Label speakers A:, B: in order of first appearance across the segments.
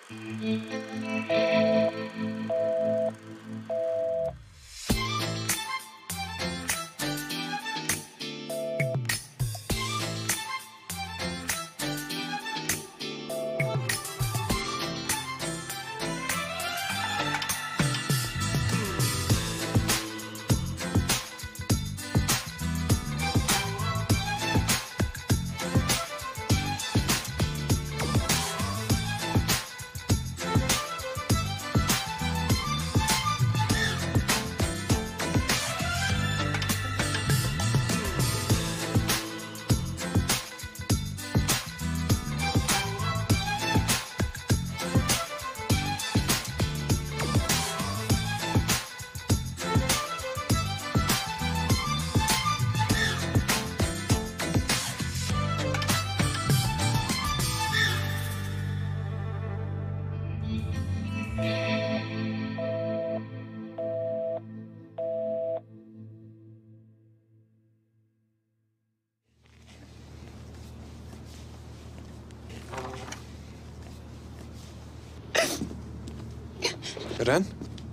A: Eren?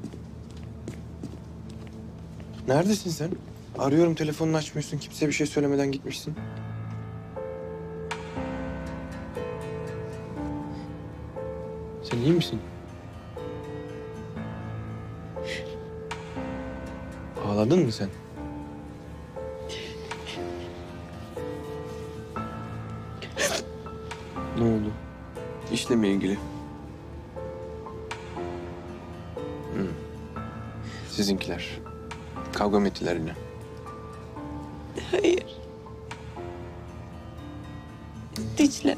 A: Neredesin sen? Arıyorum, telefonunu açmıyorsun. Kimseye bir şey söylemeden gitmişsin. Sen iyi misin? Ağladın mı sen? Ne oldu? İşle mi ilgili? Sizinkiler. Kavga mı ettiler yine?
B: Hayır. Dicle.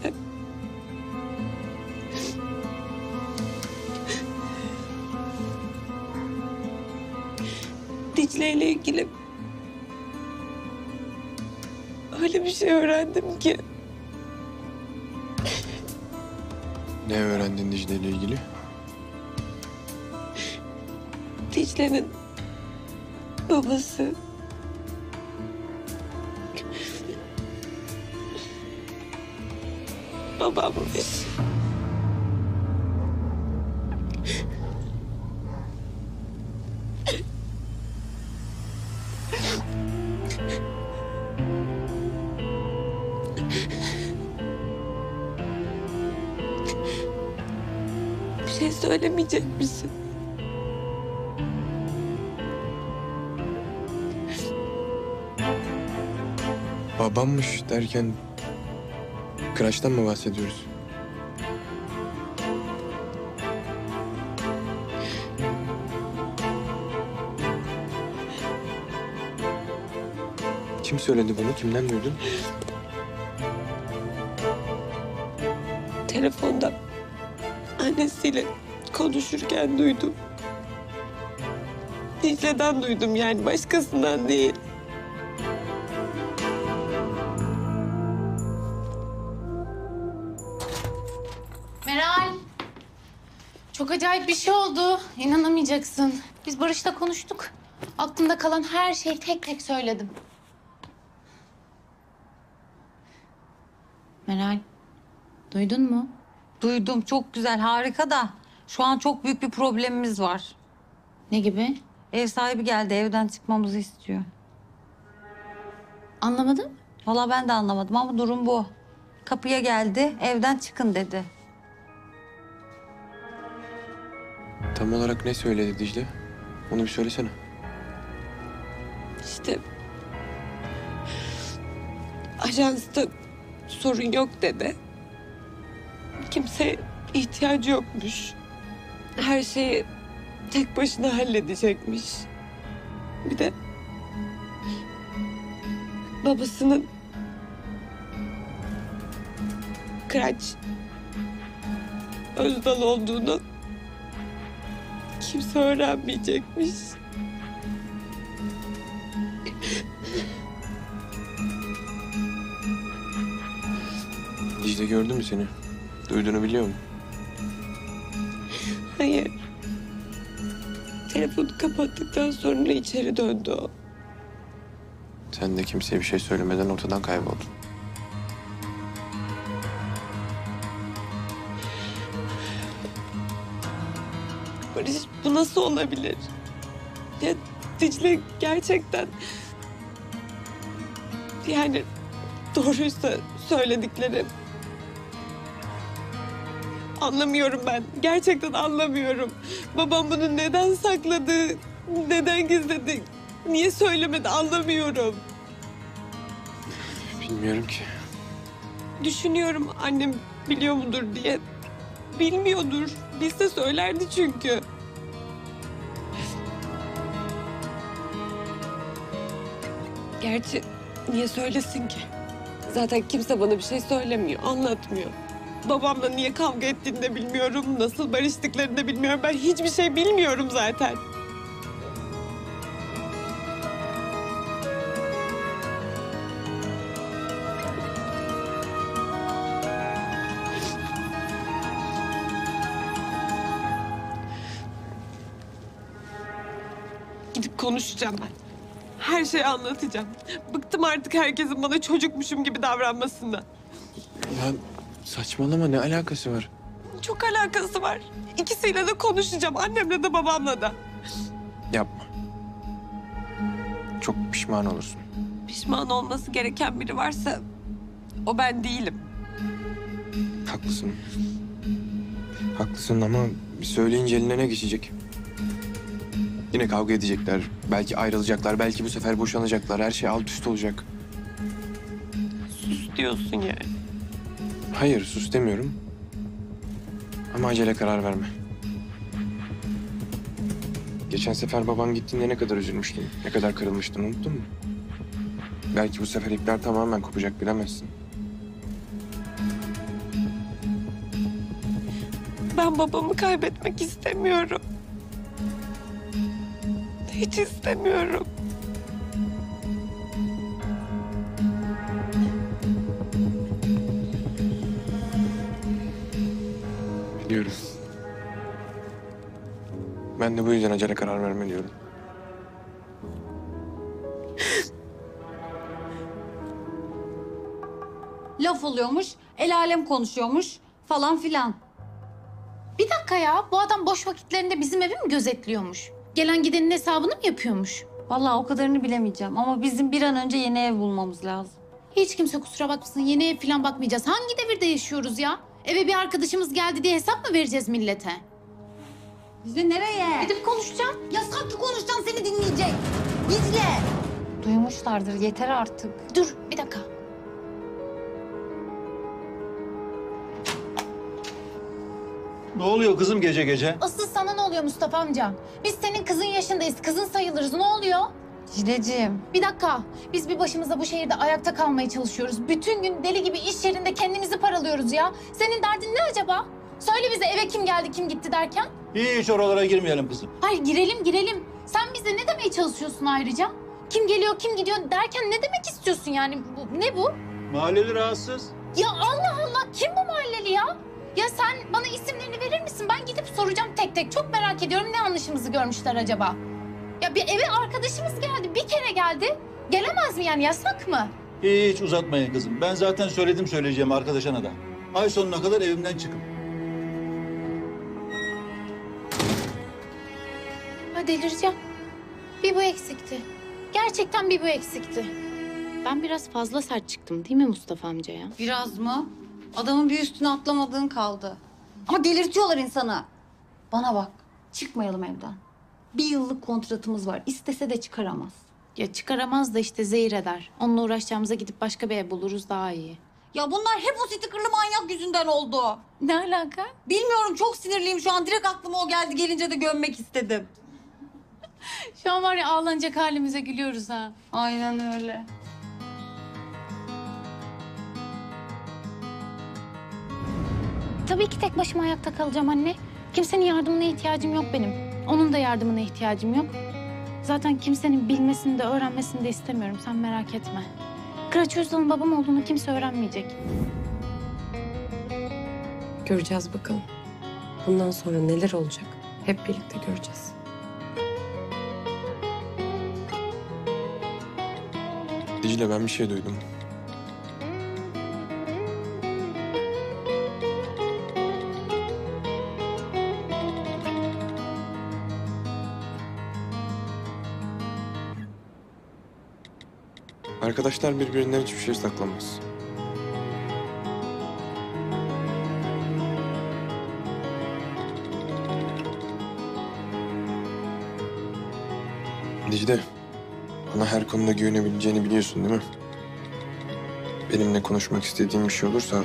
B: Dicle ile ilgili öyle bir şey öğrendim ki.
A: Ne öğrendin Dicle ile ilgili?
B: Dicle'nin babası babammış. Bir şey söylemeyecek misin?
A: Babammış derken Kıraç'tan mı bahsediyoruz? Kim söyledi bunu? Kimden duydun?
B: Telefonda annesiyle konuşurken duydum. Dicle'den duydum, yani başkasından değil.
C: Meral. Çok acayip bir şey oldu. İnanamayacaksın. Biz Barış'la konuştuk. Aklımda kalan her şeyi tek tek söyledim. Meral, duydun mu?
D: Duydum, çok güzel, harika da şu an çok büyük bir problemimiz var.
C: Ne gibi?
D: Ev sahibi geldi, evden çıkmamızı istiyor.
C: Anlamadım.
D: Vallahi ben de anlamadım ama durum bu. Kapıya geldi, evden çıkın dedi.
A: Tam olarak ne söyledi Dicle? Onu bir söylesene.
B: İşte ajansta sorun yok dedi. Kimseye ihtiyacı yokmuş. Her şeyi tek başına halledecekmiş. Bir de babasının Kıraç Özdal olduğunu kimse öğrenmeyecekmiş.
A: Dicle gördü mü seni? Duyduğunu biliyor mu?
B: Hayır. Telefonu kapattıktan sonra içeri döndü o.
A: Sen de kimseye bir şey söylemeden ortadan kayboldun.
B: Barış, bu nasıl olabilir? Ya Dicle gerçekten... Yani doğruysa söyledikleri... Anlamıyorum ben. Gerçekten anlamıyorum. Babam bunu neden sakladı? Neden gizledi? Niye söylemedi anlamıyorum.
A: Bilmiyorum ki.
B: Düşünüyorum annem biliyor mudur diye. Bilmiyordur. Bilse söylerdi çünkü. Gerçi niye söylesin ki? Zaten kimse bana bir şey söylemiyor, anlatmıyor. Babamla niye kavga ettiğini de bilmiyorum, nasıl barıştıklarını da bilmiyorum. Ben hiçbir şey bilmiyorum zaten. Gidip konuşacağım ben. Her şeyi anlatacağım. Bıktım artık herkesin bana çocukmuşum gibi davranmasından.
A: Ya saçmalama, ne alakası var?
B: Çok alakası var. İkisiyle de konuşacağım. Annemle de babamla da.
A: Yapma. Çok pişman olursun.
B: Pişman olması gereken biri varsa o ben değilim.
A: Haklısın. Haklısın ama bir söyleyince eline ne geçecek? Yine kavga edecekler. Belki ayrılacaklar. Belki bu sefer boşanacaklar. Her şey alt üst olacak.
B: Sus diyorsun yani.
A: Hayır, sus demiyorum. Ama acele karar verme. Geçen sefer baban gittiğinde ne kadar üzülmüştün, ne kadar kırılmıştın, unuttun mu? Belki bu sefer ipler tamamen kopacak, bilemezsin.
B: Ben babamı kaybetmek istemiyorum. Hiç istemiyorum.
A: Biliyorum. Ben de bu yüzden acele karar verme diyorum.
D: Laf oluyormuş, el alem konuşuyormuş falan filan.
C: Bir dakika ya, bu adam boş vakitlerinde bizim evi mi gözetliyormuş? Gelen gidenin hesabını mı yapıyormuş?
D: Vallahi o kadarını bilemeyeceğim ama bizim bir an önce yeni ev bulmamız lazım.
C: Hiç kimse kusura bakmasın, yeni ev falan bakmayacağız. Hangi devirde yaşıyoruz ya? Eve bir arkadaşımız geldi diye hesap mı vereceğiz millete?
D: Biz de nereye?
C: Gidip konuşacağım.
D: Ya sanki konuşacağım seni dinleyecek. Bizle. Duymuşlardır, yeter artık.
C: Dur, bir dakika.
E: Ne oluyor kızım gece gece?
C: Asıl sana ne oluyor Mustafa amca? Biz senin kızın yaşındayız, kızın sayılırız. Ne oluyor?
D: Dicle'ciğim.
C: Bir dakika. Biz bir başımıza bu şehirde ayakta kalmaya çalışıyoruz. Bütün gün deli gibi iş yerinde kendimizi paralıyoruz ya. Senin derdin ne acaba? Söyle bize eve kim geldi, kim gitti derken.
E: Hiç oralara girmeyelim kızım.
C: Hayır, girelim. Sen bize ne demeye çalışıyorsun ayrıca? Kim geliyor, kim gidiyor derken ne demek istiyorsun yani? Ne bu?
E: Mahalleli rahatsız.
C: Ya Allah Allah, kim bu mahalleli ya? Ya sen bana isimlerini verir misin? Ben gidip soracağım tek tek. Çok merak ediyorum, ne yanlışımızı görmüşler acaba? Ya bir eve arkadaşımız geldi, bir kere geldi. Gelemez mi yani, yasak mı?
E: Hiç uzatmayın kızım. Ben zaten söyledim söyleyeceğim arkadaşına da. Ay sonuna kadar evimden çıkın.
C: Ha, delireceğim. Bir bu eksikti. Gerçekten bir bu eksikti. Ben biraz fazla sert çıktım değil mi Mustafa amcaya?
D: Biraz mı? Adamın bir üstüne atlamadığın kaldı. Ama delirtiyorlar insanı. Bana bak, çıkmayalım evden. Bir yıllık kontratımız var. İstese de çıkaramaz.
C: Ya çıkaramaz da işte zehir eder. Onunla uğraşacağımıza gidip başka bir ev buluruz, daha iyi.
D: Ya bunlar hep o stickerlı manyak yüzünden oldu.
C: Ne alaka?
D: Bilmiyorum, çok sinirliyim şu an. Direkt aklıma o geldi. Gelince de gömmek istedim.
C: Şu an var ya, ağlanacak halimize gülüyoruz ha.
D: Aynen öyle.
C: Tabii ki tek başıma ayakta kalacağım anne. Kimsenin yardımına ihtiyacım yok benim. Onun da yardımına ihtiyacım yok. Zaten kimsenin bilmesini de öğrenmesini de istemiyorum. Sen merak etme. Kıraç Özal'ın babam olduğunu kimse öğrenmeyecek.
B: Göreceğiz bakalım. Bundan sonra neler olacak? Hep birlikte göreceğiz.
A: Dicle, ben bir şey duydum. Arkadaşlar birbirinden hiçbir şey saklamaz. Dicle, bana her konuda güvenebileceğini biliyorsun değil mi? Benimle konuşmak istediğin bir şey olursa...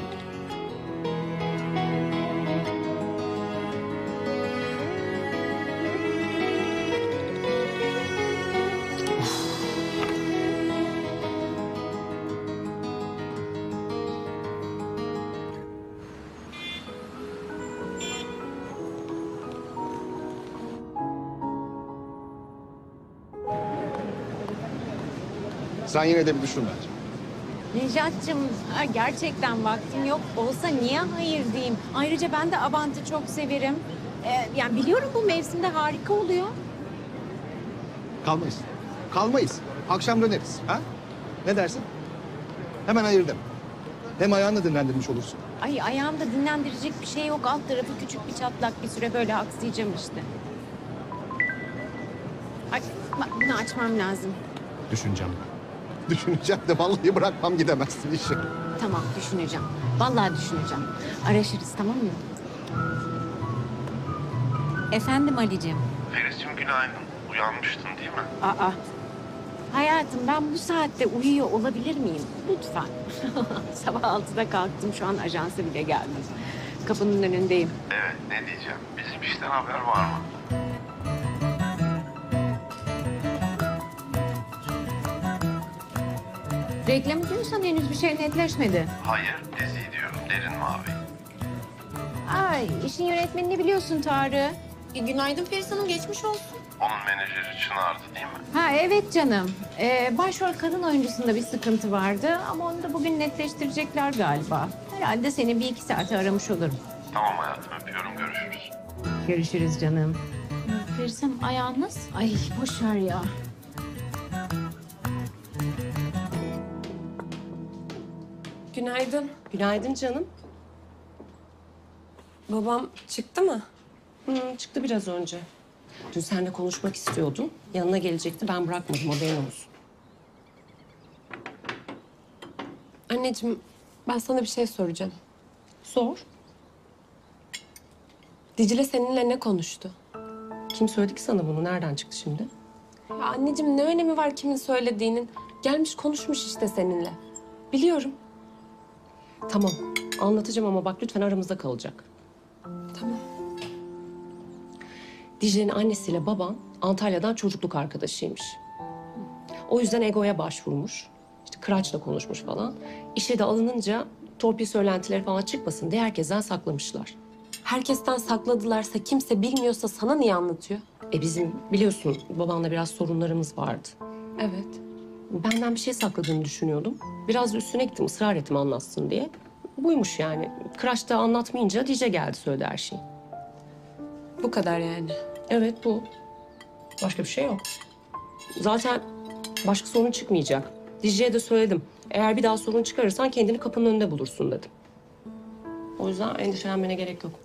F: Sen yine de bir düşün bence.
G: Necat'cığım gerçekten vaktim yok. Olsa niye hayır diyeyim? Ayrıca ben de Abant'ı çok severim. Yani biliyorum bu mevsimde harika oluyor.
F: Kalmayız. Kalmayız. Akşam döneriz. Ha? Ne dersin? Hemen hayır deme. Hem ayağını dinlendirmiş olursun.
G: Ay ayağımda dinlendirecek bir şey yok. Alt tarafı küçük bir çatlak. Bir süre böyle aksayacağım işte. Ay bak bunu açmam lazım.
F: Düşüneceğim. Düşüneceğim de vallahi bırakmam gidemezsin işi.
G: Tamam düşüneceğim. Vallahi düşüneceğim. Araşırız tamam mı? Efendim Ali'ciğim.
H: Feris'cim günaydın. Uyanmıştın değil mi?
G: Aa. Hayatım ben bu saatte uyuyor olabilir miyim? Lütfen. Sabah 6'da kalktım. Şu an ajansa bile geldim. Kapının önündeyim.
H: Evet, ne diyeceğim? Bizim işten haber var mı?
G: Reklamı diyorsan henüz bir şey netleşmedi.
H: Hayır, dizi diyorum. Derin Mavi.
G: Ay işin yönetmenini biliyorsun Tarık.
B: Günaydın Feris Hanım, geçmiş olsun.
H: Onun menajeri Çınar'dı değil mi?
G: Ha evet canım. Başrol kadın oyuncusunda bir sıkıntı vardı ama onu da bugün netleştirecekler galiba. Herhalde seni bir iki saate aramış olurum.
H: Tamam hayatım, öpüyorum. Görüşürüz.
G: Görüşürüz canım.
C: Feris Hanım ayağınız?
G: Ay boş ver ya.
B: Günaydın.
I: Günaydın canım.
B: Babam çıktı mı?
I: Çıktı biraz önce. Dün seninle konuşmak istiyordum. Yanına gelecekti. Ben bırakmadım. Haberin olsun.
B: Anneciğim, ben sana bir şey soracağım.
I: Sor.
B: Dicle seninle ne konuştu?
I: Kim söyledi ki sana bunu? Nereden çıktı şimdi?
B: Ya anneciğim, ne önemi var kimin söylediğinin? Gelmiş konuşmuş işte seninle. Biliyorum.
I: Tamam. Anlatacağım ama bak lütfen aramızda kalacak.
B: Tamam.
I: Dicle'nin annesiyle baban Antalya'dan çocukluk arkadaşıymış. O yüzden Ego'ya başvurmuş. İşte Kıraç'la konuşmuş falan. İşe de alınınca torpil söylentileri falan çıkmasın diye herkesten saklamışlar.
B: Herkesten sakladılarsa, kimse bilmiyorsa sana niye anlatıyor?
I: Bizim biliyorsun babanla biraz sorunlarımız vardı.
B: Evet.
I: Benden bir şey sakladığını düşünüyordum. Biraz da üstüne gittim, ısrar ettim anlatsın diye. Buymuş yani. Kıraç da anlatmayınca Dicle geldi söyledi her şeyi.
B: Bu kadar yani.
I: Evet bu. Başka bir şey yok. Zaten başka sorun çıkmayacak. Dicle'ye de söyledim. Eğer bir daha sorun çıkarırsan kendini kapının önünde bulursun dedim. O yüzden endişelenmene gerek yok.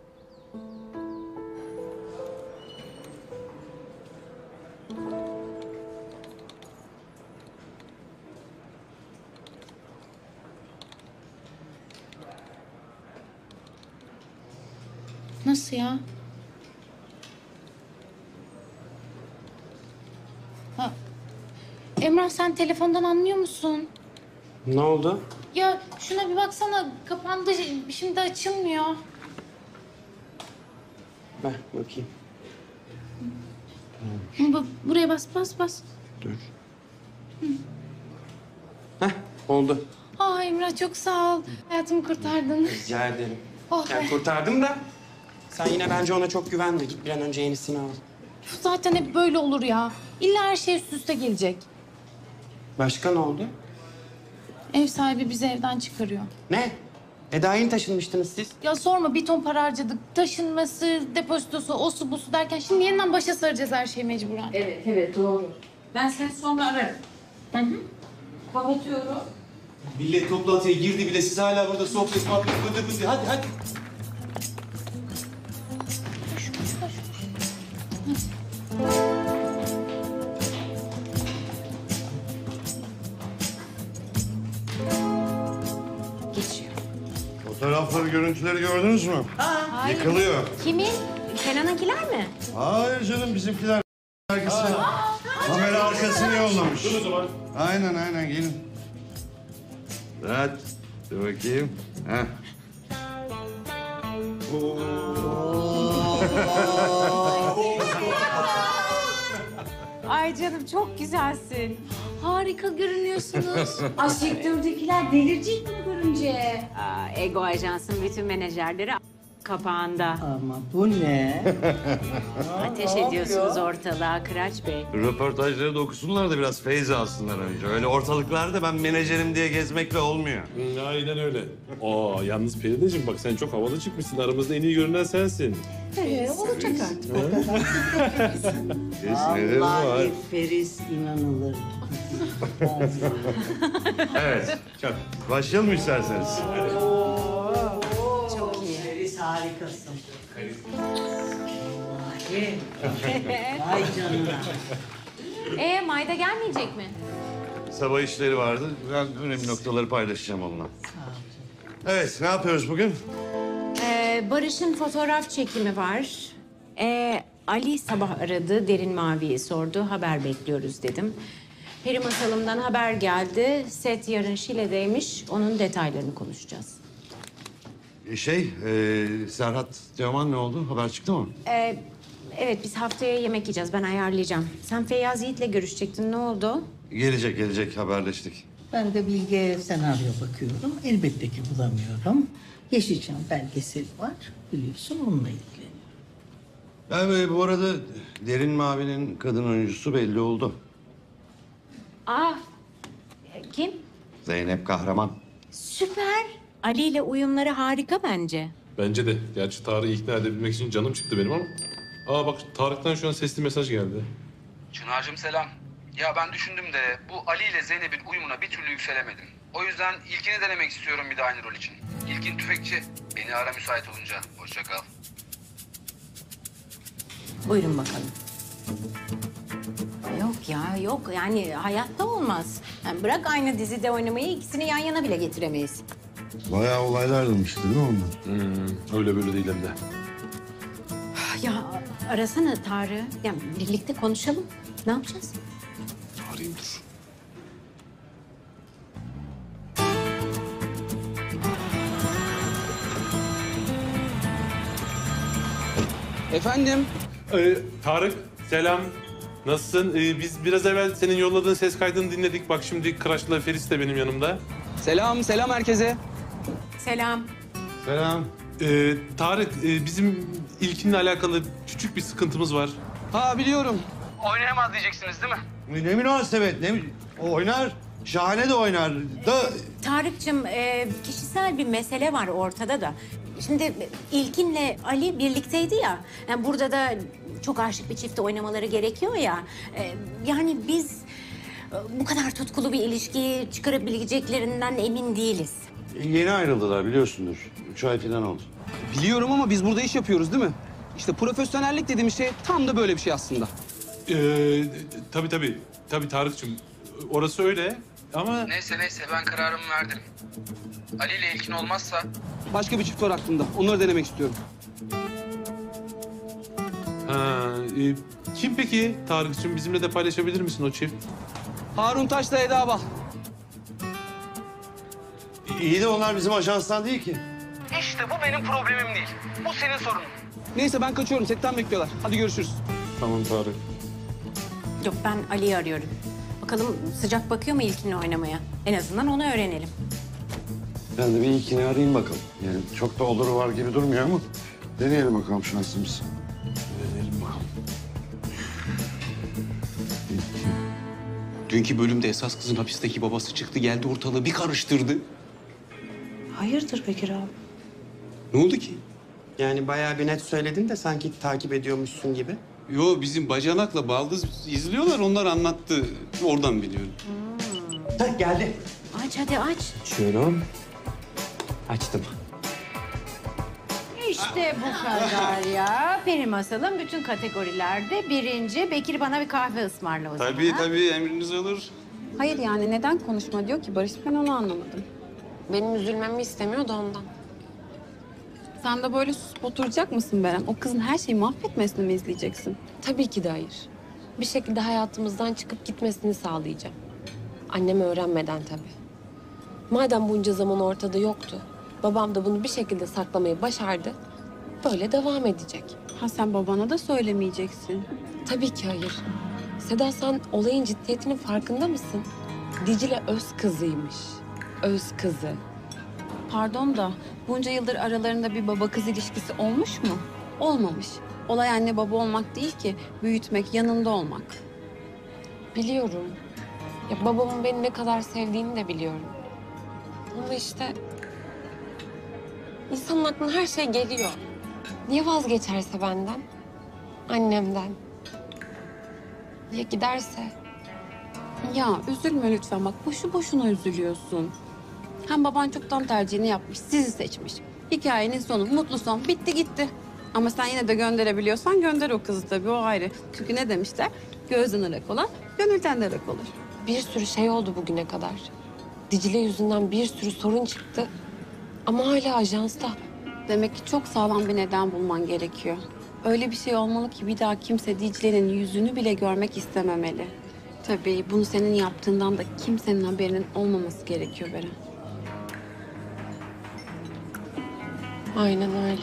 C: Nasıl ya? Ha. Emrah sen telefondan anlıyor musun?
A: Ne oldu?
C: Ya şuna bir baksana, kapandı, şimdi açılmıyor.
A: Ver bakayım.
C: Buraya bas, bas, bas.
A: Dur. Heh, oldu.
C: Aa Emrah çok sağ ol. Hayatımı kurtardın.
J: Rica ederim.
C: Oh
J: Ya
C: be.
J: kurtardım da sen yine bence ona çok güvenme. Git bir an önce yenisini al.
C: Zaten hep böyle olur ya. İlla her şey üst üste gelecek.
J: Başka ne oldu?
C: Ev sahibi bizi evden çıkarıyor.
J: Ne? Daha yeni taşınmıştınız siz.
C: Ya sorma, bir ton para harcadık. Taşınması, depozitosu, osu busu derken şimdi yeniden başa saracağız her şeyi mecburen.
G: Evet doğru. Ben seni sonra ararım. Kapatıyorum.
E: Millet toplantıya girdi bile. Siz hala burada sohbet muhabbet bıdı bıdı. Hadi hadi.
G: Geçiyor.
K: Fotoğrafları, görüntüleri gördünüz mü? Yıkılıyor.
G: Kimin? Kenan'ınkiler mi?
K: Hayır canım, bizimkiler dergisi. Kamera arkasını yollamış. Aynen, gelin. Evet, dur bakayım. Heh.
G: Ay canım çok güzelsin.
D: Harika görünüyorsunuz. Ay sektördekiler delirecek bunu görünce.
G: Ego Ajans'ın bütün menajerleri kapağında.
L: Ama bu ne?
G: Ateş ediyorsunuz ortalığa Kıraç Bey.
K: Röportajları da okusunlar da biraz feyz alsınlar önce. Öyle ortalıklarda ben menajerim diye gezmekle olmuyor.
M: Aynen öyle. Yalnız Feride'cim bak sen çok havalı çıkmışsın. Aramızda en iyi görünen sensin.
L: Olacak artık.
K: Neler var?
L: Vallahi Feris inanılır.
K: Evet. Başlayalım mı isterseniz?
L: Çok iyi. Feris harikasın. Vallahi. Vay canına.
G: Mayda gelmeyecek mi?
K: Sabah işleri vardı. Ben önemli noktaları paylaşacağım onunla. Evet, ne yapıyoruz bugün?
G: Barış'ın fotoğraf çekimi var. Ali sabah aradı, Derin Mavi'yi sordu. Haber bekliyoruz dedim. Peri Masalım'dan haber geldi. Set yarın Şile'deymiş. Onun detaylarını konuşacağız.
K: Serhat Teoman ne oldu? Haber çıktı mı?
G: Evet, biz haftaya yemek yiyeceğiz. Ben ayarlayacağım. Sen Feyyaz Yiğit'le görüşecektin. Ne oldu?
K: Gelecek. Haberleştik.
L: Ben de Bilge senaryo bakıyorum. Elbette ki bulamıyorum. Yeşilçam belgeseli var. Biliyorsun onunla ilgileniyorum.
K: Bu arada Derin Mavi'nin kadın oyuncusu belli oldu.
G: Kim?
K: Zeynep Kahraman.
G: Süper. Ali ile uyumları harika bence.
M: Bence de. Gerçi Tarık'ı ikna edebilmek için canım çıktı benim ama. Bak Tarık'tan şu an sesli mesaj geldi.
N: Çınar'cığım selam. Ya ben düşündüm de bu Ali ile Zeynep'in uyumuna bir türlü yükselemedim. O yüzden İlkin'i denemek istiyorum bir de aynı rol için. İlkin tüfekçi. Beni ara müsait olunca. Hoşça kal.
G: Buyurun bakalım. Yok yani hayatta olmaz. Yani bırak aynı dizide oynamayı, ikisini yan yana bile getiremeyiz.
K: Bayağı olaylar dönmüştü değil mi onunla?
M: Öyle böyle değil hem de.
G: Ya arasana Tarık'ı. Yani birlikte konuşalım. Ne yapacağız?
M: Arayayım dur.
J: Efendim?
M: Tarık selam. Nasılsın? Biz biraz evvel senin yolladığın ses kaydını dinledik. Bak şimdi Kıraç'la Feris de benim yanımda.
J: Selam herkese.
G: Selam.
K: Selam.
M: Tarık, bizim İlkin'le alakalı küçük bir sıkıntımız var.
J: Biliyorum.
N: Oynayamaz diyeceksiniz değil mi?
K: Ne münasebet, O oynar, şahane de oynar.
G: Tarık'cığım kişisel bir mesele var ortada da. Şimdi İlkin'le Ali birlikteydi ya. Yani burada da çok aşık bir çifte oynamaları gerekiyor ya. Yani biz bu kadar tutkulu bir ilişki çıkarabileceklerinden emin değiliz.
K: Yeni ayrıldılar biliyorsundur. 3 ay falan oldu.
J: Biliyorum ama biz burada iş yapıyoruz değil mi? İşte profesyonellik dediğimiz şey tam da böyle bir şey aslında.
M: Tabii Tarık'cığım. Orası öyle ama...
N: Neyse ben kararımı verdim. Ali ile İlkin olmazsa
J: Başka bir çift var aklımda. Onları denemek istiyorum.
M: Kim peki Tarık'cığım? Bizimle de paylaşabilir misin o çift?
J: Harun Taş'la Eda Bal.
K: İyi de onlar bizim ajanstan değil ki.
N: İşte bu benim problemim değil. Bu senin sorunun.
J: Neyse ben kaçıyorum. Setten bekliyorlar. Hadi görüşürüz.
M: Tamam Tarık.
G: Yok ben Ali'yi arıyorum. Bakalım sıcak bakıyor mu İlkin'le oynamaya? En azından onu öğrenelim.
K: Ben de bir ilkini arayayım bakalım. Yani çok da oluru var gibi durmuyor ama deneyelim bakalım şansımızı.
M: Deneyelim bakalım.
J: Dünkü bölümde esas kızın hapisteki babası çıktı geldi ortalığı bir karıştırdı.
L: Hayırdır Bekir abi?
J: Ne oldu ki? Yani bayağı bir net söyledin de sanki takip ediyormuşsun gibi.
O: Yo bizim bacanakla baldız izliyorlar onlar anlattı. Oradan biliyorum.
J: Geldi.
G: Aç hadi aç.
J: Açıyorum. Açtım.
G: İşte bu kadar ya. Peri Masal'ın bütün kategorilerde birinci. Bekir bana bir kahve ısmarla o zaman.
O: Tabii emriniz olur.
B: Hayır yani neden konuşma diyor ki Barış, ben onu anlamadım. Benim üzülmemi istemiyor da ondan.
P: Sen de böyle susup oturacak mısın Beren? O kızın her şeyi mahvetmesini mi izleyeceksin?
B: Tabii ki de hayır. Bir şekilde hayatımızdan çıkıp gitmesini sağlayacağım. Annem öğrenmeden tabii. Madem bunca zaman ortada yoktu, babam da bunu bir şekilde saklamayı başardı, böyle devam edecek.
P: Ha sen babana da söylemeyeceksin.
B: Tabii ki hayır. Seda sen olayın ciddiyetinin farkında mısın? Dicle öz kızıymış. Öz kızı.
P: Pardon da bunca yıldır aralarında bir baba kız ilişkisi olmuş mu? Olmamış. Olay anne baba olmak değil ki, büyütmek, yanında olmak.
B: Biliyorum. Ya babamın beni ne kadar sevdiğini de biliyorum. Ama işte insanın aklına her şey geliyor. Niye vazgeçerse benden? Annemden. Ya giderse?
P: Ya üzülme lütfen bak, boşu boşuna üzülüyorsun. Hem baban çoktan tercihini yapmış, sizi seçmiş. Hikayenin sonu, mutlu son, bitti gitti. Ama sen yine de gönderebiliyorsan gönder o kızı tabii, o ayrı. Çünkü ne demişler? Gözden ırak olan gönülden de ırak olur.
B: Bir sürü şey oldu bugüne kadar. Dicle yüzünden bir sürü sorun çıktı. Ama hala ajansta.
P: Demek ki çok sağlam bir neden bulman gerekiyor. Öyle bir şey olmalı ki bir daha kimse Dicle'nin yüzünü bile görmek istememeli. Tabii bunu senin yaptığından da kimsenin haberinin olmaması gerekiyor Beren.
B: Aynen öyle.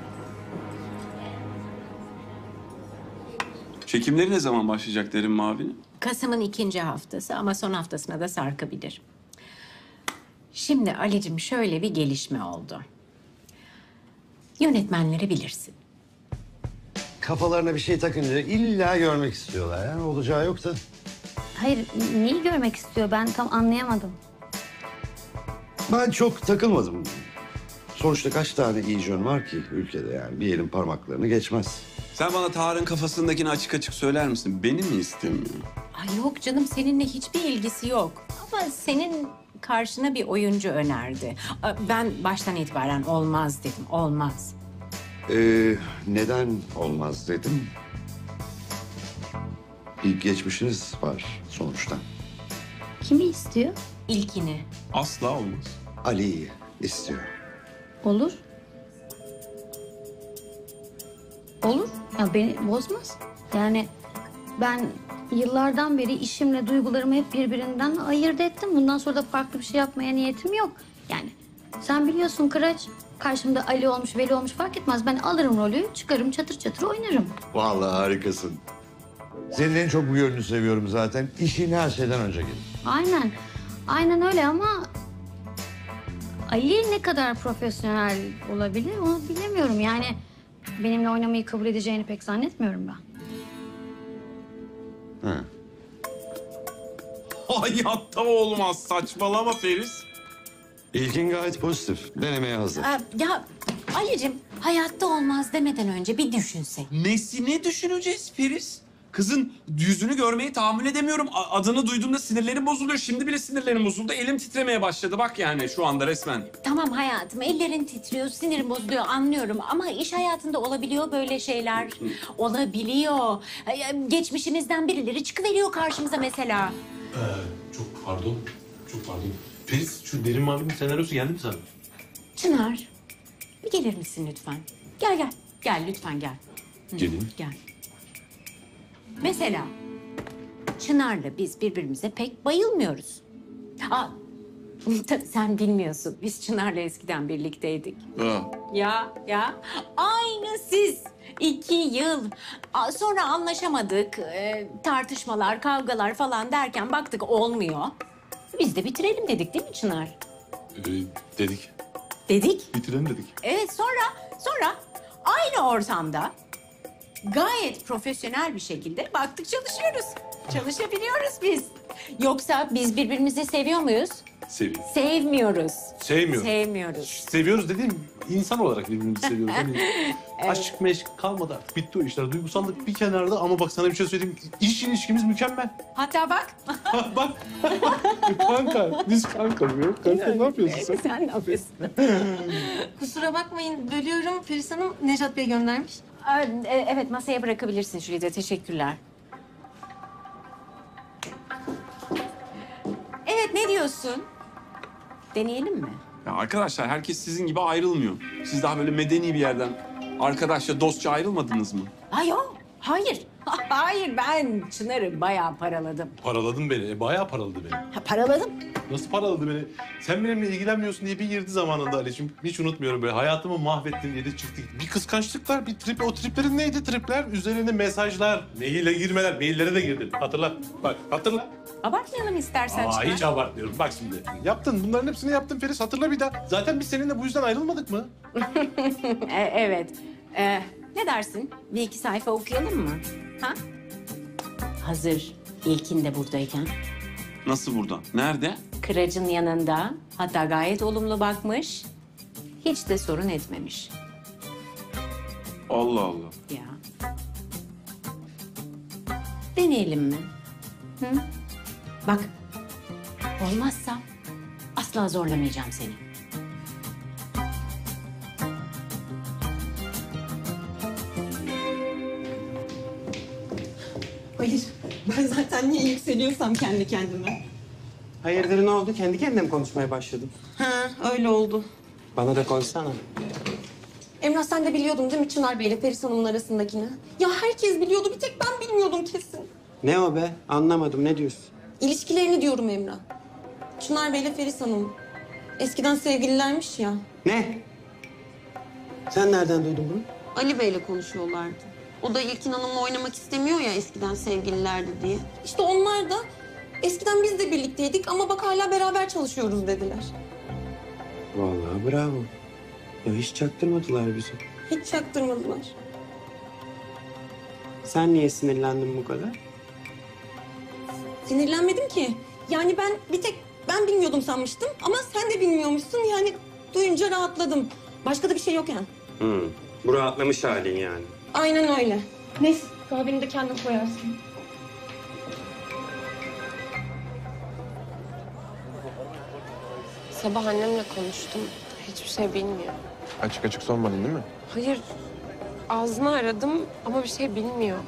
O: Çekimleri ne zaman başlayacak Derin Mavi'nin?
G: Kasım'ın 2. haftası ama son haftasına da sarkabilir. Şimdi Ali'cim şöyle bir gelişme oldu. Yönetmenleri bilirsin.
K: Kafalarına bir şey takınca illa görmek istiyorlar. Yani olacağı yok da.
Q: Hayır, neyi görmek istiyor? Ben tam anlayamadım.
K: Ben çok takılmadım. Sonuçta kaç tane iyi jön var ki ülkede yani. Bir elin parmaklarını geçmez.
O: Sen bana Tarık'ın kafasındakini açık açık söyler misin? Beni mi istemiyor?
G: Ay yok canım, seninle hiçbir ilgisi yok. Ama senin karşına bir oyuncu önerdi. Ben baştan itibaren olmaz dedim, olmaz.
K: Neden olmaz dedim. Bir geçmişiniz var sonuçta.
Q: Kimi istiyor?
G: İlkini.
O: Asla olmaz.
K: Ali'yi istiyor.
Q: Olur. Olur. Ya beni bozmaz. Yani ben yıllardan beri işimle duygularımı hep birbirinden ayırt ettim. Bundan sonra da farklı bir şey yapmaya niyetim yok. Yani sen biliyorsun Kıraç, karşımda Ali olmuş, Veli olmuş fark etmez. Ben alırım rolü, çıkarım çatır çatır oynarım.
K: Vallahi harikasın. Senin en çok bu yönünü seviyorum zaten. İşin her şeyden önce gelir.
Q: Aynen. Aynen öyle ama Ali ne kadar profesyonel olabilir onu bilemiyorum. Yani benimle oynamayı kabul edeceğini pek zannetmiyorum ben.
K: Ha.
O: Hayatta olmaz. Saçmalama Feris.
K: İlkin gayet pozitif. Denemeye hazır.
G: Ya Ali'cim, hayatta olmaz demeden önce bir düşünsek.
O: Nesini düşüneceğiz Feris? Kızın yüzünü görmeyi tahammül edemiyorum. Adını duyduğumda sinirlerim bozuluyor. Şimdi bile sinirlerim bozuldu. Elim titremeye başladı. Bak yani şu anda resmen.
G: Tamam hayatım, ellerin titriyor, sinirin bozuluyor anlıyorum. Ama iş hayatında olabiliyor böyle şeyler. Olabiliyor. Geçmişimizden birileri çıkıveriyor karşımıza mesela.
M: Çok pardon. Çok pardon. Feris şu Derin Mavi'nin senaryosu geldi mi sana?
G: Çınar, bir gelir misin lütfen? Gel gel. Gel lütfen gel.
M: Gelin.
G: Gel. Mesela Çınar'la biz birbirimize pek bayılmıyoruz. Tabii sen bilmiyorsun. Biz Çınar'la eskiden birlikteydik. Ya. Aynı siz. 2 yıl. Sonra anlaşamadık. Tartışmalar, kavgalar falan derken baktık olmuyor. Biz de bitirelim dedik değil mi Çınar?
M: Dedik.
G: Dedik.
M: Bitirelim dedik.
G: Evet sonra aynı ortamda gayet profesyonel bir şekilde baktık çalışıyoruz. Çalışabiliyoruz biz. Yoksa biz birbirimizi seviyor muyuz?
M: Seviyoruz.
G: Sevmiyoruz.
M: Sevmiyoruz. Seviyoruz dediğim insan olarak birbirimizi seviyoruz. Hani aşk meşk kalmadı artık. Bitti o işler. Duygusallık bir kenarda ama bak sana bir şey söyleyeyim. İş ilişkimiz mükemmel.
G: Hatta bak.
M: Bak. Kanka. Biz kanka. Kanka ne yapıyorsun sen?
G: Sen ne yapıyorsun?
R: Kusura bakmayın, bölüyorum. Feris Hanım Nejat Bey göndermiş.
G: Evet, masaya bırakabilirsin Jülide. Teşekkürler. Evet, ne diyorsun? Deneyelim mi?
O: Ya arkadaşlar herkes sizin gibi ayrılmıyor. Siz daha böyle medeni bir yerden arkadaşça, dostça ayrılmadınız mı?
G: Yok, hayır. Hayır, ben Çınar'ı bayağı paraladım.
M: Paraladın beni. Bayağı paraladı beni.
G: Paraladım.
M: Nasıl paraladı beni? Sen benimle ilgilenmiyorsun diye bir girdi zamanında Ali'ciğim. Hiç unutmuyorum böyle. Hayatımı mahvettin diye de çıktı. Bir kıskançlıklar, bir trip. O triplerin neydi tripler? Üzerine mesajlar, maile girmeler. Maillere de girdin. Hatırla. Bak hatırla.
G: Abartmayalım istersen Çınar.
M: Hiç abartmıyorum. Bak şimdi. Yaptın. Bunların hepsini yaptın Feris. Hatırla bir daha. Zaten biz seninle bu yüzden ayrılmadık mı?
G: Evet. Ne dersin? Bir iki sayfa okuyalım mı? Ha? Hazır İlkin de buradayken.
O: Nasıl burada? Nerede?
G: Kıracın yanında. Hatta gayet olumlu bakmış. Hiç de sorun etmemiş.
O: Allah Allah.
G: Ya. Deneyelim mi? Hı? Bak. Olmazsa asla zorlamayacağım seni.
B: Hayır. Ben zaten niye yükseliyorsam kendi kendime.
S: Hayırdır ne oldu? Kendi kendine mi konuşmaya başladın?
B: Ha, öyle oldu.
S: Bana da konuşsana.
R: Emrah sen de biliyordun değil mi Çınar Bey'le Feris Hanım'ın arasındakini? Ya herkes biliyordu, bir tek ben bilmiyordum kesin.
S: Ne o be? Anlamadım. Ne diyorsun?
R: İlişkilerini diyorum Emrah. Çınar Bey'le Feris Hanım. Eskiden sevgililermiş ya.
S: Ne? Sen nereden duydun bunu?
R: Ali Bey'le konuşuyorlardı. O da İlkin Hanım'la oynamak istemiyor ya eskiden sevgililerdi diye. İşte onlar da eskiden biz de birlikteydik ama bak hala beraber çalışıyoruz dediler.
S: Vallahi bravo. Ya hiç çaktırmadılar bizi.
R: Hiç çaktırmadılar.
S: Sen niye sinirlendin bu kadar?
R: Sinirlenmedim ki. Yani ben bir tek ben bilmiyordum sanmıştım ama sen de bilmiyormuşsun. Yani duyunca rahatladım. Başka da bir şey yok yani.
S: Bu rahatlamış halin yani.
R: Aynen öyle.
B: Neyse, kahveni de kendin koyarsın.
T: Sabah annemle konuştum. Hiçbir şey bilmiyor.
A: Açık açık sormadın değil mi?
T: Hayır, ağzını aradım ama bir şey bilmiyor.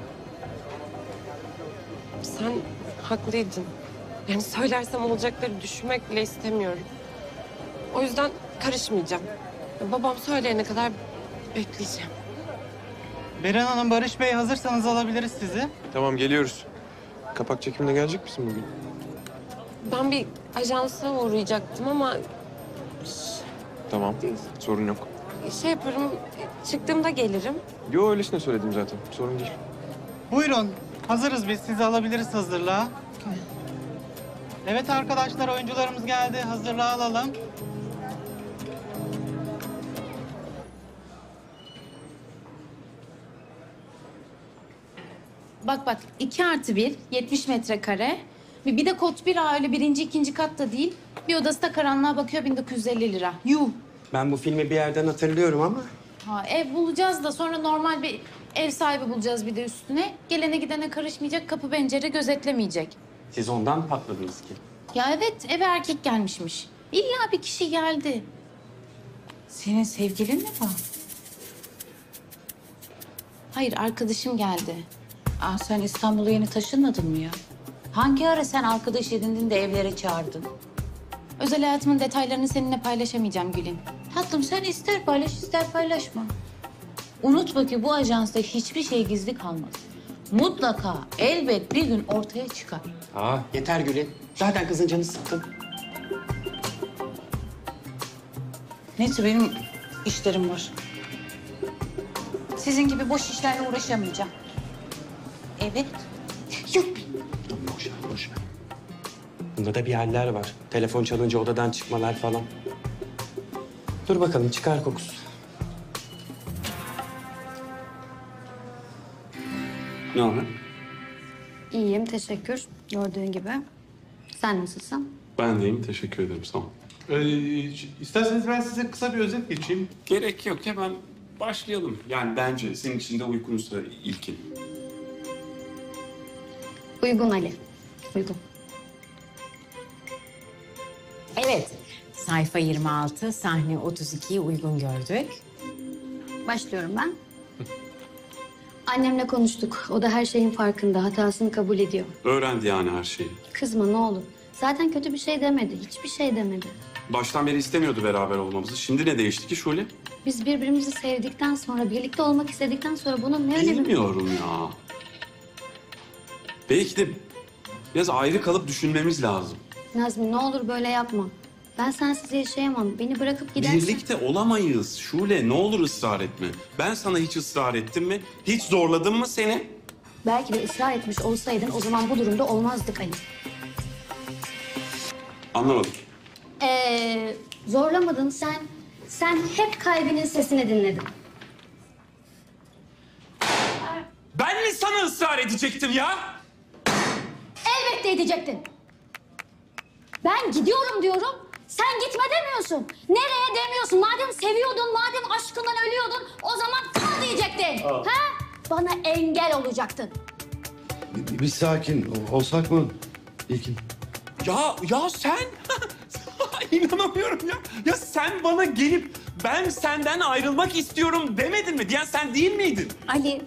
T: Sen haklıydın. Yani söylersem olacakları düşünmek bile istemiyorum. O yüzden karışmayacağım. Babam söyleyene kadar bekleyeceğim.
S: Beren Hanım, Barış Bey hazırsanız alabiliriz sizi.
A: Tamam geliyoruz. Kapak çekimine gelecek misin bugün?
T: Ben bir ajansa uğrayacaktım ama
A: Tamam. Sorun yok.
T: şey yaparım, çıktığımda gelirim.
A: Yo öylesine söyledim zaten. Sorun değil.
S: Buyurun. Hazırız biz. Sizi alabiliriz hazırlığa. Evet arkadaşlar, oyuncularımız geldi. Hazırlığa alalım.
C: Bak 2+1 70 metrekare. Bir de kod 1A öyle birinci ikinci kat da değil. Bir odası da karanlığa bakıyor 1950 lira. Yuh.
S: Ben bu filmi bir yerden hatırlıyorum ama.
C: Ha, ev bulacağız da sonra normal bir ev sahibi bulacağız bir de üstüne. Gelene gidene karışmayacak, kapı pencere gözetlemeyecek.
S: Siz ondan patladınız ki.
C: Ya evet, eve erkek gelmişmiş. İlla bir kişi geldi.
D: Senin sevgilin mi var?
C: Hayır, arkadaşım geldi.
D: Aa, sen İstanbul'a yeni taşınmadın mı ya? Hangi ara sen arkadaş edindin de evlere çağırdın?
C: Özel hayatımın detaylarını seninle paylaşamayacağım Gül'ün.
D: Tatlım sen ister paylaş ister paylaşma. Unutma ki bu ajansta hiçbir şey gizli kalmaz. Mutlaka elbet bir gün ortaya çıkar.
S: Yeter Gül'ün. Zaten kızın canı sıkkın.
D: Neyse benim işlerim var. Sizin gibi boş işlerle uğraşamayacağım. Evet. Yok.
S: Boş ver. Bunda da bir haller var. Telefon çalınca odadan çıkmalar falan. Dur bakalım, çıkar kokusu. Ne oldu?
Q: İyiyim, teşekkür. Gördüğün gibi. Sen nasılsın?
M: Ben deyim. Teşekkür ederim. Sağ olun. İsterseniz ben size kısa bir özet geçeyim.
O: Gerek yok. Hemen başlayalım. Yani bence senin için de uygunsa İlkin.
Q: Uygun Ali. Uygun.
G: Evet, sayfa 26, sahne 32'yi uygun gördük.
Q: Başlıyorum ben. Annemle konuştuk. O da her şeyin farkında. Hatasını kabul ediyor.
O: Öğrendi yani her şeyi.
Q: Kızma ne olur. Zaten kötü bir şey demedi. Hiçbir şey demedi.
O: Baştan beri istemiyordu beraber olmamızı. Şimdi ne değişti ki Şule?
Q: Biz birbirimizi sevdikten sonra, birlikte olmak istedikten sonra bunun ne önemi?
O: Bilmiyorum ya. Belki de biraz ayrı kalıp düşünmemiz lazım.
Q: Nazmi ne olur böyle yapma. Ben sensiz yaşayamam. Beni bırakıp gidersen...
O: Birlikte olamayız Şule. Ne olur ısrar etme. Ben sana hiç ısrar ettim mi? Hiç zorladım mı seni?
Q: Belki de ısrar etmiş olsaydın o zaman bu durumda olmazdık Ali.
O: Anlamadım.
Q: Zorlamadın sen. Sen hep kalbinin sesini dinledin.
O: Ben mi sana ısrar edecektim ya?
Q: Elbette edecektin. Ben gidiyorum diyorum. Sen gitme demiyorsun. Nereye demiyorsun. Madem seviyordun, madem aşkından ölüyordun o zaman kal diyecektin. Ha? Bana engel olacaktın.
K: Bir sakin olsak mı İlkin?
O: Ya sen... İnanamıyorum ya. Ya sen bana gelip ben senden ayrılmak istiyorum demedin mi? Diyen sen değil miydin?
Q: Ali,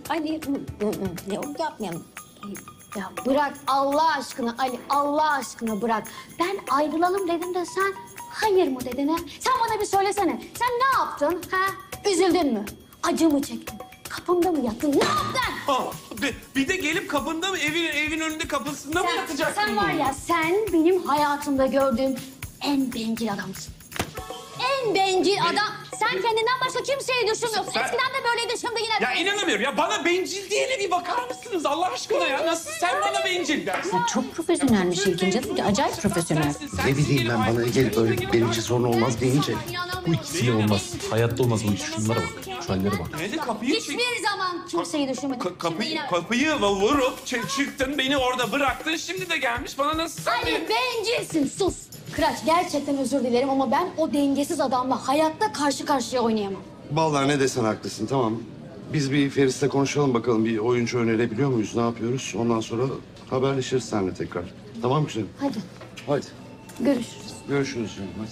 Q: yok yapmayalım. Ya bırak Allah aşkına Ali, Allah aşkına bırak. Ben ayrılalım dedim de sen hayır mı dedin ha? Sen bana bir söylesene. Sen ne yaptın ha? Üzüldün mü? Acı mı çektin? Kapımda mı yattın? Ne yaptın?
O: Bir de gelip kapında mı? Evin önünde kapısında mı yatacaksın?
Q: Sen var ya sen benim hayatımda gördüğüm en bencil adamsın. En bencil adam. Sen kendinden başka kimseyi düşünmüyorsun.
O: Sen-
Q: Eskiden de böyleydi şimdi yine
O: Ya inanamıyorum ya. Bana bencil diyene bir bakar mısınız Allah aşkına ya? Nasıl sen bana bencil dersin?
G: Çok profesyonelmiş İlkin canım. Acayip profesyonel.
K: Ne bileyim ben bana gelip öyle benim için sorun olmaz deyince.
M: Bu ikisiyle olmaz. Hayatta olmaz bu iş. Şunlara bak. Şu hallere bak.
O: Neydi kapıyı
Q: Hiçbir zaman kimseyi düşünmedin.
O: Kapıyı vurup çıktın beni orada bıraktın. Şimdi de gelmiş bana nasıl sen
Q: Ali bencilsin sus. Kıraç gerçekten özür dilerim ama ben o dengesiz adamla hayatta karşı karşıya oynayamam.
K: Vallahi ne desen haklısın tamam. Biz bir Feris'le konuşalım bakalım. Bir oyuncu önerebiliyor muyuz? Ne yapıyoruz? Ondan sonra haberleşiriz seninle tekrar. Tamam mı güzelim?
Q: Hadi
K: Hadi.
Q: görüşürüz.
K: Görüşürüz canım. Hadi.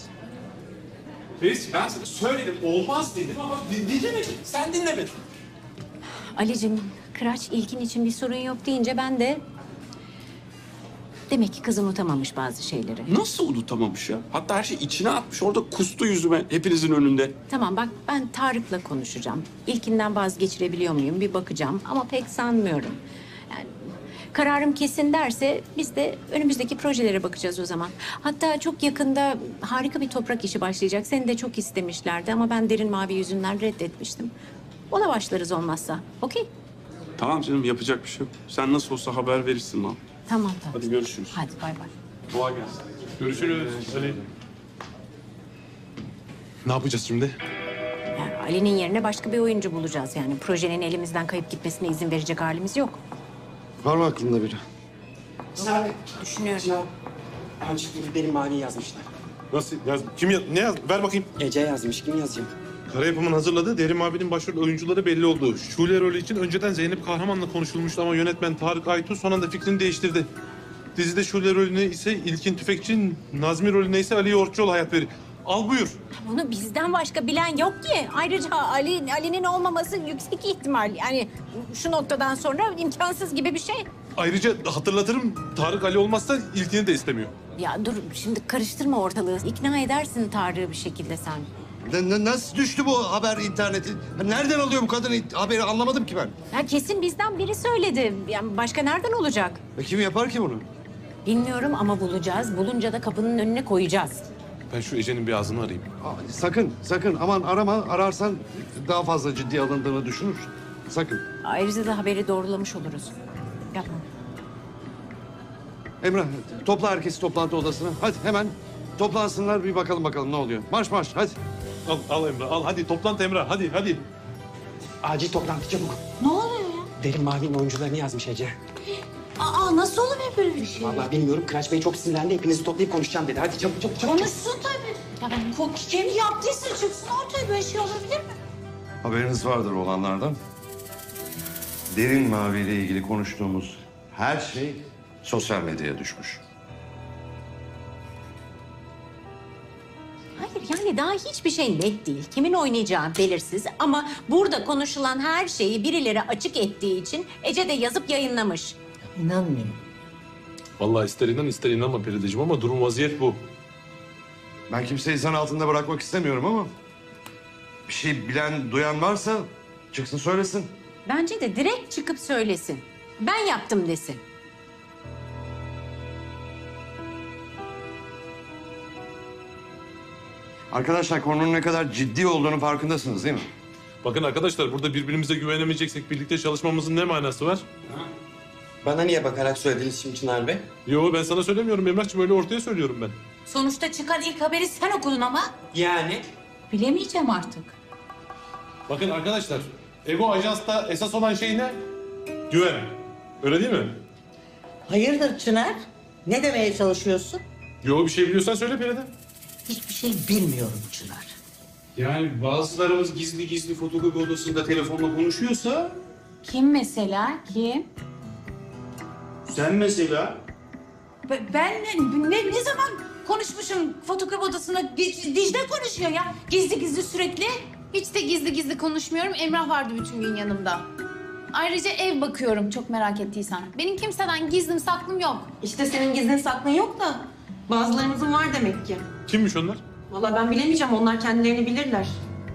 O: Feris ben sana söyledim olmaz dedim ama dinlemedin. Sen dinlemedin.
G: Ali'cim, Kıraç İlkin için bir sorun yok deyince ben de... Demek ki kız unutamamış bazı şeyleri.
O: Nasıl unutamamış ya? Hatta her şey içine atmış. Orada kustu yüzüme hepinizin önünde.
G: Tamam bak ben Tarık'la konuşacağım. İlkinden vazgeçirebiliyor muyum bir bakacağım ama pek sanmıyorum. Yani kararım kesin derse biz de önümüzdeki projelere bakacağız o zaman. Hatta çok yakında harika bir toprak işi başlayacak. Seni de çok istemişlerdi ama ben Derin Mavi yüzünden reddetmiştim. Ona başlarız olmazsa. Okey?
O: Tamam canım yapacak bir şey yok. Sen nasıl olsa haber verirsin bana.
G: Tamam.
O: Hadi görüşürüz.
G: Hadi bay bay.
O: Kolay gelsin.
M: Görüşürüz. Ali. Ne yapacağız şimdi?
G: Yani Ali'nin yerine başka bir oyuncu bulacağız yani. Projenin elimizden kayıp gitmesine izin verecek halimiz yok.
K: Var mı aklında biri?
G: Düşünüyorum.
S: Ancak benim mani yazmışlar.
M: Nasıl yaz? Kim yaz? Ne yaz? Ver bakayım.
S: Ece yazmış. Kim yazacak?
M: Karayapım'ın hazırladığı Derin Mavi'nin başrol oyuncuları belli oldu. Şule rolü için önceden Zeynep Kahraman'la konuşulmuştu ama yönetmen Tarık Aytu son anda fikrini değiştirdi. Dizide Şule rolüne ise İlkin Tüfekçi, Nazmi rolüne ise Ali Yoğurtçuoğlu hayat verir. Al buyur.
G: Bunu bizden başka bilen yok ki. Ayrıca Ali'nin olmaması yüksek ihtimal. Yani şu noktadan sonra imkansız gibi bir şey.
M: Ayrıca hatırlatırım Tarık Ali olmazsa İlkin'i de istemiyor.
G: Ya dur şimdi karıştırma ortalığı. İkna edersin Tarık'ı bir şekilde sen.
K: Nasıl düştü bu haber interneti? Nereden alıyor bu kadın haberi anlamadım ki ben.
G: Ya kesin bizden biri söyledi. Yani başka nereden olacak?
K: Kim yapar ki bunu?
G: Bilmiyorum ama bulacağız. Bulunca da kapının önüne koyacağız.
M: Ben şu Ece'nin bir ağzını arayayım.
K: Sakın aman arama. Ararsan daha fazla ciddi alındığını düşünür. Sakın.
G: Ayrıca da haberi doğrulamış oluruz. Yapma.
K: Emrah topla herkesi toplantı odasına. Hadi hemen toplansınlar bir bakalım ne oluyor. Marş hadi.
M: Al Emrah al hadi toplantı Emrah hadi.
S: Acil toplantı çabuk.
D: Ne oluyor ya?
S: Derin Mavi'nin oyuncularını yazmış Ece.
D: Aa nasıl olabilir böyle bir şey?
S: Vallahi bilmiyorum. Kıraç Bey çok sinirlendi. Hepinizi toplayıp konuşacağım dedi. Hadi çabuk.
D: Konuşsun tabii. Ya ben kendi yaptıysa çıksın ortaya böyle şey olabilir mi?
K: Haberiniz vardır olanlardan. Derin Mavi ile ilgili konuştuğumuz her şey sosyal medyaya düşmüş.
G: Hayır yani daha hiçbir şey net değil. Kimin oynayacağı belirsiz ama burada konuşulan her şeyi birileri açık ettiği için Ece de yazıp yayınlamış.
L: İnanmıyorum.
M: Vallahi ister inan ister inanma Perideciğim ama durum vaziyet bu.
K: Ben kimseyi zan altında bırakmak istemiyorum ama... ...bir şey bilen, duyan varsa çıksın söylesin.
G: Bence de direkt çıkıp söylesin. Ben yaptım desin.
K: Arkadaşlar konunun ne kadar ciddi olduğunu farkındasınız değil mi?
M: Bakın arkadaşlar burada birbirimize güvenemeyeceksek birlikte çalışmamızın ne manası var?
S: Bana niye bakarak söylediniz şimdi Çınar Bey?
M: Yo ben sana söylemiyorum Emrah'cığım öyle ortaya söylüyorum ben.
D: Sonuçta çıkan ilk haberi sen okudun ama.
S: Yani?
D: Bilemeyeceğim artık.
M: Bakın arkadaşlar Ego Ajans'ta esas olan şey ne? Güven. Öyle değil mi?
L: Hayırdır Çınar? Ne demeye çalışıyorsun?
M: Yo bir şey biliyorsan söyle Feride.
L: Hiçbir şey bilmiyorum Çınar.
O: Yani bazılarımız gizli gizli fotokopi odasında telefonla konuşuyorsa...
D: Kim mesela? Kim?
O: Sen mesela...
D: Ben ne zaman konuşmuşum fotokopi odasında? Dicle konuşuyor ya. Gizli gizli sürekli.
C: Hiç de gizli gizli konuşmuyorum. Emrah vardı bütün gün yanımda. Ayrıca ev bakıyorum çok merak ettiysen. Benim kimseden gizlim saklım yok.
R: İşte senin gizlin saklın yok da bazılarımızın var demek ki.
M: Kimmiş onlar?
R: Vallahi ben bilemeyeceğim. Onlar kendilerini bilirler.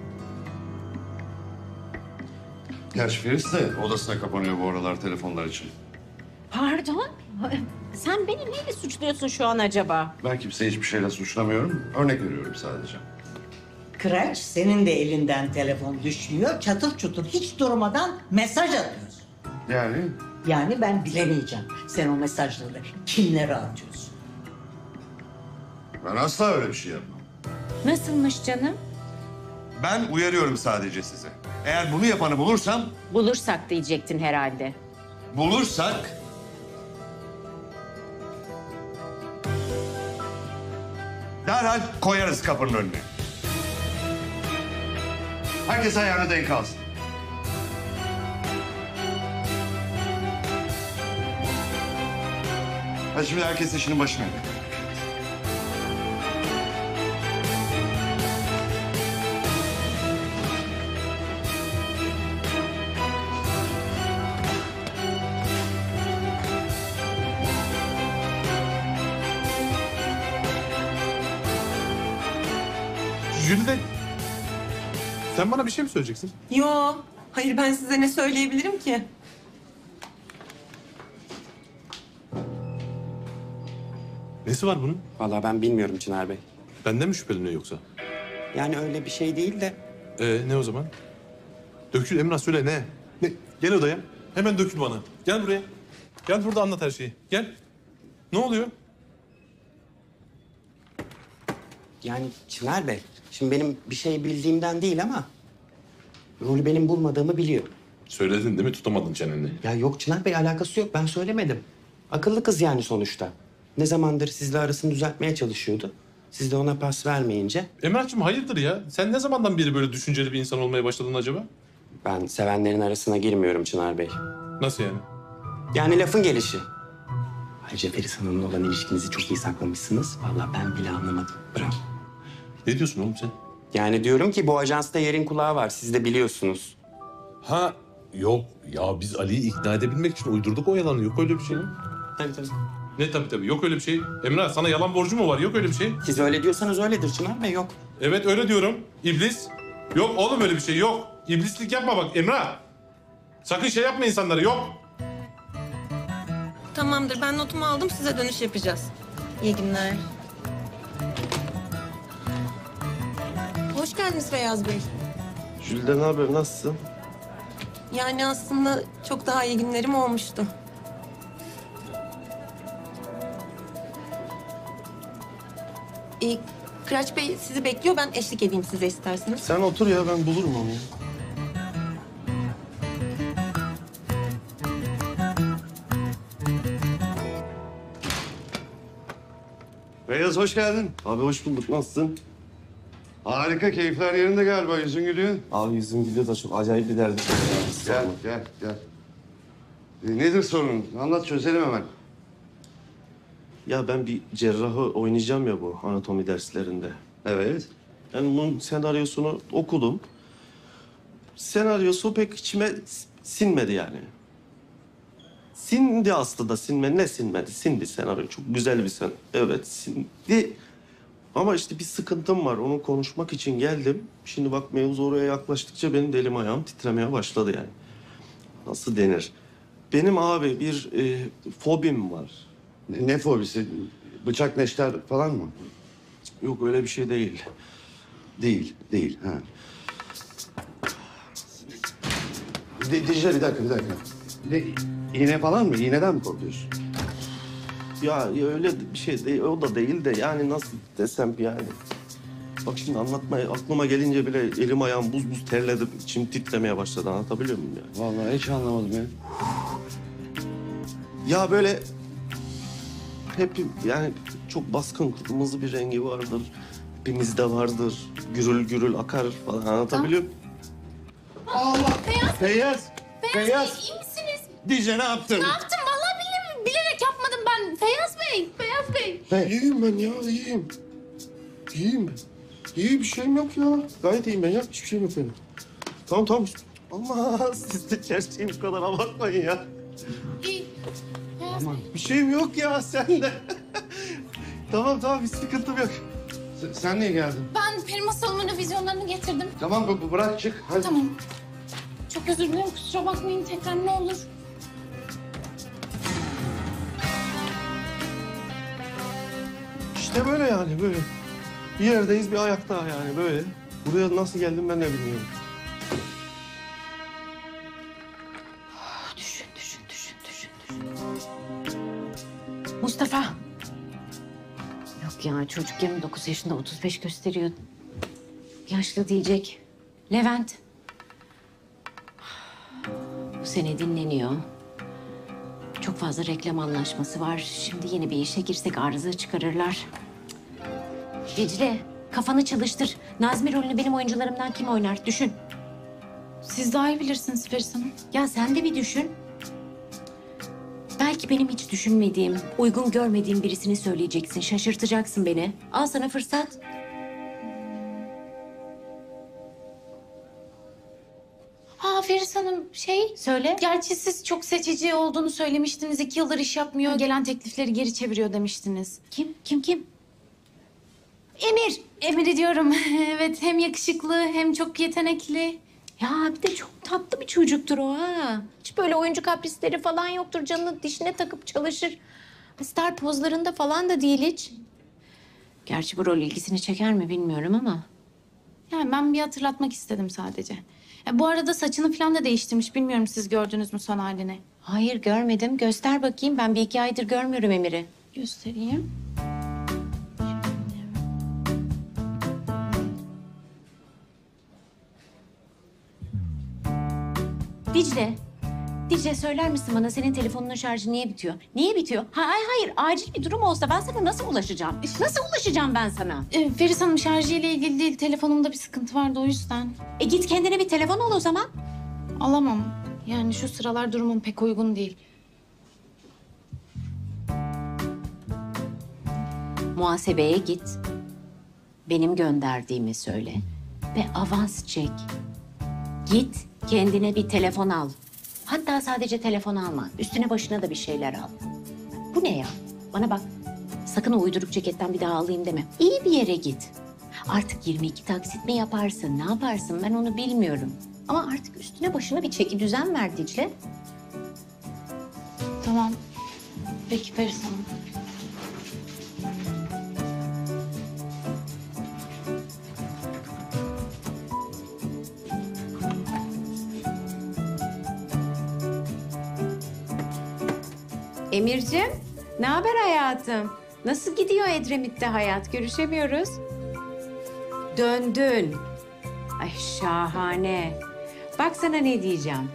K: Gerçi Feris de odasına kapanıyor bu aralar telefonlar için.
G: Pardon? Sen beni neyle suçluyorsun şu an acaba?
K: Ben kimseyi hiçbir şeyle suçlamıyorum. Örnek veriyorum sadece.
L: Kıraç senin de elinden telefon düşmüyor. Çatır çutur hiç durmadan mesaj atıyorsun.
K: Yani?
L: Yani ben bilemeyeceğim. Sen o mesajları kimlere atıyorsun?
K: Ben asla öyle bir şey yapmam.
G: Nasılmış canım?
K: Ben uyarıyorum sadece size. Eğer bunu yapanı bulursam...
G: Bulursak diyecektin herhalde.
K: Bulursak... derhal koyarız kapının önüne. Herkes ayağını denk alsın. Hadi şimdi herkes işinin başına.
M: Jülide, sen bana bir şey mi söyleyeceksin?
R: Yo. Hayır ben size ne söyleyebilirim ki?
M: Nesi var bunun?
S: Vallahi ben bilmiyorum Çınar Bey.
M: Benden mi şüpheleniyor yoksa?
S: Yani öyle bir şey değil de...
M: Ne o zaman? Dökül Emrah söyle ne? Ne? Gel odaya. Hemen dökül bana. Gel buraya. Gel burada anlat her şeyi. Gel. Ne oluyor?
S: Yani Çınar Bey, şimdi benim bir şey bildiğimden değil ama... ...rolü benim bulmadığımı biliyor.
M: Söyledin değil mi? Tutamadın çeneni.
S: Ya yok Çınar Bey, alakası yok. Ben söylemedim. Akıllı kız yani sonuçta. Ne zamandır sizle arasını düzeltmeye çalışıyordu. Siz de ona pas vermeyince...
M: Emrah'cığım hayırdır ya? Sen ne zamandan beri böyle düşünceli bir insan olmaya başladın acaba?
S: Ben sevenlerin arasına girmiyorum Çınar Bey.
M: Nasıl yani?
S: Yani lafın gelişi. Ayrıca Feris Hanım'la olan ilişkinizi çok iyi saklamışsınız. Vallahi ben bile anlamadım. Bravo.
M: Ne diyorsun oğlum sen?
S: Yani diyorum ki bu ajansta yerin kulağı var. Siz de biliyorsunuz.
M: Ha yok ya biz Ali'yi ikna edebilmek için uydurduk o yalanı. Yok öyle bir şey.
S: Tabii tabii.
M: Ne tabii yok öyle bir şey. Emrah sana yalan borcu mu var? Yok öyle bir şey.
S: Siz öyle diyorsanız öyledir Çınar Bey, yok.
M: Evet öyle diyorum. İblis. Yok oğlum öyle bir şey yok. İblislik yapma bak Emrah. Sakın şey yapma insanlara yok.
R: Tamamdır ben notumu aldım size dönüş yapacağız. İyi günler. Hoş geldiniz Feyyaz Bey.
U: Jülide ne haber, nasılsın?
R: Yani aslında çok daha iyi günlerim olmuştu. Kıraç Bey sizi bekliyor. Ben eşlik edeyim size isterseniz.
U: Sen otur ya, ben bulurum onu ya.
K: Beyaz hoş geldin.
U: Abi hoş bulduk, nasılsın?
K: Harika, keyifler yerinde galiba. Yüzün gülüyor.
U: Abi yüzüm gülüyor da çok acayip bir derdim.
K: Gel. Nedir sorun? Anlat, çözelim hemen.
U: Ya ben bir cerrahı oynayacağım ya bu anatomi derslerinde.
K: Evet.
U: Yani bunun senaryosunu okudum. Senaryosu pek içime sinmedi yani. Sindi aslında, ne sinmedi? Sindi senaryo. Çok güzel bir senaryo. Evet, sindi. Ama işte bir sıkıntım var. Onu konuşmak için geldim. Şimdi bak mevzu oraya yaklaştıkça benim de elim ayağım titremeye başladı yani. Nasıl denir? Benim abi bir fobim var.
K: Ne fobisi? Bıçak neşter falan mı?
U: Yok öyle bir şey değil.
K: Değil. Ha. Dicle bir dakika. İğne falan mı? İğneden mi korkuyorsun?
U: Ya öyle bir şey değil, o da değil de yani nasıl desem yani. Bak şimdi anlatmaya aklıma gelince bile elim ayağım buz terledim. İçim titremeye başladı, anlatabiliyor muyum yani?
K: Vallahi hiç anlamadım ya.
U: Ya böyle hep yani çok baskın kırmızı bir rengi vardır. Hepimizde vardır. Gürül gürül akar falan, anlatabiliyor muyum?
K: Allah! Feyyaz!
C: Feyyaz Bey, iyi misiniz?
K: Dicle ne yaptın?
C: Ne yaptım? Vallahi bilerek yapmadım ben. Feyyaz Bey.
U: İyiyim ben ya, iyiyim. İyiyim ben. İyi bir şeyim yok ya. Gayet iyiyim ben ya. Hiçbir şeyim yok benim. Tamam. Ama siz de gerçeği bu kadar abartmayın ya.
C: İyi. Feyyaz Bey.
U: Bir şeyim yok ya sende. Tamam bir sıkıntım yok.
K: Sen niye geldin?
C: Ben peri masalımın vizyonlarını getirdim.
K: Tamam bırak çık. Hadi.
C: Tamam. Çok özür dilerim. Kusura bakmayın tekrar ne olur.
U: İşte böyle yani böyle. Bir yerdeyiz bir ayakta yani böyle. Buraya nasıl geldim ben de bilmiyorum.
G: Düşün. Mustafa. Yok ya çocuk 29 yaşında 35 gösteriyor. Yaşlı diyecek. Levent. Bu sene dinleniyor. Çok fazla reklam anlaşması var. Şimdi yeni bir işe girsek arıza çıkarırlar. Dicle kafanı çalıştır. Nazmi rolünü benim oyuncularımdan kim oynar? Düşün.
C: Siz daha iyi bilirsiniz Feris Hanım.
G: Ya sen de bir düşün. Belki benim hiç düşünmediğim, uygun görmediğim birisini söyleyeceksin. Şaşırtacaksın beni. Al sana fırsat.
C: Feris Hanım
G: Söyle.
C: Gerçi siz çok seçici olduğunu söylemiştiniz. 2 yıldır iş yapmıyor. Gelen teklifleri geri çeviriyor demiştiniz.
G: Kim? Emir.
C: Emir'i diyorum. Evet, hem yakışıklı hem çok yetenekli.
G: Ya bir de çok tatlı bir çocuktur o ha. Hiç böyle oyuncu kaprisleri falan yoktur. Canını dişine takıp çalışır. Star pozlarında falan da değil hiç. Gerçi bu rol ilgisini çeker mi bilmiyorum ama.
C: Yani ben bir hatırlatmak istedim sadece. Bu arada saçını falan da değiştirmiş. Bilmiyorum siz gördünüz mü son halini?
G: Hayır görmedim. Göster bakayım. Ben bir 2 aydır görmüyorum Emir'i.
C: Göstereyim.
G: Dicle söyler misin bana senin telefonunun şarjı niye bitiyor? Niye bitiyor? Hayır acil bir durum olsa ben sana nasıl ulaşacağım? Nasıl ulaşacağım ben sana?
C: Feris Hanım şarjıyla ilgili değil. Telefonumda bir sıkıntı vardı o yüzden.
G: Git kendine bir telefon al o zaman.
C: Alamam. Yani şu sıralar durumum pek uygun değil.
G: Muhasebeye git. Benim gönderdiğimi söyle. Ve avans çek. Git kendine bir telefon al. Hatta sadece telefon alma. Üstüne başına da bir şeyler al. Bu ne ya? Bana bak. Sakın o uyduruk ceketten bir daha alayım deme. İyi bir yere git. Artık 22 taksit mi yaparsın? Ne yaparsın? Ben onu bilmiyorum. Ama artık üstüne başına bir çeki düzen ver Dicle.
C: Tamam. Peki Feris Hanım.
G: Emir'cim, ne haber hayatım? Nasıl gidiyor Edremit'te hayat? Görüşemiyoruz. Döndün. Ay şahane. Bak sana ne diyeceğim.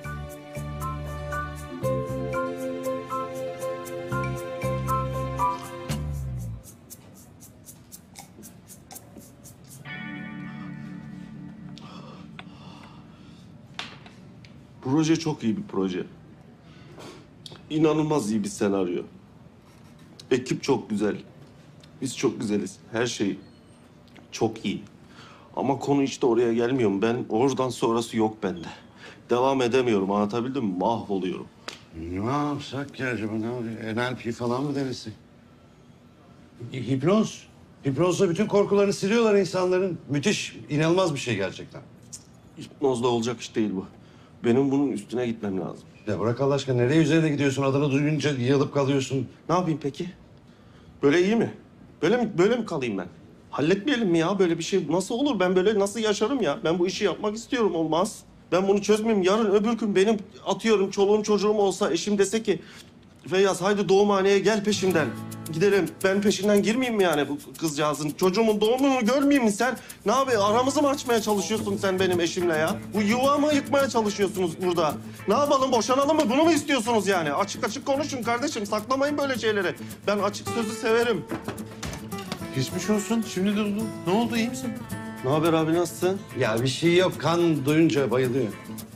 U: Proje çok iyi bir proje. İnanılmaz iyi bir senaryo. Ekip çok güzel. Biz çok güzeliz. Her şey çok iyi. Ama konu işte oraya gelmiyor mu? Ben oradan sonrası yok bende. Devam edemiyorum, anlatabildim mi? Mahvoluyorum.
K: Ne yapsak ki acaba? Ne oluyor? NLP falan mı denesek? Hipnoz. Hipnozla bütün korkularını siliyorlar insanların. Müthiş, inanılmaz bir şey gerçekten.
U: Hipnozla olacak iş değil bu. Benim bunun üstüne gitmem lazım.
K: Ya bırak Allah aşkına, nereye üzerine gidiyorsun? Adını duyunca yığılıp kalıyorsun.
U: Ne yapayım peki? Böyle iyi mi? Böyle mi kalayım ben? Halletmeyelim mi ya böyle bir şey? Nasıl olur? Ben böyle nasıl yaşarım ya? Ben bu işi yapmak istiyorum, olmaz. Ben bunu çözmeyeyim. Yarın öbür gün benim atıyorum çoluğum çocuğum olsa eşim dese ki Feyyaz haydi doğumhaneye gel peşimden. Gidelim. Ben peşinden girmeyeyim mi yani bu kızcağızın? Çocuğumun doğumunu görmeyeyim mi sen? Ne abi aramızı mı açmaya çalışıyorsun sen benim eşimle ya? Bu yuvamı yıkmaya çalışıyorsunuz burada. Ne yapalım, boşanalım mı? Bunu mu istiyorsunuz yani? Açık açık konuşun kardeşim. Saklamayın böyle şeyleri. Ben açık sözü severim.
M: Geçmiş olsun. Şimdi de oldu. Ne oldu, iyi misin?
U: Ne haber abi, nasılsın?
K: Ya bir şey yok. Kan duyunca bayılıyor.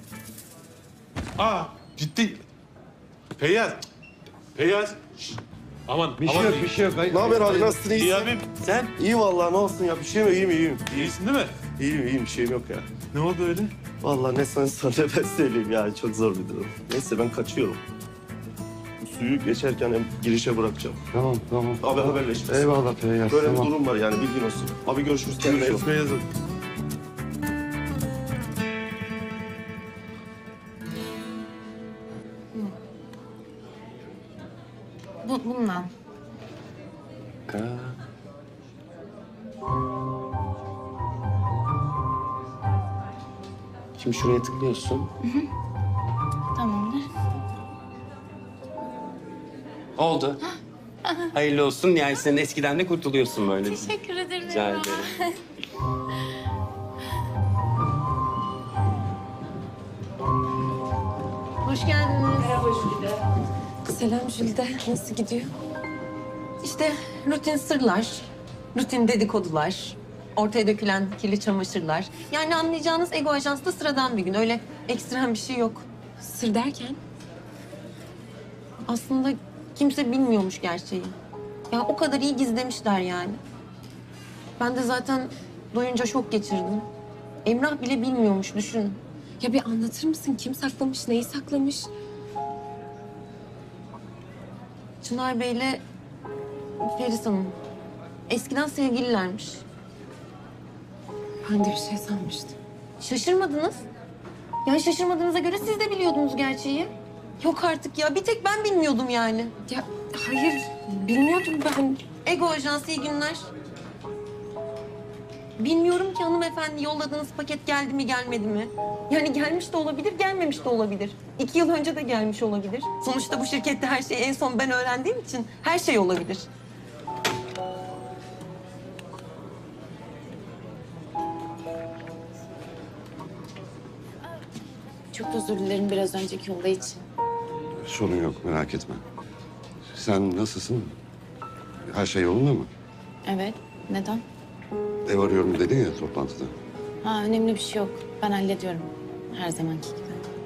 M: Aa, ciddi. Feyyaz. Feyyaz. Şşt. Aman,
K: Bir şey yok, bir şey yok.
U: Ne haber abi, nasılsın? İyisin?
M: İyi abim. Sen?
U: İyi vallahi, ne olsun ya? Bir şey mi? İyiyim.
M: İyisin değil mi?
U: İyiyim, bir şeyim yok ya.
M: Ne oldu öyle?
U: Vallahi ne sen söyle ben söyleyeyim ya. Çok zor bir durum. Neyse ben kaçıyorum. Bu suyu geçerken hem girişe bırakacağım.
K: Tamam.
U: Abi haberleşiriz.
K: Eyvallah Feyyaz.
U: Böyle
K: tamam.
U: bir durum var yani, bilgin olsun. Abi görüşürüz. Kendine iyi bak.
M: Feyyaz'ım.
C: Bundan.
S: Şimdi şuraya tıklıyorsun.
C: Tamamdır.
S: Oldu. Hayırlı olsun. Yani sen eskiden de kurtuluyorsun böyle.
C: Teşekkür ederim.
S: Rica ederim.
R: Hoş geldiniz.
B: Merhaba Jülide. Selam Jülide. Nasıl gidiyor?
R: İşte rutin sırlar, rutin dedikodular, ortaya dökülen kirli çamaşırlar. Yani anlayacağınız Ego Ajans'ta sıradan bir gün. Öyle ekstrem bir şey yok.
B: Sır derken?
R: Aslında kimse bilmiyormuş gerçeği. Ya o kadar iyi gizlemişler yani. Ben de zaten duyunca şok geçirdim. Emrah bile bilmiyormuş, düşün.
B: Ya bir anlatır mısın? Kim saklamış, neyi saklamış?
R: Çınar Bey'le Feris Hanım. Eskiden sevgililermiş.
B: Ben de bir şey sanmıştım.
R: Şaşırmadınız. Yani şaşırmadığınıza göre siz de biliyordunuz gerçeği. Yok artık ya. Bir tek ben bilmiyordum yani.
B: Ya hayır, bilmiyordum ben.
R: Ego Ajansı, iyi günler. Bilmiyorum ki hanımefendi, yolladığınız paket geldi mi gelmedi mi? Yani gelmiş de olabilir, gelmemiş de olabilir. 2 yıl önce de gelmiş olabilir. Sonuçta bu şirkette her şeyi en son ben öğrendiğim için her şey olabilir.
C: Çok özür dilerim biraz önceki olay için.
K: Sorun yok, merak etme. Sen nasılsın? Her şey yolunda mı?
C: Evet. Neden?
K: Ev arıyorum dedin ya toplantıda.
C: Ha, önemli bir şey yok. Ben hallediyorum. Her zamanki gibi.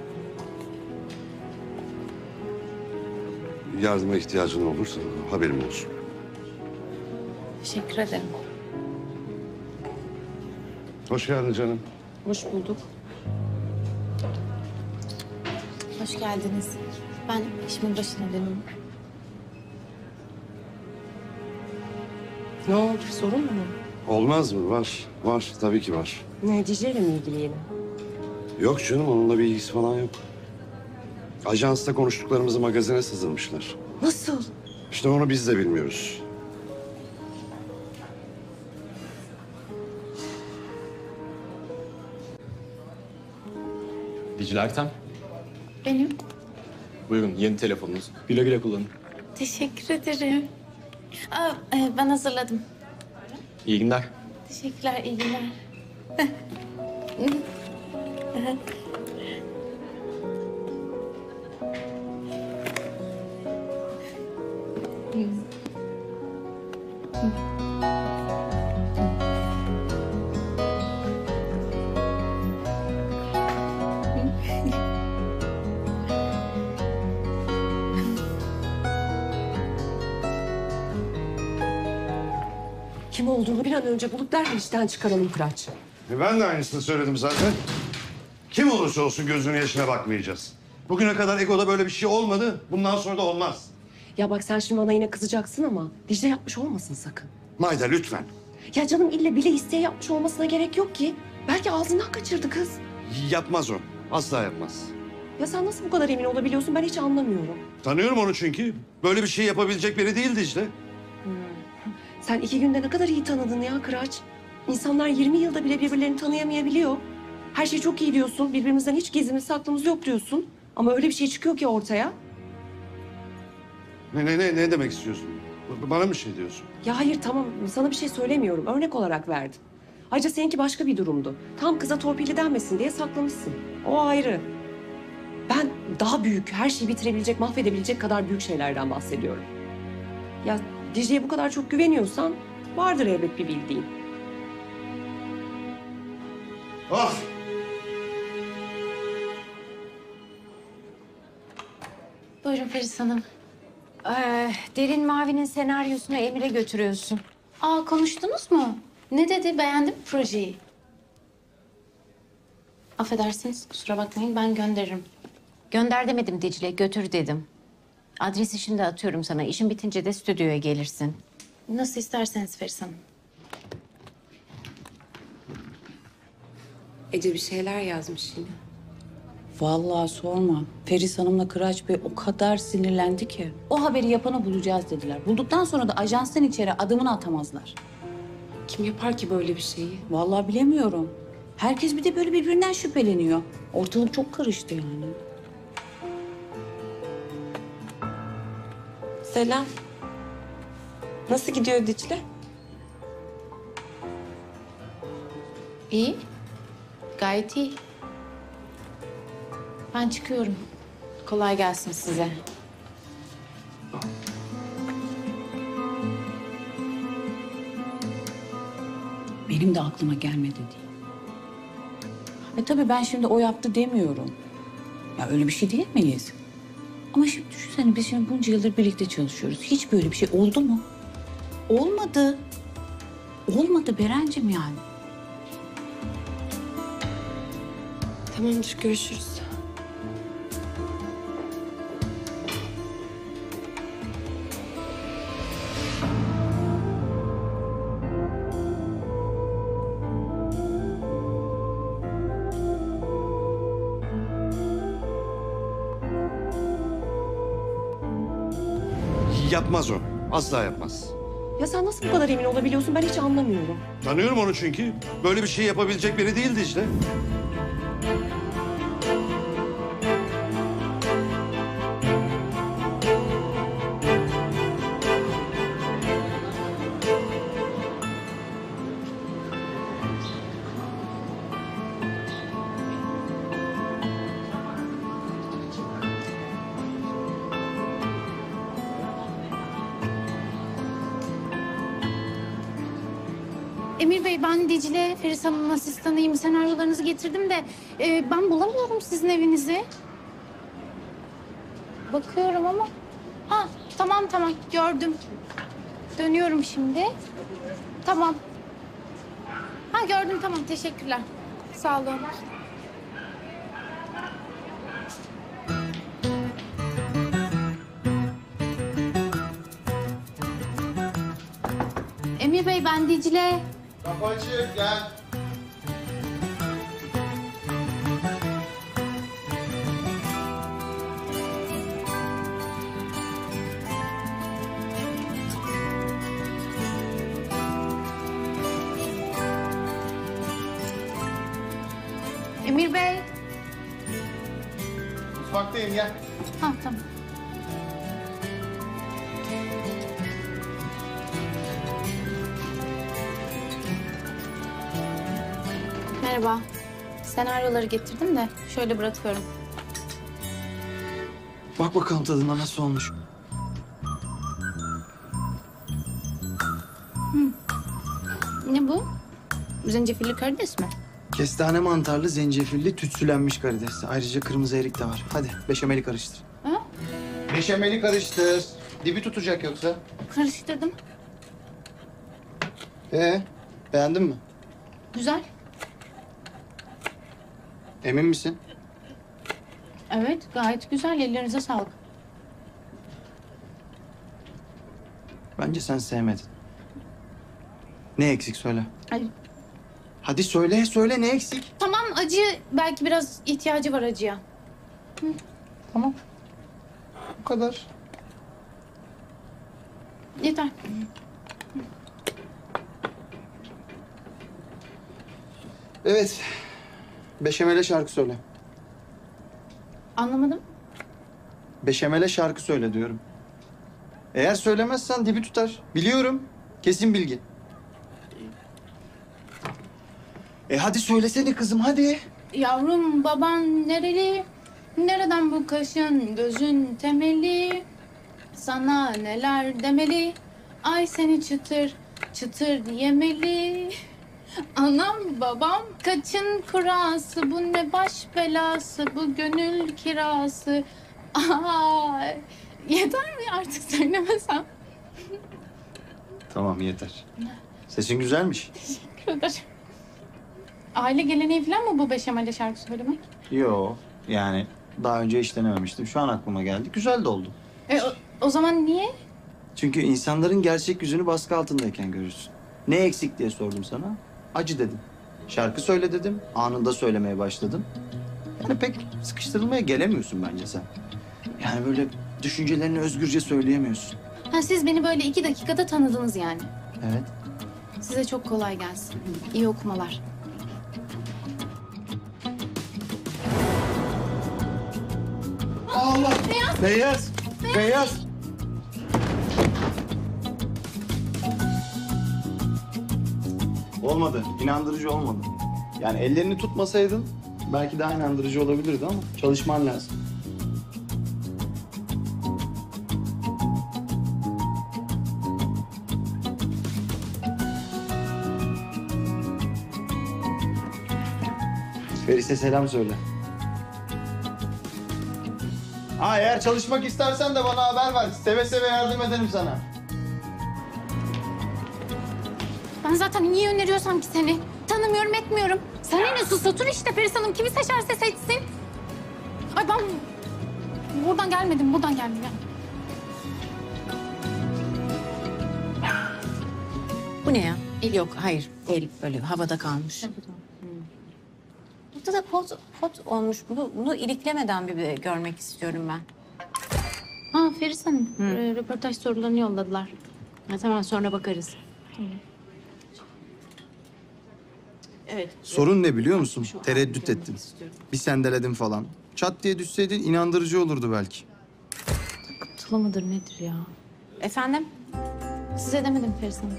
K: Yardıma ihtiyacın olursa haberim olsun.
C: Teşekkür ederim.
K: Hoş geldin canım.
B: Hoş bulduk.
C: Hoş geldiniz. Ben işimin başına döneyim.
B: Ne oldu? Sorun mu?
K: Olmaz mı? Var. Tabii ki var.
B: Ne, Dicle'yle mi ilgili yine?
K: Yok canım, onunla bir ilgisi falan yok. Ajansta konuştuklarımızı magazine sızdırmışlar.
B: Nasıl?
K: İşte onu biz de bilmiyoruz.
F: Dicle Aktan.
C: Benim.
F: Buyurun yeni telefonunuz. Güle güle kullanın.
C: Teşekkür ederim. Aa, ben hazırladım.
F: İyi günler.
C: Teşekkürler, iyi günler.
B: Kim olduğunu bir an önce bulup derhal işten çıkaralım Kıraç.
K: Ben de aynısını söyledim zaten. Kim olursa olsun gözünün yaşına bakmayacağız. Bugüne kadar Ego'da böyle bir şey olmadı. Bundan sonra da olmaz.
B: Ya bak sen şimdi bana yine kızacaksın ama Dicle yapmış olmasın sakın.
K: Mayda lütfen.
I: Ya canım ille bile isteye yapmış olmasına gerek yok ki. Belki ağzından kaçırdı kız.
K: Yapmaz o. Asla yapmaz.
I: Ya sen nasıl bu kadar emin olabiliyorsun ben hiç anlamıyorum.
K: Tanıyorum onu çünkü. Böyle bir şey yapabilecek biri değil Dicle.
I: Sen 2 günde ne kadar iyi tanıdın ya Kıraç. İnsanlar 20 yılda bile birbirlerini tanıyamayabiliyor. Her şey çok iyi diyorsun. Birbirimizden hiç gizlimiz saklımız yok diyorsun. Ama öyle bir şey çıkıyor ki ortaya.
K: Ne demek istiyorsun? Bana mı şey diyorsun?
I: Ya hayır tamam sana bir şey söylemiyorum. Örnek olarak verdim. Ayrıca seninki başka bir durumdu. Tam kıza torpilli denmesin diye saklamışsın. O ayrı. Ben daha büyük, her şeyi bitirebilecek, mahvedebilecek kadar büyük şeylerden bahsediyorum. Ya Dicle'ye bu kadar çok güveniyorsan vardır elbet bir bildiğin.
K: Ah!
C: Buyurun Feris Hanım.
G: Derin Mavi'nin senaryosunu Emir'e götürüyorsun.
C: Aa konuştunuz mu? Ne dedi? Beğendi mi projeyi? Affedersiniz kusura bakmayın ben gönderirim.
G: Gönder demedim Dicle, götür dedim. Adresi şimdi atıyorum sana. İşin bitince de stüdyoya gelirsin.
C: Nasıl isterseniz Feris Hanım.
I: Ece bir şeyler yazmış yine.
D: Vallahi sorma. Feris Hanım'la Kıraç Bey o kadar sinirlendi ki. O haberi yapanı bulacağız dediler. Bulduktan sonra da ajanstan içeri adımını atamazlar.
I: Kim yapar ki böyle bir şeyi?
D: Vallahi bilemiyorum. Herkes bir de böyle birbirinden şüpheleniyor. Ortalık çok karıştı yani.
I: Selam. Nasıl gidiyor Dicle?
C: İyi. Gayet iyi. Ben çıkıyorum. Kolay gelsin size.
D: Benim de aklıma gelmedi değil. Tabii ben şimdi o yaptı demiyorum. Ya öyle bir şey diyemeyiz. Ama şimdi düşünsene biz şimdi bunca yıldır birlikte çalışıyoruz. Hiç böyle bir şey oldu mu? Olmadı. Olmadı Berencim yani.
I: Tamamdır görüşürüz.
K: Yapmaz o. Asla yapmaz.
I: Ya sen nasıl bu kadar emin olabiliyorsun ben hiç anlamıyorum.
K: Tanıyorum onu çünkü. Böyle bir şey yapabilecek biri değil Dicle.
C: Emir Bey ben Dicle, Feris Hanım'ın asistanıyım. Senaryolarınızı getirdim de ben bulamıyorum sizin evinizi. Bakıyorum ama. Ha tamam gördüm. Dönüyorum şimdi. Tamam. Ha gördüm tamam teşekkürler. Sağ olun. Emir Bey ben Dicle.
K: Kapı açık gel.
C: Emir Bey.
K: Mutfaktayım gel.
C: Ha tamam. Merhaba. Senaryoları getirdim de şöyle bırakıyorum.
H: Bak bakalım tadına nasıl olmuş.
C: Ne bu? Zencefilli karides mi?
H: Kestane mantarlı, zencefilli, tütsülenmiş karides. Ayrıca kırmızı erik de var. Hadi beşameli karıştır.
C: Ha?
H: Beşameli karıştır. Dibi tutacak yoksa.
C: Karıştırdım.
H: Beğendin mi?
C: Güzel.
H: Emin misin?
C: Evet gayet güzel. Ellerinize sağlık.
H: Bence sen sevmedin. Ne eksik söyle.
C: Ay,
H: Hadi söyle ne eksik?
C: tamam acı, belki biraz ihtiyacı var acıya.
H: Tamam. Bu kadar.
C: Yeter.
H: Evet. Beşamele şarkı söyle.
C: Anlamadım.
H: Beşamele şarkı söyle diyorum. Eğer söylemezsen dibi tutar. Biliyorum. Kesin bilgi. Hadi söylesene kızım hadi.
C: Yavrum baban nereli? Nereden bu kaşın gözün temeli? Sana neler demeli? Ay seni çıtır çıtır yemeli. Anam babam kaçın kurası? Bu ne baş belası? Bu gönül kirası. Ay, yeter mi artık söylemesem?
H: Tamam yeter. Sesin güzelmiş.
C: Teşekkür ederim. Aile geleneği falan mı bu beşamele şarkı söylemek?
H: Yo yani daha önce hiç denememiştim. Şu an aklıma geldi. Güzel de oldu.
C: O zaman niye?
H: Çünkü insanların gerçek yüzünü baskı altındayken görürsün. Ne eksik diye sordum sana. Acı dedim. Şarkı söyle dedim. Anında söylemeye başladım. Yani pek sıkıştırılmaya gelemiyorsun bence sen. Yani böyle düşüncelerini özgürce söyleyemiyorsun.
C: Ha, siz beni böyle 2 dakikada tanıdınız yani.
H: Evet.
C: Size çok kolay gelsin. İyi okumalar.
H: Allah! Beyaz! Beyaz! Olmadı. İnandırıcı olmadı. Yani ellerini tutmasaydın belki daha inandırıcı olabilirdi ama çalışman lazım. Feris'e selam söyle. Ha, eğer çalışmak istersen de bana haber ver. Seve seve yardım ederim sana.
C: Ben zaten niye öneriyorsam ki seni? Tanımıyorum, etmiyorum. Sen ne sus, otur işte Feris Hanım. Kimi seçerse seçsin. Ay ben buradan gelmedim, buradan geldim.
G: Bu ne ya? Yok, hayır. El böyle havada kalmış. Burada da pot olmuş. Bunu iliklemeden bir görmek istiyorum ben.
C: Ha Feris Hanım, röportaj sorularını yolladılar.
G: Ha, tamam, sonra bakarız. Evet.
H: Sorun ne biliyor musun? Tereddüt ettim. Bir sendeledim falan. Çat diye düşseydin inandırıcı olurdu belki.
C: Takıntılı mıdır nedir ya?
G: Efendim?
C: Size demedim Feris Hanım.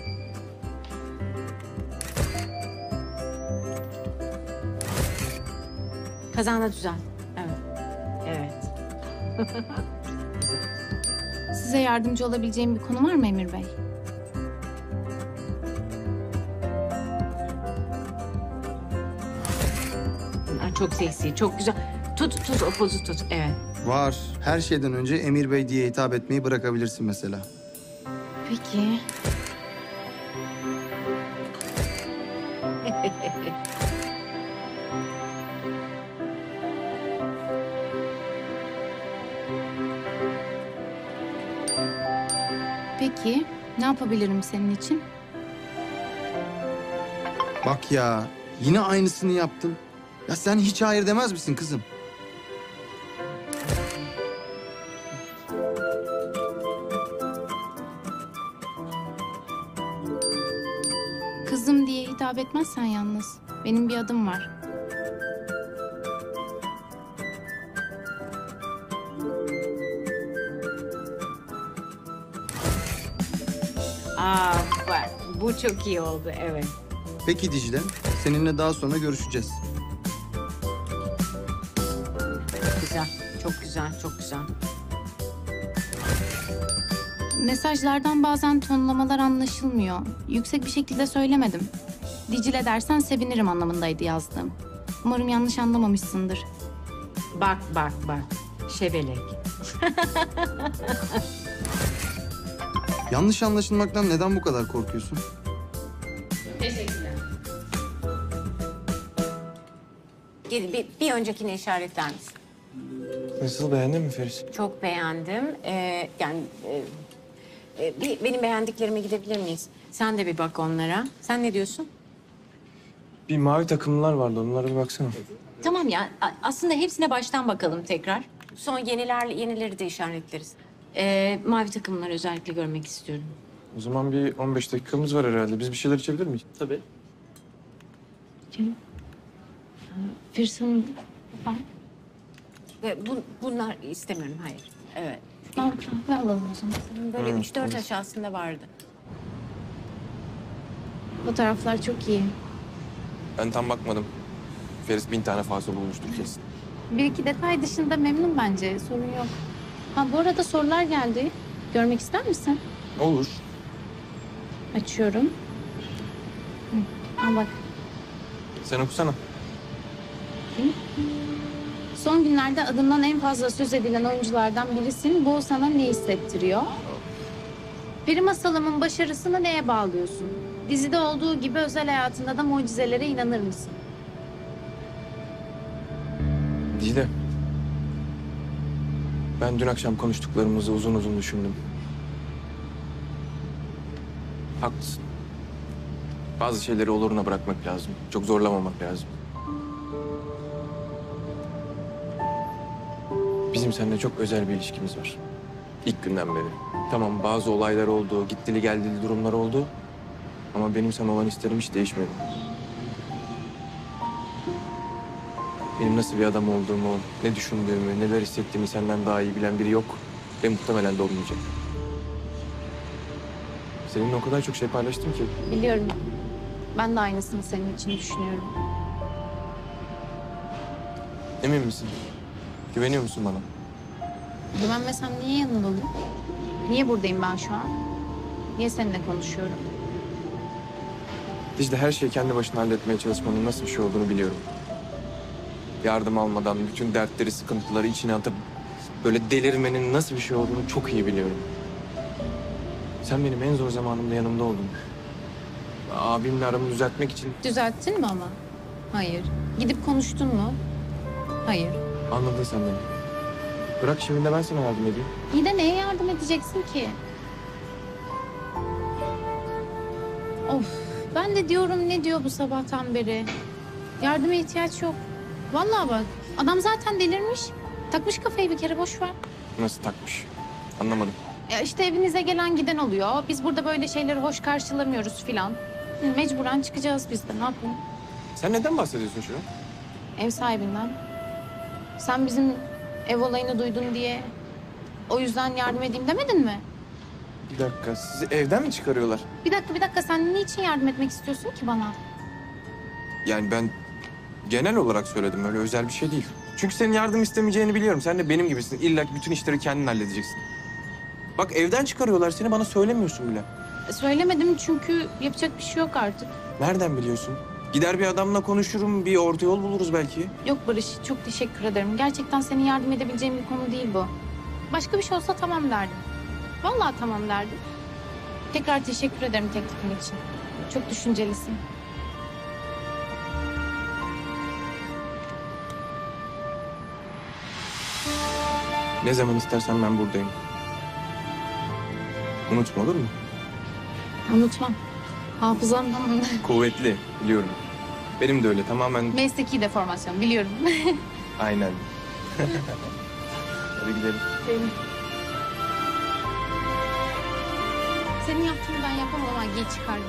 G: Kazanda düzen. Evet. Evet.
C: Size yardımcı olabileceğim bir konu var mı Emir Bey?
G: Ay, çok seksi, çok güzel. Tut o pozu tut. Evet.
H: Var. Her şeyden önce Emir Bey diye hitap etmeyi bırakabilirsin mesela.
C: Peki. Peki, ne yapabilirim senin için?
H: Bak ya, yine aynısını yaptın. Ya sen hiç hayır demez misin kızım?
C: Kızım diye hitap etmezsen yalnız. Benim bir adım var.
G: Aa, bak, bu çok iyi oldu, evet.
H: Peki Dicle, seninle daha sonra görüşeceğiz.
G: Güzel, çok güzel, çok güzel.
C: Mesajlardan bazen tonlamalar anlaşılmıyor. Yüksek bir şekilde söylemedim. Dicle dersen sevinirim anlamındaydı yazdığım. Umarım yanlış anlamamışsındır.
G: Bak. Şebelek.
H: Yanlış anlaşılmaktan neden bu kadar korkuyorsun?
G: Teşekkürler. Bir öncekine işaretler misin?
A: Nasıl, beğendin mi Feris?
G: Çok beğendim. Yani benim beğendiklerime gidebilir miyiz? Sen de bir bak onlara. Sen ne diyorsun?
A: Bir mavi takımlar vardı, onlara bir baksana.
G: Tamam ya. Aslında hepsine baştan bakalım tekrar. Son yenileri de işaretleriz. Mavi takımları özellikle görmek istiyorum.
A: O zaman bir 15 dakikamız var herhalde. Biz bir şeyler içebilir miyiz?
S: Tabii.
C: Firs Hanım.
G: Bunlar istemiyorum, hayır. Evet.
C: Tamam, tamam. Alalım o zaman.
G: Böyle
A: Hı,
G: 3-4
A: evet.
G: aşağısında vardı.
C: Fotoğraflar çok iyi.
A: Ben tam bakmadım. Feris 1000 tane falso bulmuştur kesin.
C: Bir iki detay dışında memnun bence. Sorun yok. Ha bu arada sorular geldi. Görmek ister misin?
A: Olur.
C: Açıyorum. Hı, al bak.
A: Sen okusana.
C: Son günlerde adından en fazla söz edilen oyunculardan birisin. Bu sana ne hissettiriyor? Peri masalımın başarısını neye bağlıyorsun? Dizide olduğu gibi özel hayatında da mucizelere inanır mısın?
A: Dicle. Ben dün akşam konuştuklarımızı uzun uzun düşündüm. Haklısın. Bazı şeyleri oluruna bırakmak lazım. Çok zorlamamak lazım. Bizim seninle çok özel bir ilişkimiz var. İlk günden beri. Tamam bazı olaylar oldu, gittili geldili durumlar oldu. Ama benim sana olan isterim hiç değişmedi. Benim nasıl bir adam olduğumu, ne düşündüğümü, neler hissettiğimi senden daha iyi bilen biri yok. Ve muhtemelen de olmayacak. Seninle o kadar çok şey paylaştım ki.
C: Biliyorum. Ben de aynısını senin için düşünüyorum.
A: Emin misin? Güveniyor musun bana?
C: Güvenmesem niye yanında olayım? Niye buradayım ben şu an? Niye seninle konuşuyorum?
A: Dicle her şeyi kendi başına halletmeye çalışmanın nasıl bir şey olduğunu biliyorum. Yardım almadan bütün dertleri, sıkıntıları içine atıp böyle delirmenin nasıl bir şey olduğunu çok iyi biliyorum. Sen benim en zor zamanımda yanımda oldun. Abimle aramı düzeltmek için
C: Düzelttin mi ama? Hayır. Gidip konuştun mu? Hayır.
A: anladın sen beni. Bırak şimdi de ben sana yardım edeyim.
C: İyi de neye yardım edeceksin ki? Of, ben de diyorum ne diyor bu sabahtan beri? Yardıma ihtiyaç yok. Vallahi bak, adam zaten delirmiş. Takmış kafayı bir kere, boş ver.
A: Nasıl takmış? Anlamadım.
C: Ya işte evinize gelen giden oluyor. Biz burada böyle şeyleri hoş karşılamıyoruz filan. Mecburen çıkacağız biz de, ne yapalım?
A: Sen neden bahsediyorsun şu an?
C: Ev sahibinden. Sen bizim ev olayını duydun diye o yüzden yardım edeyim demedin mi?
A: Bir dakika, sizi evden mi çıkarıyorlar?
C: Bir dakika sen niçin yardım etmek istiyorsun ki bana?
A: Yani ben genel olarak söyledim, öyle özel bir şey değil. Çünkü senin yardım istemeyeceğini biliyorum. Sen de benim gibisin. İlla ki bütün işleri kendin halledeceksin. Bak evden çıkarıyorlar seni, bana söylemiyorsun bile.
C: Söylemedim çünkü yapacak bir şey yok artık.
A: Nereden biliyorsun? Gider bir adamla konuşurum, bir orta yol buluruz belki.
C: Yok Barış, çok teşekkür ederim. Gerçekten senin yardım edebileceğim bir konu değil bu. Başka bir şey olsa tamam derdim. Vallahi tamam derdim. Tekrar teşekkür ederim teklifin için. Çok düşüncelisin.
A: Ne zaman istersen ben buradayım. Unutma, olur mu?
C: Unutmam. Hafızamdan
A: Kuvvetli, biliyorum. Benim de öyle, tamamen
C: mesleki deformasyon biliyorum.
A: aynen. Hadi gidelim.
C: Senin yaptığını ben yapamam ama giy çıkar.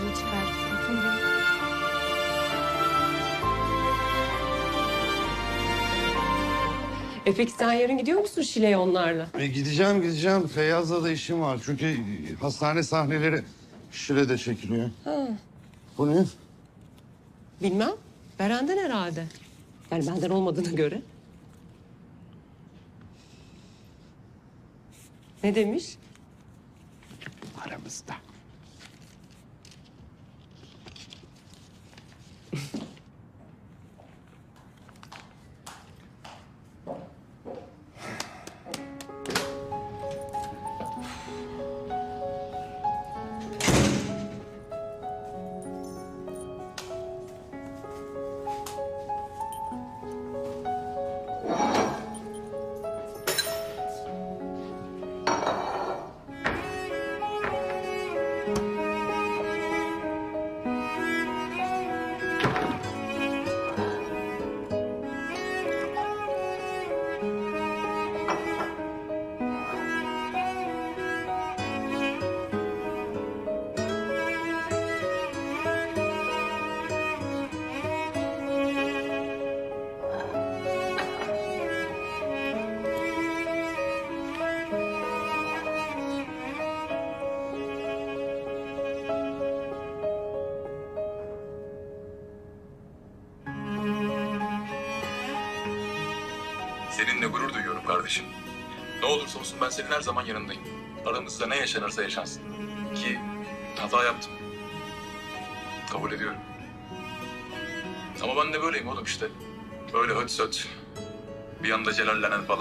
I: Peki sen yarın gidiyor musun Şile'ye onlarla?
K: Gideceğim. Feyyaz'la da işim var. Çünkü hastane sahneleri Şile'de çekiliyor.
I: Ha,
K: Bu ne?
I: bilmem. Beren'den herhalde. Yani benden olmadığına göre. Ne demiş?
K: Aramızda.
E: Seninle gurur duyuyorum kardeşim. Ne olursa olsun ben senin her zaman yanındayım. Aramızda ne yaşanırsa yaşansın. Ki hata yaptım. Kabul ediyorum. Ama ben de böyleyim oğlum işte. Böyle höt söt. Bir anda celallenen falan.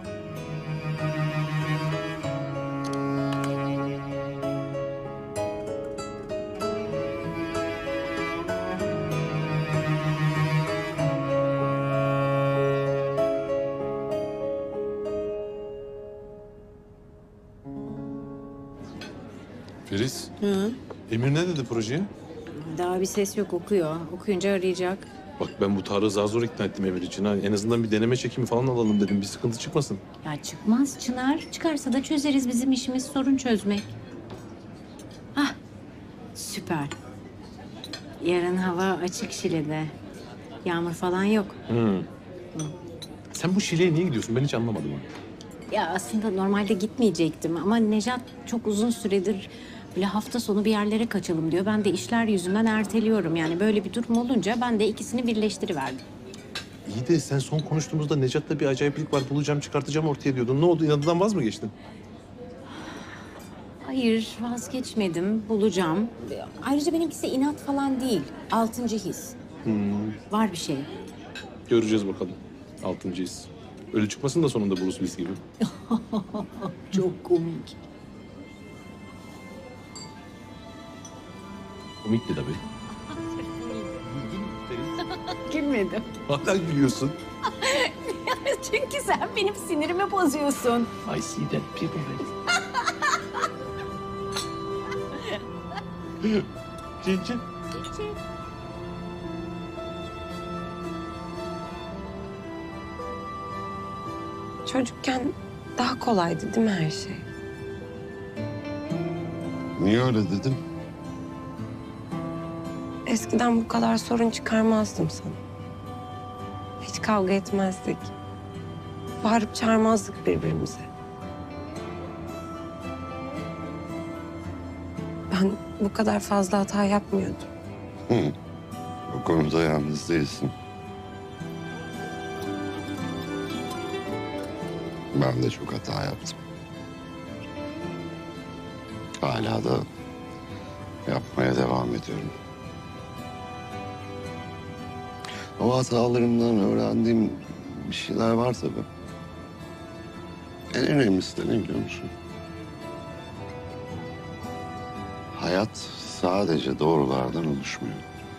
M: Feriz,
G: Hı.
M: Emir ne dedi projeye?
G: Daha bir ses yok, okuyor. Okuyunca arayacak.
M: Bak ben bu Tarık'ı zar zor ikna ettim Emir için. Ha. En azından bir deneme çekimi falan alalım dedim. Bir sıkıntı çıkmasın.
G: Ya çıkmaz Çınar. Çıkarsa da çözeriz. Bizim işimiz sorun çözmek. Hah, süper. Yarın hava açık Şile'de. Yağmur falan yok.
M: Hı. Sen bu Şile'ye niye gidiyorsun? Ben hiç anlamadım onu.
G: Ya aslında normalde gitmeyecektim ama Nejat çok uzun süredir böyle hafta sonu bir yerlere kaçalım diyor. Ben de işler yüzünden erteliyorum. Yani böyle bir durum olunca ben de ikisini birleştiriverdim.
M: İyi de sen son konuştuğumuzda Nejat'ta bir acayiplik var. Bulacağım, çıkartacağım ortaya diyordun. Ne oldu? İnadından vaz mı geçtin?
G: Hayır, vazgeçmedim. Bulacağım. Ayrıca benimkisi inat falan değil. 6. his. Var bir şey.
M: Göreceğiz bakalım. 6. his. Öyle çıkmasın da sonunda Bruce Willis gibi.
G: Çok komik.
M: Komikti tabii.
G: Gülmedim.
M: Hala gülüyorsun.
G: Çünkü sen benim sinirimi bozuyorsun.
M: I see that people. Cincin.
B: Çocukken daha kolaydı değil mi her şey?
K: Niye öyle dedin?
B: Eskiden bu kadar sorun çıkarmazdım sana. Hiç kavga etmezdik. Bağırıp çağırmazdık birbirimize. Ben bu kadar fazla hata yapmıyordum.
K: Hı. Bu konuda yalnız değilsin. Ben de çok hata yaptım. Hala da yapmaya devam ediyorum. O hatalarımdan öğrendiğim bir şeyler var tabii. En önemlisi de ne biliyor musun? Hayat sadece doğrulardan oluşmuyor.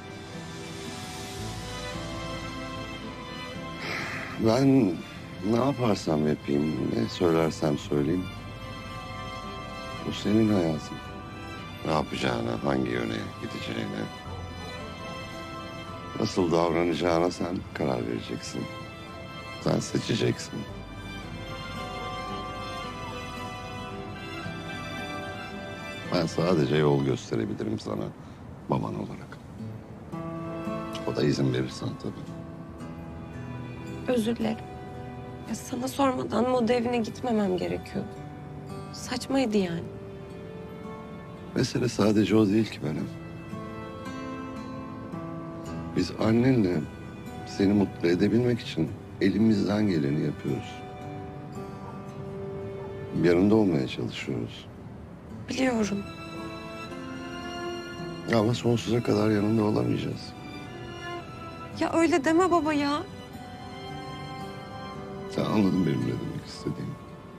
K: Ben ne yaparsam yapayım, ne söylersem söyleyeyim, bu senin hayatın. Ne yapacağına, hangi yöne gideceğine, nasıl davranacağına sen karar vereceksin. Sen seçeceksin. Ben sadece yol gösterebilirim sana baban olarak. O da izin verirsen tabii.
B: Özür dilerim. Ya sana sormadan moda evine gitmemem gerekiyordu. Saçmaydı yani.
K: Mesele sadece o değil ki benim. Biz annenle seni mutlu edebilmek için elimizden geleni yapıyoruz. Yanında olmaya çalışıyoruz.
B: Biliyorum.
K: Ama sonsuza kadar yanında olamayacağız.
B: Ya öyle deme baba ya.
K: Sen anladın benim ne demek istediğimi.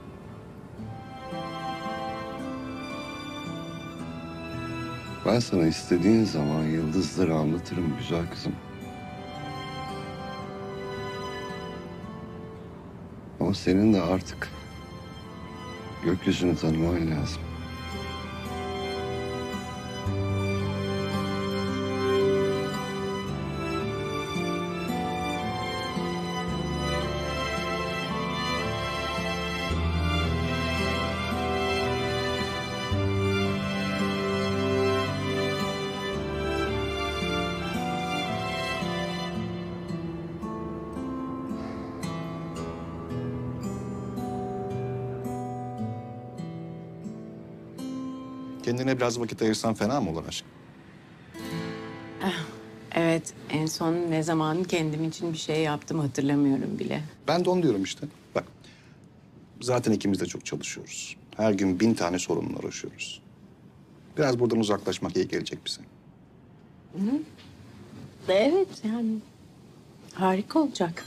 K: Ben sana istediğin zaman yıldızları anlatırım güzel kızım. Ama senin de artık gökyüzünü tanıman lazım.
V: Kendine biraz vakit ayırsan fena mı olur aşkım?
G: Evet,
D: En son ne zaman kendim için bir şey yaptım hatırlamıyorum bile.
N: Ben de onu diyorum işte. Bak, zaten ikimiz de çok çalışıyoruz. Her gün 1000 tane sorunla uğraşıyoruz. Biraz buradan uzaklaşmak iyi gelecek bize.
D: Hı? Evet yani harika olacak.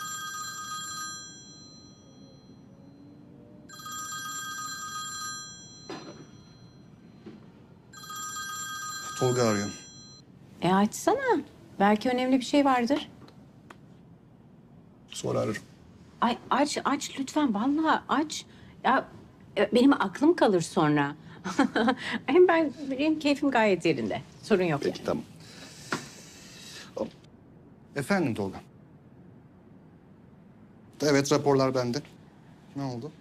N: Tolga arıyor.
D: Açsana. Belki önemli bir şey vardır.
N: Sonra ararım.
D: Ay aç lütfen vallahi aç. Ya benim aklım kalır sonra. Hem benim keyfim gayet yerinde. Sorun yok.
N: Peki tamam. Efendim Tolga. Evet raporlar bende. Ne oldu?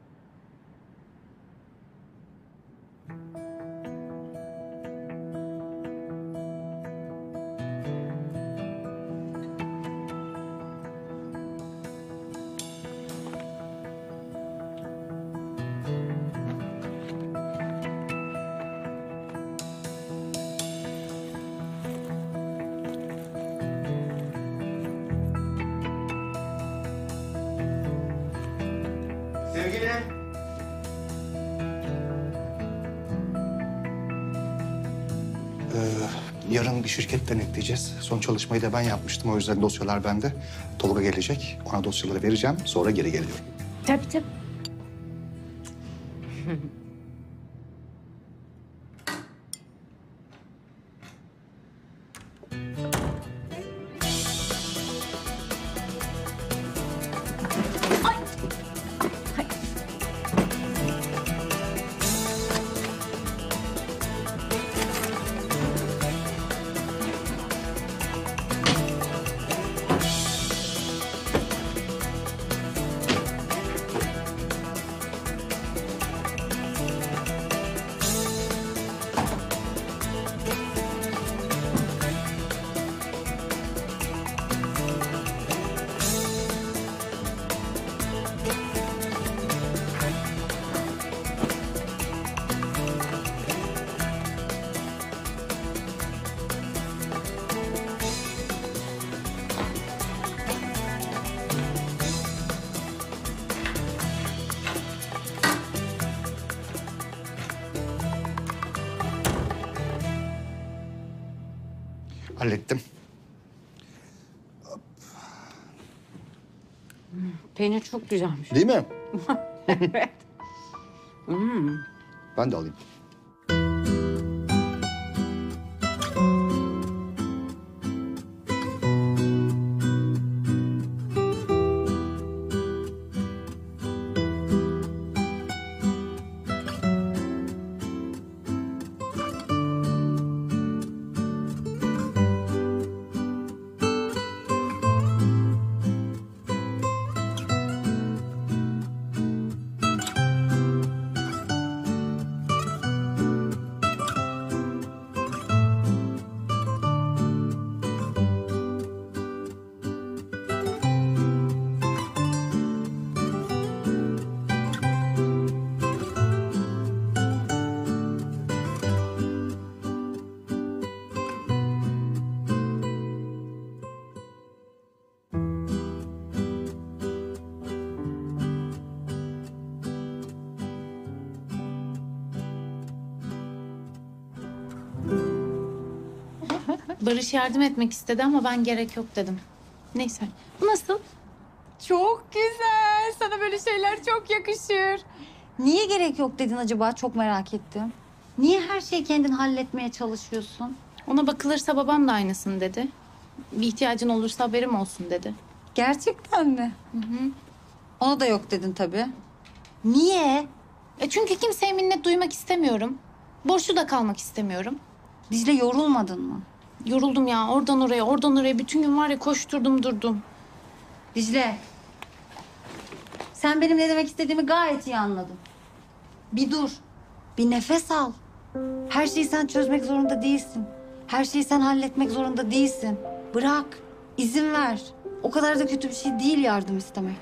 H: Sevgilim.
N: Yarın bir şirket denetleyeceğiz. Son çalışmayı da ben yapmıştım. O yüzden dosyalar bende. Tolga gelecek. Ona dosyaları vereceğim. Sonra geri geliyorum.
D: Tabii.
N: Hallettim.
D: Peynir çok güzelmiş.
N: Değil mi?
D: Evet.
N: Ben de alayım.
C: Barış yardım etmek istedi ama ben gerek yok dedim. Neyse. Bu nasıl?
Q: Çok güzel. Sana böyle şeyler çok yakışır. Niye gerek yok dedin acaba? Çok merak ettim. Niye her şeyi kendin halletmeye çalışıyorsun?
C: Ona bakılırsa babam da aynısını dedi. Bir ihtiyacın olursa haberim olsun dedi.
Q: Gerçekten mi? Ona da yok dedin tabii. Niye?
C: Çünkü kimseye minnet duymak istemiyorum. Borçlu da kalmak istemiyorum.
Q: Dicle yorulmadın mı?
C: Yoruldum ya. Oradan oraya, oradan oraya. Bütün gün var ya koşturdum durdum.
Q: Dicle. Sen benim ne demek istediğimi gayet iyi anladın. Bir dur. Bir nefes al. Her şeyi sen çözmek zorunda değilsin. Her şeyi sen halletmek zorunda değilsin. Bırak. İzin ver. O kadar da kötü bir şey değil yardım istemek.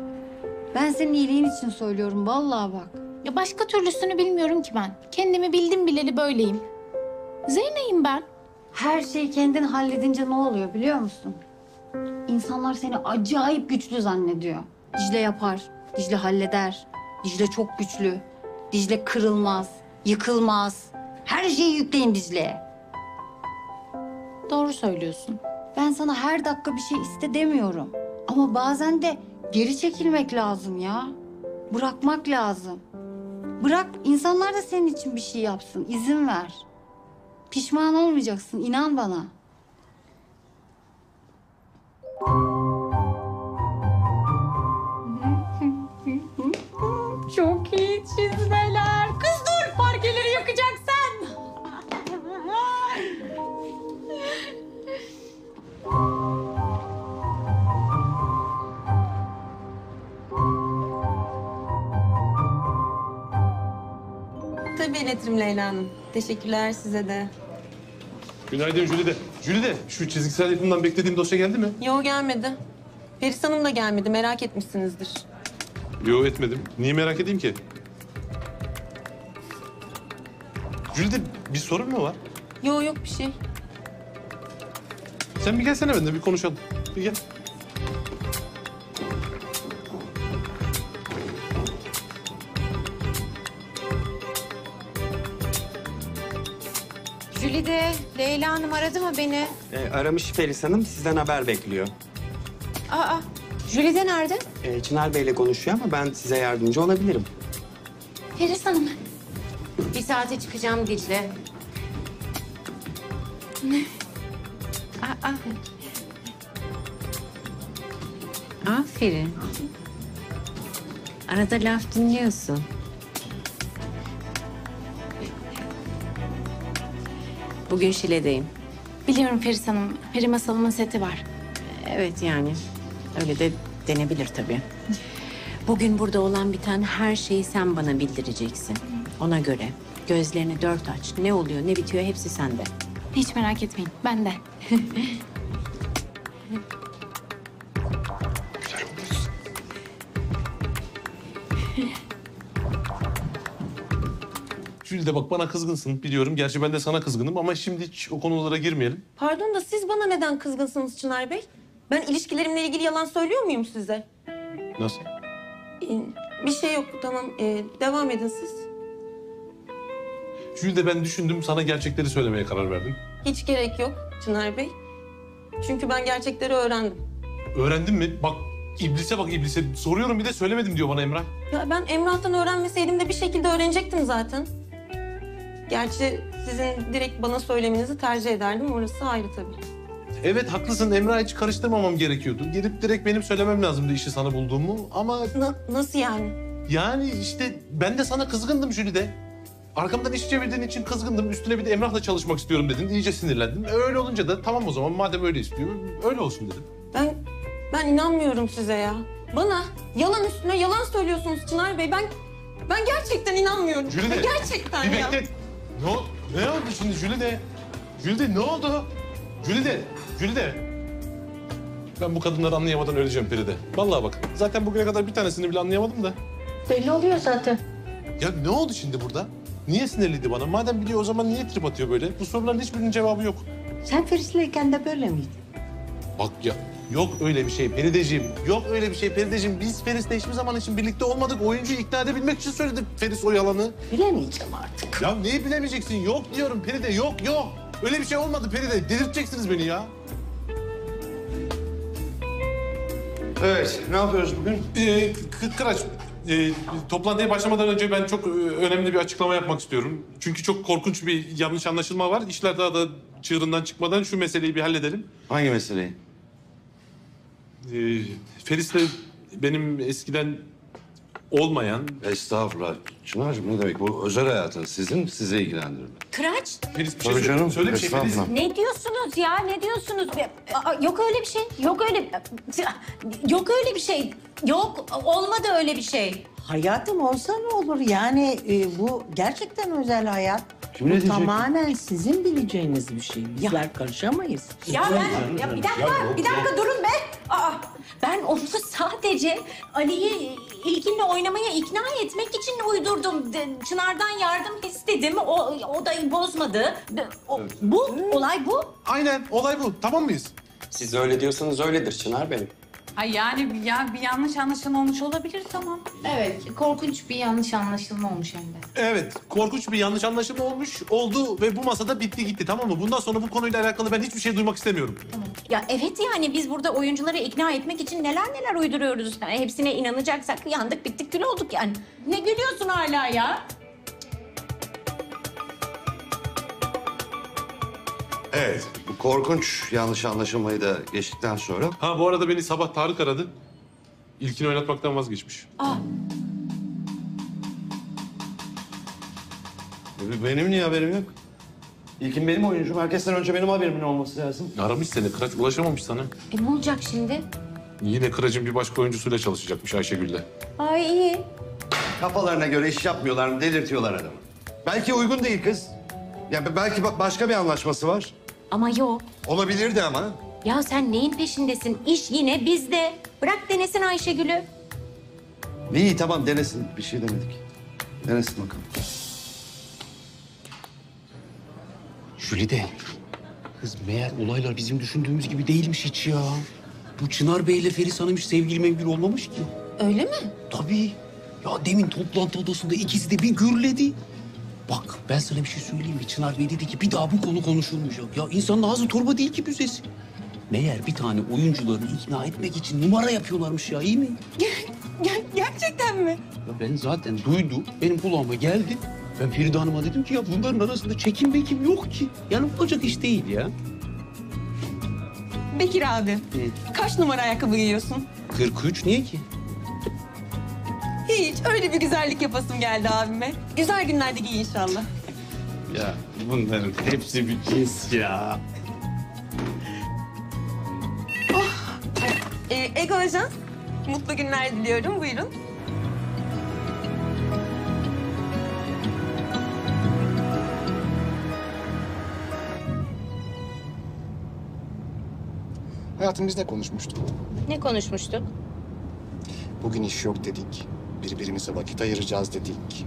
Q: Ben senin iyiliğin için söylüyorum vallahi bak.
C: Ya başka türlüsünü bilmiyorum ki ben. Kendimi bildim bileli böyleyim. Zeynep'im ben.
Q: Her şeyi kendin halledince ne oluyor biliyor musun? İnsanlar seni acayip güçlü zannediyor. Dicle yapar, Dicle halleder. Dicle çok güçlü. Dicle kırılmaz, yıkılmaz. Her şeyi yükleyin Dicle'ye. Doğru söylüyorsun. Ben sana her dakika bir şey iste demiyorum. Ama bazen de geri çekilmek lazım ya. Bırakmak lazım. Bırak, insanlar da senin için bir şey yapsın. İzin ver. Pişman olmayacaksın, inan bana.
D: Çok iyi çizmeler. Kız dur, parkeleri yakacaksan.
R: Tabii iletirim Leyla Hanım. Teşekkürler size de.
M: Günaydın Jülide. Jülide, şu çizgisel yapımdan beklediğim dosya geldi mi?
R: Yo gelmedi. Feris Hanım da gelmedi. Merak etmişsinizdir.
M: Yo etmedim. Niye merak edeyim ki? Jülide, bir sorun mu var?
R: Yo yok bir şey.
M: Sen bir gelsene benimle bir konuşalım. Bir gel.
G: Jülide, Leyla Hanım aradı mı beni?
S: Aramış Feris Hanım, sizden haber bekliyor.
G: Aa, Jülide nerede?
S: Çınar Bey'le konuşuyor ama ben size yardımcı olabilirim.
G: Feris Hanım. Bir saate çıkacağım Dicle. Aa. Aferin. Arada laf dinliyorsun. Bugün Şile'deyim.
C: Biliyorum Feris Hanım. Peri Masalı'nın seti var.
G: Evet yani. Öyle de denebilir tabii. Bugün burada olan biten her şeyi sen bana bildireceksin. Ona göre gözlerini dört aç. Ne oluyor, ne bitiyor hepsi sende.
C: Hiç merak etmeyin. Ben de.
M: Jülide bak bana kızgınsın biliyorum. Gerçi ben de sana kızgınım ama şimdi hiç o konulara girmeyelim.
R: Pardon da siz bana neden kızgınsınız Çınar Bey? Ben ilişkilerimle ilgili yalan söylüyor muyum size?
M: Nasıl?
R: Bir şey yok tamam. Devam edin siz.
M: Jülide ben düşündüm sana gerçekleri söylemeye karar verdim.
R: Hiç gerek yok Çınar Bey. Çünkü ben gerçekleri öğrendim.
M: Öğrendin mi? Bak iblise bak iblise. Soruyorum bir de söylemedim diyor bana Emrah.
R: Ya ben Emrah'tan öğrenmeseydim de bir şekilde öğrenecektim zaten. Gerçi sizin direkt bana söylemenizi tercih ederdim. Orası ayrı tabii.
M: Evet haklısın Emrah hiç karıştırmamam gerekiyordu. Gelip direkt benim söylemem lazımdı işi sana bulduğumu ama...
R: Nasıl yani?
M: Yani işte ben de sana kızgındım Jülide. Arkamdan iş çevirdiğin için kızgındım. Üstüne bir de Emrah'la çalışmak istiyorum dedin. İyice sinirlendim. Öyle olunca da tamam o zaman madem öyle istiyor öyle olsun dedim.
R: Ben inanmıyorum size ya. Bana yalan üstüne yalan söylüyorsunuz Çınar Bey. Ben gerçekten inanmıyorum.
M: Jülide
R: Gerçekten
M: bir
R: ya.
M: bekle. Ne oldu şimdi Jülide? Jülide ne oldu? Jülide. Ben bu kadınları anlayamadan öleceğim Feride. Vallahi bak zaten bugüne kadar bir tanesini bile anlayamadım da.
L: Belli oluyor zaten.
M: Ya ne oldu şimdi burada? Niye sinirliydi bana? Madem biliyor o zaman niye trip atıyor böyle? Bu soruların hiçbirinin cevabı yok.
L: Sen Feris'leyken de böyle miydin?
M: Bak ya yok öyle bir şey Perideciğim. Yok öyle bir şey Perideciğim. Biz Feris'le hiçbir zaman için birlikte olmadık. Oyuncuyu ikna edebilmek için söyledi Feris o yalanı.
L: Bilemeyeceğim artık.
M: Ya neyi bilemeyeceksin? Yok diyorum Peride yok. Öyle bir şey olmadı Peride. Delirteceksiniz beni ya.
K: Evet, ne yapıyoruz bugün?
M: Kıraç, toplantıya başlamadan önce ben çok önemli bir açıklama yapmak istiyorum. Çünkü çok korkunç bir yanlış anlaşılma var. İşler daha da çığırından çıkmadan şu meseleyi bir halledelim.
K: Hangi meseleyi?
M: Feris'le benim eskiden olmayan...
K: Estağfurullah. Çınar'cığım ne demek bu? Özel hayatın sizin, size ilgilendirme.
G: Kıraç.
M: Feris bir
K: Tabii
M: şey
K: canım,
M: söyle bir şey Feris.
K: estağfurullah.
Q: Ne diyorsunuz ya? Ne diyorsunuz? Yok öyle bir şey. Yok öyle bir şey. Yok, olmadı öyle bir şey.
L: Hayatım olsa ne olur? Yani bu gerçekten özel hayat.
K: Kim ne
L: Bu
K: diyecek?
L: tamamen sizin bileceğiniz bir şey. Bizler karışamayız.
Q: Ya bir dakika durun be. Ben onu sadece Ali'yi
G: İlkinle oynamaya ikna etmek için uydurdum. Çınar'dan yardım istedim. O da bozmadı. Bu, olay bu.
M: Aynen, olay bu. Tamam mıyız?
S: Siz öyle diyorsanız öyledir Çınar Bey.
D: Ha yani bir yanlış anlaşılma olmuş olabilir, tamam.
C: Evet, korkunç bir yanlış anlaşılma olmuş hem de.
M: Evet, korkunç bir yanlış anlaşılma oldu ve bu masada bitti gitti, tamam mı? Bundan sonra bu konuyla alakalı ben hiçbir şey duymak istemiyorum.
G: Ya evet, yani biz burada oyuncuları ikna etmek için neler uyduruyoruz. Yani hepsine inanacaksak yandık bittik kül olduk yani. Ne gülüyorsun hala ya?
K: Evet, bu korkunç yanlış anlaşılmayı da geçtikten sonra...
M: Ha bu arada beni sabah Tarık aradı. İlkini oynatmaktan vazgeçmiş.
K: Benim niye haberim yok? İlkin benim oyuncum. Herkesten önce benim haberimin olması lazım.
M: Aramış seni, Kıraç ulaşamamış sana.
G: Ne olacak şimdi?
M: Yine Kıraç'ın bir başka oyuncusuyla çalışacakmış Ayşegül'le.
G: Ay iyi.
K: Kafalarına göre iş yapmıyorlar mı? Delirtiyorlar adamı. Belki uygun değil kız. Ya belki başka bir anlaşması var.
G: Ama yok.
K: Olabilirdi ama.
G: Ya sen neyin peşindesin? İş yine bizde. Bırak denesin Ayşegül'ü.
K: İyi tamam denesin. Bir şey demedik. Denesin bakalım.
O: Jülide, kız meğer olaylar bizim düşündüğümüz gibi değilmiş hiç ya. Bu Çınar Bey ile Feris Hanım hiç sevgili mevgili olmamış ki.
G: Öyle mi?
O: Tabii. Ya demin toplantı odasında ikisi de bir gürledi. Bak ben sana bir şey söyleyeyim mi? Çınar Bey dedi ki bir daha bu konu konuşulmayacak. Ya insanın ağzı torba değil ki büzesi. Meğer bir tane oyuncuları ikna etmek için numara yapıyorlarmış ya, iyi mi?
R: Gerçekten mi?
O: Ya ben zaten duydum, benim kulağıma geldi. Ben Feride Hanım'a dedim ki ya bunların arasında çekim bekim yok ki. Yani olacak iş değil ya.
R: Bekir abi, kaç numara ayakkabı giyiyorsun?
O: 43 niye ki?
R: Hiç, öyle bir güzellik yapasım geldi abime. Güzel günlerde giy inşallah.
O: Ya bunların hepsi bir cins ya.
R: Ego Ajans, mutlu günler diliyorum. Buyurun.
N: Hayatım biz ne konuşmuştuk?
G: Ne konuşmuştuk?
N: Bugün iş yok dedik. Birbirimize vakit ayıracağız dedik.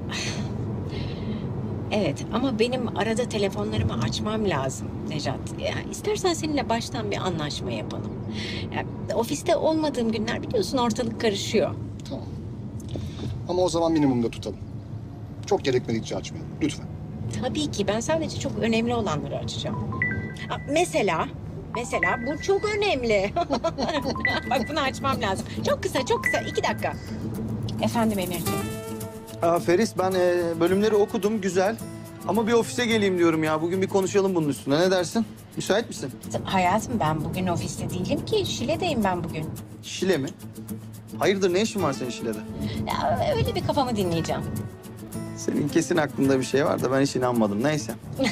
G: Evet ama benim arada telefonlarımı açmam lazım Nejat. Yani istersen seninle baştan bir anlaşma yapalım. Yani ofiste olmadığım günler biliyorsun ortalık karışıyor.
N: Tamam. Ama o zaman minimumda tutalım. Çok gerekmedikçe açmayalım. Lütfen.
G: Tabii ki ben sadece çok önemli olanları açacağım. Ha, mesela bu çok önemli. Bak bunu açmam lazım. Çok kısa 2 dakika. Efendim Emirciğim.
H: Feris ben bölümleri okudum güzel. Ama bir ofise geleyim diyorum ya. Bugün bir konuşalım bunun üstüne. Ne dersin? Müsait misin?
G: Hayatım ben bugün ofiste değilim ki. Şile'deyim ben bugün.
H: Şile mi? Hayırdır ne işin var senin Şile'de?
G: Ya, öyle bir kafamı dinleyeceğim.
H: Senin kesin aklında bir şey var da ben hiç inanmadım. Neyse.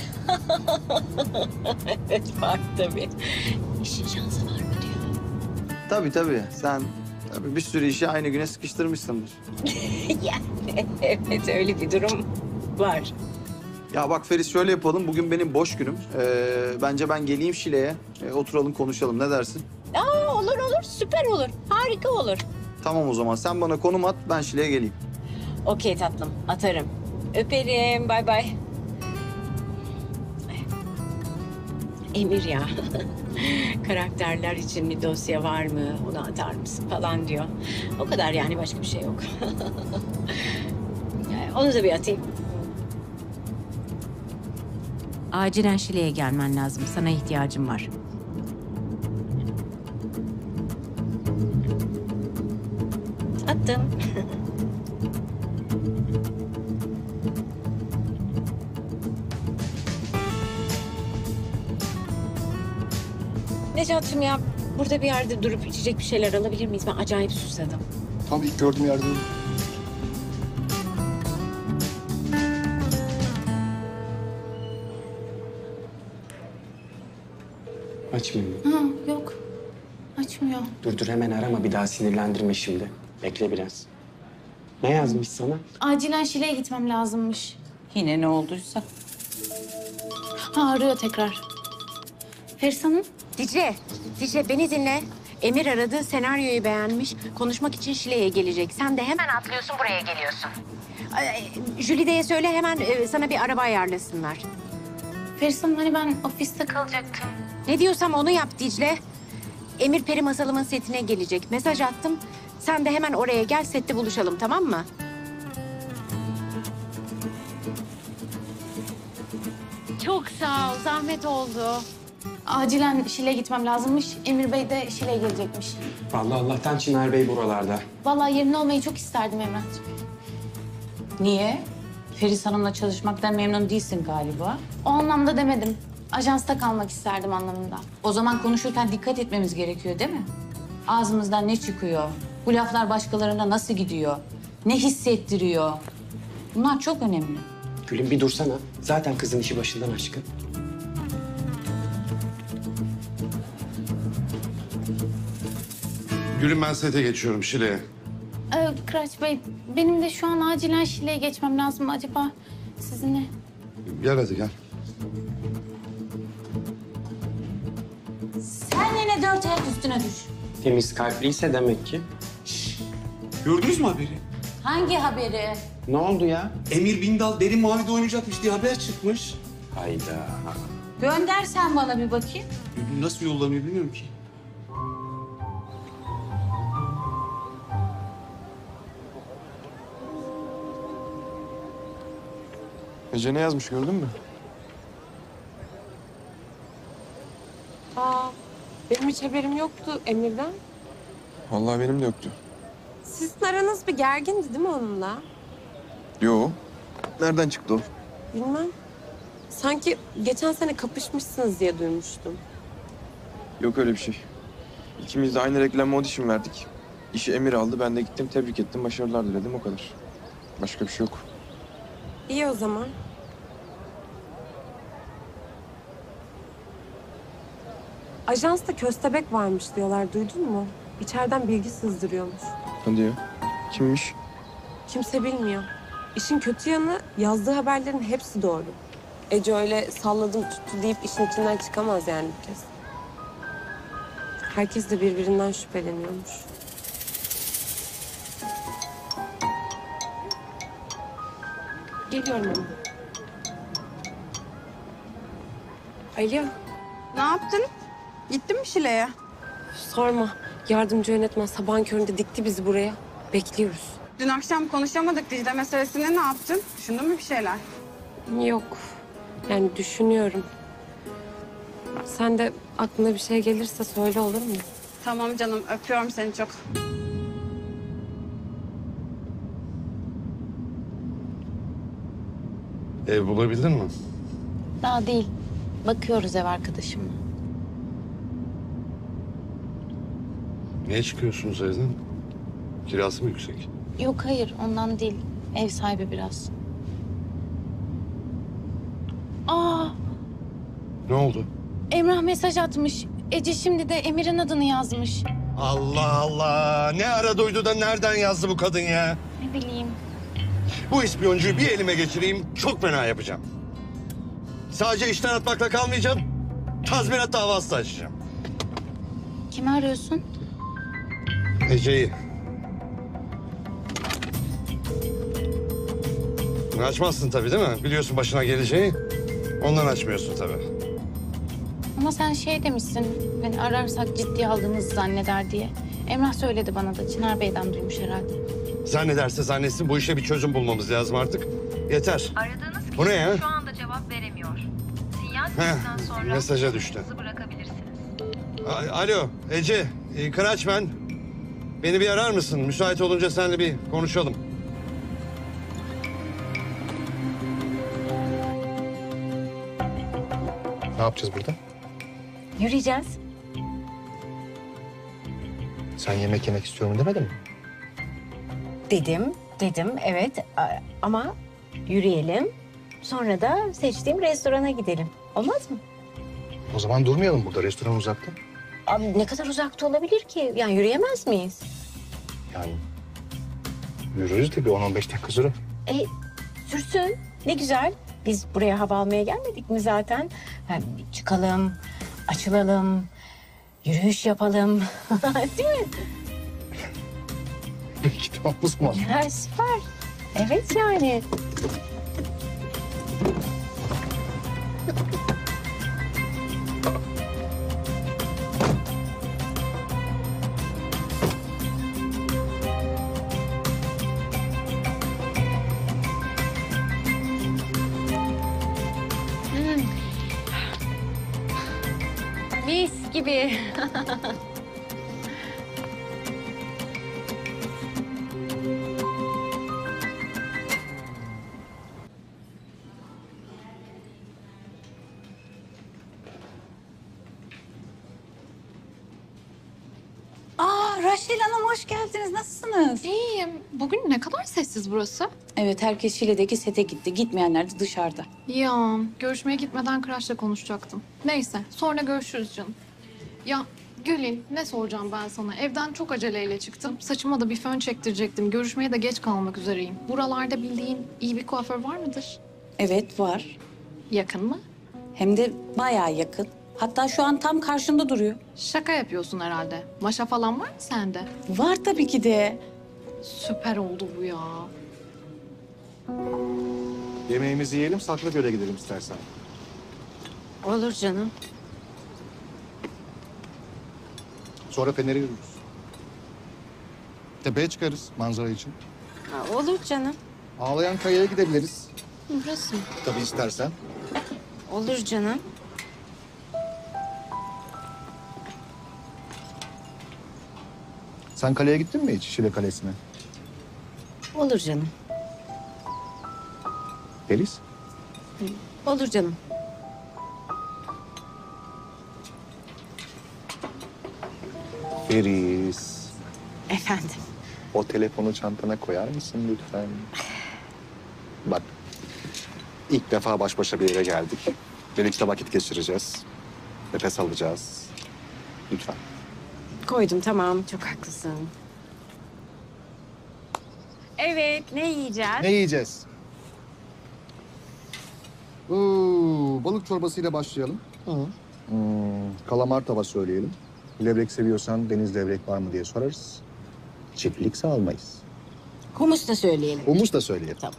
G: Evet var tabii. İşin şansı var mı diyor.
H: Tabii. Sen tabii bir sürü işi aynı güne sıkıştırmışsındır.
G: Yani evet öyle bir durum var.
H: Ya bak Feris şöyle yapalım. Bugün benim boş günüm. Bence ben geleyim Şile'ye. Oturalım konuşalım. Ne dersin?
G: Olur süper olur. Harika olur.
H: Tamam o zaman. Sen bana konum at. Ben Şile'ye geleyim.
G: Okey tatlım atarım. Öperim bay bay. Emir ya. Karakterler için bir dosya var mı? Onu atar mısın falan diyor. O kadar yani başka bir şey yok. Onu da bir atayım. Acilen Şile'ye gelmen lazım. Sana ihtiyacım var. Attım. Necat'cığım ya burada bir yerde durup içecek bir şeyler alabilir miyiz? Ben acayip susadım.
N: Tam ilk gördüğüm yerde.
S: Açmıyor mu?
C: Yok. Açmıyor.
S: Dur hemen arama bir daha sinirlendirme şimdi. Bekle biraz. Ne yazmış sana?
C: Acilen Şile'ye gitmem lazımmış.
D: Yine ne olduysa.
C: Ha arıyor tekrar. Feris Hanım.
G: Dicle beni dinle. Emir aradı, senaryoyu beğenmiş. Konuşmak için Şile'ye gelecek. Sen de hemen atlıyorsun, buraya geliyorsun. Jülide'ye söyle hemen sana bir araba ayarlasınlar.
C: Feris Hanım hani ben ofiste kalacaktım.
G: Ne diyorsam onu yap Dicle. Emir Peri Masalım'ın setine gelecek. Mesaj attım. Sen de hemen oraya gel, sette buluşalım, tamam mı?
C: Çok sağ ol, zahmet oldu. Acilen Şile'ye gitmem lazımmış. Emir Bey de Şile'ye gelecekmiş.
S: Vallahi Allah'tan Çınar Bey buralarda.
C: Vallahi yerinde olmayı çok isterdim Emrah'cığım.
D: Niye? Feris Hanım'la çalışmaktan memnun değilsin galiba.
C: O anlamda demedim. Ajansta kalmak isterdim anlamında.
D: O zaman konuşurken dikkat etmemiz gerekiyor değil mi? Ağzımızdan ne çıkıyor? Bu laflar başkalarına nasıl gidiyor? Ne hissettiriyor? Bunlar çok önemli.
S: Gülüm bir dursana. Zaten kızın işi başından aşkın.
K: Gülüm ben sete geçiyorum Şile'ye.
C: Kıraç Bey, benim de şu an acilen Şile'ye geçmem lazım. Acaba sizinle...
K: Gel hadi gel.
D: Sen yine 4 ayak üstüne düş.
S: Temiz kalpliyse demek ki.
O: Gördünüz mü haberi?
D: Hangi haberi?
S: Ne oldu ya?
O: Emir Bindal Derin Mavi'de oynayacakmış diye haber çıkmış.
S: Hayda.
D: Gönder sen bana bir bakayım.
O: Nasıl yollanıyor bilmiyorum ki.
A: Ece ne yazmış gördün mü?
T: Aa, benim hiç haberim yoktu Emir'den.
A: Vallahi benim de yoktu.
T: Sizin aranız bir gergindi değil mi onunla?
A: Yo. Nereden çıktı o?
T: Bilmem. Sanki geçen sene kapışmışsınız diye duymuştum.
A: Yok öyle bir şey. İkimiz de aynı reklam audition verdik. İşi Emir aldı. Ben de gittim tebrik ettim. Başarılar diledim o kadar. Başka bir şey yok.
T: İyi o zaman. Ajansta köstebek varmış diyorlar. Duydun mu? İçeriden bilgi sızdırıyormuş.
A: Hadi ya. Kimmiş?
T: Kimse bilmiyor. İşin kötü yanı yazdığı haberlerin hepsi doğru. Ece öyle salladım tuttu deyip işin içinden çıkamaz yani bir kez. Herkes de birbirinden şüpheleniyormuş. Geliyorum hemen. Alo.
P: Ne yaptın? Gittin mi Şile'ye?
T: Sorma. Yardımcı yönetmen sabahın köründe dikti bizi buraya. Bekliyoruz.
P: Dün akşam konuşamadık Dicle meselesini, ne yaptın? Düşündün mü bir şeyler?
T: Yok. Yani düşünüyorum. Sen de aklına bir şey gelirse söyle, olur mu?
P: Tamam canım, öpüyorum seni çok.
K: Ev bulabildin mi?
C: Daha değil. Bakıyoruz ev arkadaşımla.
K: Niye çıkıyorsunuz evden? Kirası mı yüksek?
C: Yok hayır, ondan değil. Ev sahibi biraz. Aa,
K: Ne oldu?
C: Emrah mesaj atmış. Ece şimdi de Emir'in adını yazmış.
K: Allah Allah! Ne ara duydu da nereden yazdı bu kadın ya?
C: Ne bileyim.
K: Bu ispiyoncuyu bir elime geçireyim, çok fena yapacağım. Sadece işten atmakla kalmayacağım, tazminat davası da açacağım.
C: Kimi arıyorsun?
K: Ece'yi. Açmazsın tabii değil mi? Biliyorsun başına geleceği. Ondan açmıyorsun tabii.
C: Ama sen şey demişsin, beni ararsak ciddiye aldığınızı zanneder diye. Emrah söyledi bana da, Çınar Bey'den duymuş herhalde.
K: Zannederse zannetsin, bu işe bir çözüm bulmamız lazım artık. Yeter.
J: Aradığınız
K: Bu ne ya?
J: şu anda cevap veremiyor. Sinyal
K: Heh,
J: sesinden sonra
K: mesaja düştü.
J: mesajınızı bırakabilirsiniz.
K: Alo Ece, Kıraç ben. Beni bir arar mısın? Müsait olunca seninle bir konuşalım.
N: Ne yapacağız burada?
G: Yürüyeceğiz.
N: Sen yemek yemek istiyorum demedin mi?
G: Dedim evet. Ama yürüyelim. Sonra da seçtiğim restorana gidelim. Olmaz mı?
N: O zaman durmayalım burada. Restoran uzakta.
G: Abi ne kadar uzakta olabilir ki? Yani yürüyemez miyiz?
N: Yani yürürüz de bir 10-15 dakika sürer.
G: Sürsün. Ne güzel. Biz buraya hava almaya gelmedik mi zaten? Yani çıkalım, açılalım. Yürüyüş yapalım. Değil mi?
N: Peki tamam o zaman.
G: Ya süper. Evet yani. Mis gibi.
D: Raşel Hanım hoş geldiniz. Nasılsınız?
C: İyiyim. Bugün ne kadar sessiz burası.
D: Evet, herkes Şile'deki sete gitti. Gitmeyenler de dışarıda.
C: Ya görüşmeye gitmeden Kıraç'la konuşacaktım. Neyse sonra görüşürüz canım. Ya Gül'in ne soracağım ben sana? Evden çok aceleyle çıktım. Saçıma da bir fön çektirecektim. Görüşmeye de geç kalmak üzereyim. Buralarda bildiğin iyi bir kuaför var mıdır?
D: Evet, var.
C: Yakın mı?
D: Hem de bayağı yakın. Hatta şu an tam karşında duruyor.
C: Şaka yapıyorsun herhalde. Maşa falan var mı sende?
D: Var tabii ki de.
C: Süper oldu bu ya.
N: Yemeğimizi yiyelim, Saklıgöl'e gidelim istersen.
G: Olur canım.
N: Sonra Fener'e yürürüz. Tepeye çıkarız manzara için.
G: Olur canım.
N: Ağlayan Kaya'ya gidebiliriz.
G: Burası mı?
N: Tabii istersen.
G: Olur canım.
N: Sen kaleye gittin mi hiç, Şile Kalesi'ne?
G: Olur canım.
N: Feliz?
G: Olur canım.
N: Feriz,
G: Efendim.
N: o telefonu çantana koyar mısın lütfen? Bak, ilk defa baş başa bir yere geldik. Birlikte vakit geçireceğiz. Nefes alacağız. Lütfen.
G: Koydum tamam. Çok haklısın. Evet. Ne yiyeceğiz?
N: Ne yiyeceğiz? Balık çorbasıyla başlayalım. Kalamar tava söyleyelim. Levrek seviyorsan deniz levrek var mı diye sorarız. Çiftlikse almayız.
G: Humus da söyleyelim.
N: Humus da söyleyelim.
G: Tamam.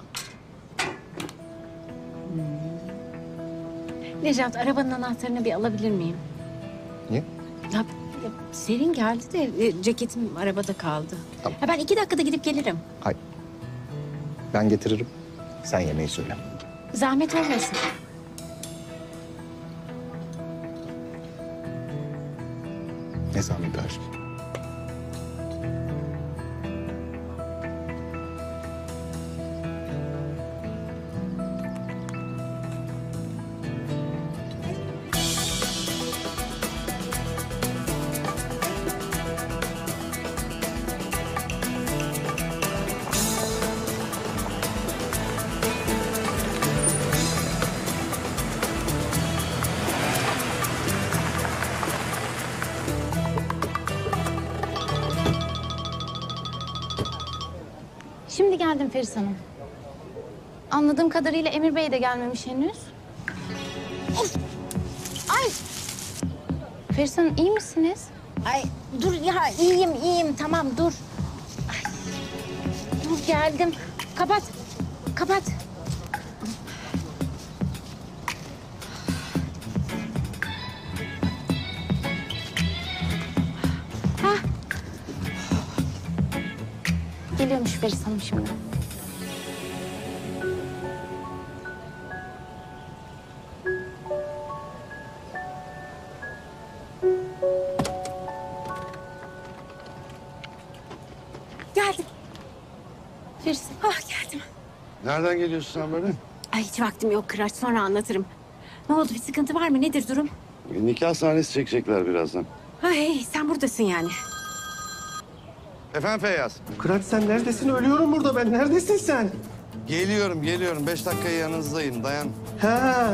G: Necat, arabanın anahtarını bir alabilir miyim?
N: Niye?
G: Ya serin geldi de ceketim arabada kaldı.
N: Tamam.
G: Ya ben 2 dakikada gidip gelirim.
N: Hayır. Ben getiririm. Sen yemeği söyle.
G: Zahmet olmasın.
N: Ne zahmet aşk.
C: Şimdi geldim Feris Hanım. Anladığım kadarıyla Emir Bey de gelmemiş henüz. Of! Ay! Feris Hanım iyi misiniz?
G: Ay dur ya iyiyim tamam dur. Ay, dur geldim. Kapat. Kapat.
C: Hah. Geliyormuş Feris Hanım şimdi.
G: Geldim.
C: Feris.
G: Ah geldim.
K: Nereden geliyorsun sen böyle?
G: Ay hiç vaktim yok Kıraç sonra anlatırım. Ne oldu bir sıkıntı var mı nedir durum?
K: Nikah sahnesi çekecekler birazdan.
G: Ay sen buradasın yani.
K: Efendim Feyyaz?
F: Kıraç sen neredesin? Ölüyorum burada ben. Neredesin sen?
K: Geliyorum. 5 dakikaya yanınızdayım. Dayan.
F: Ha.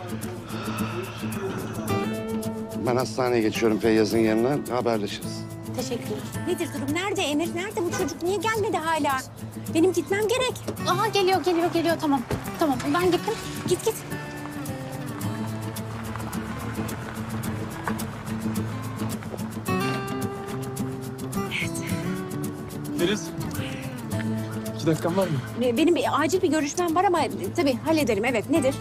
K: Ben hastaneye geçiyorum Feyyaz'ın yanına. Haberleşiriz.
C: Teşekkürler.
G: Nedir durum? Nerede Emir? Nerede bu çocuk? Niye gelmedi hala? Benim gitmem gerek.
C: Aha geliyor. Tamam. Ben gittim.
G: Git.
A: Feriz. 2 dakikan var mı?
G: Benim acil bir görüşmem var ama tabii hallederim. Evet, nedir?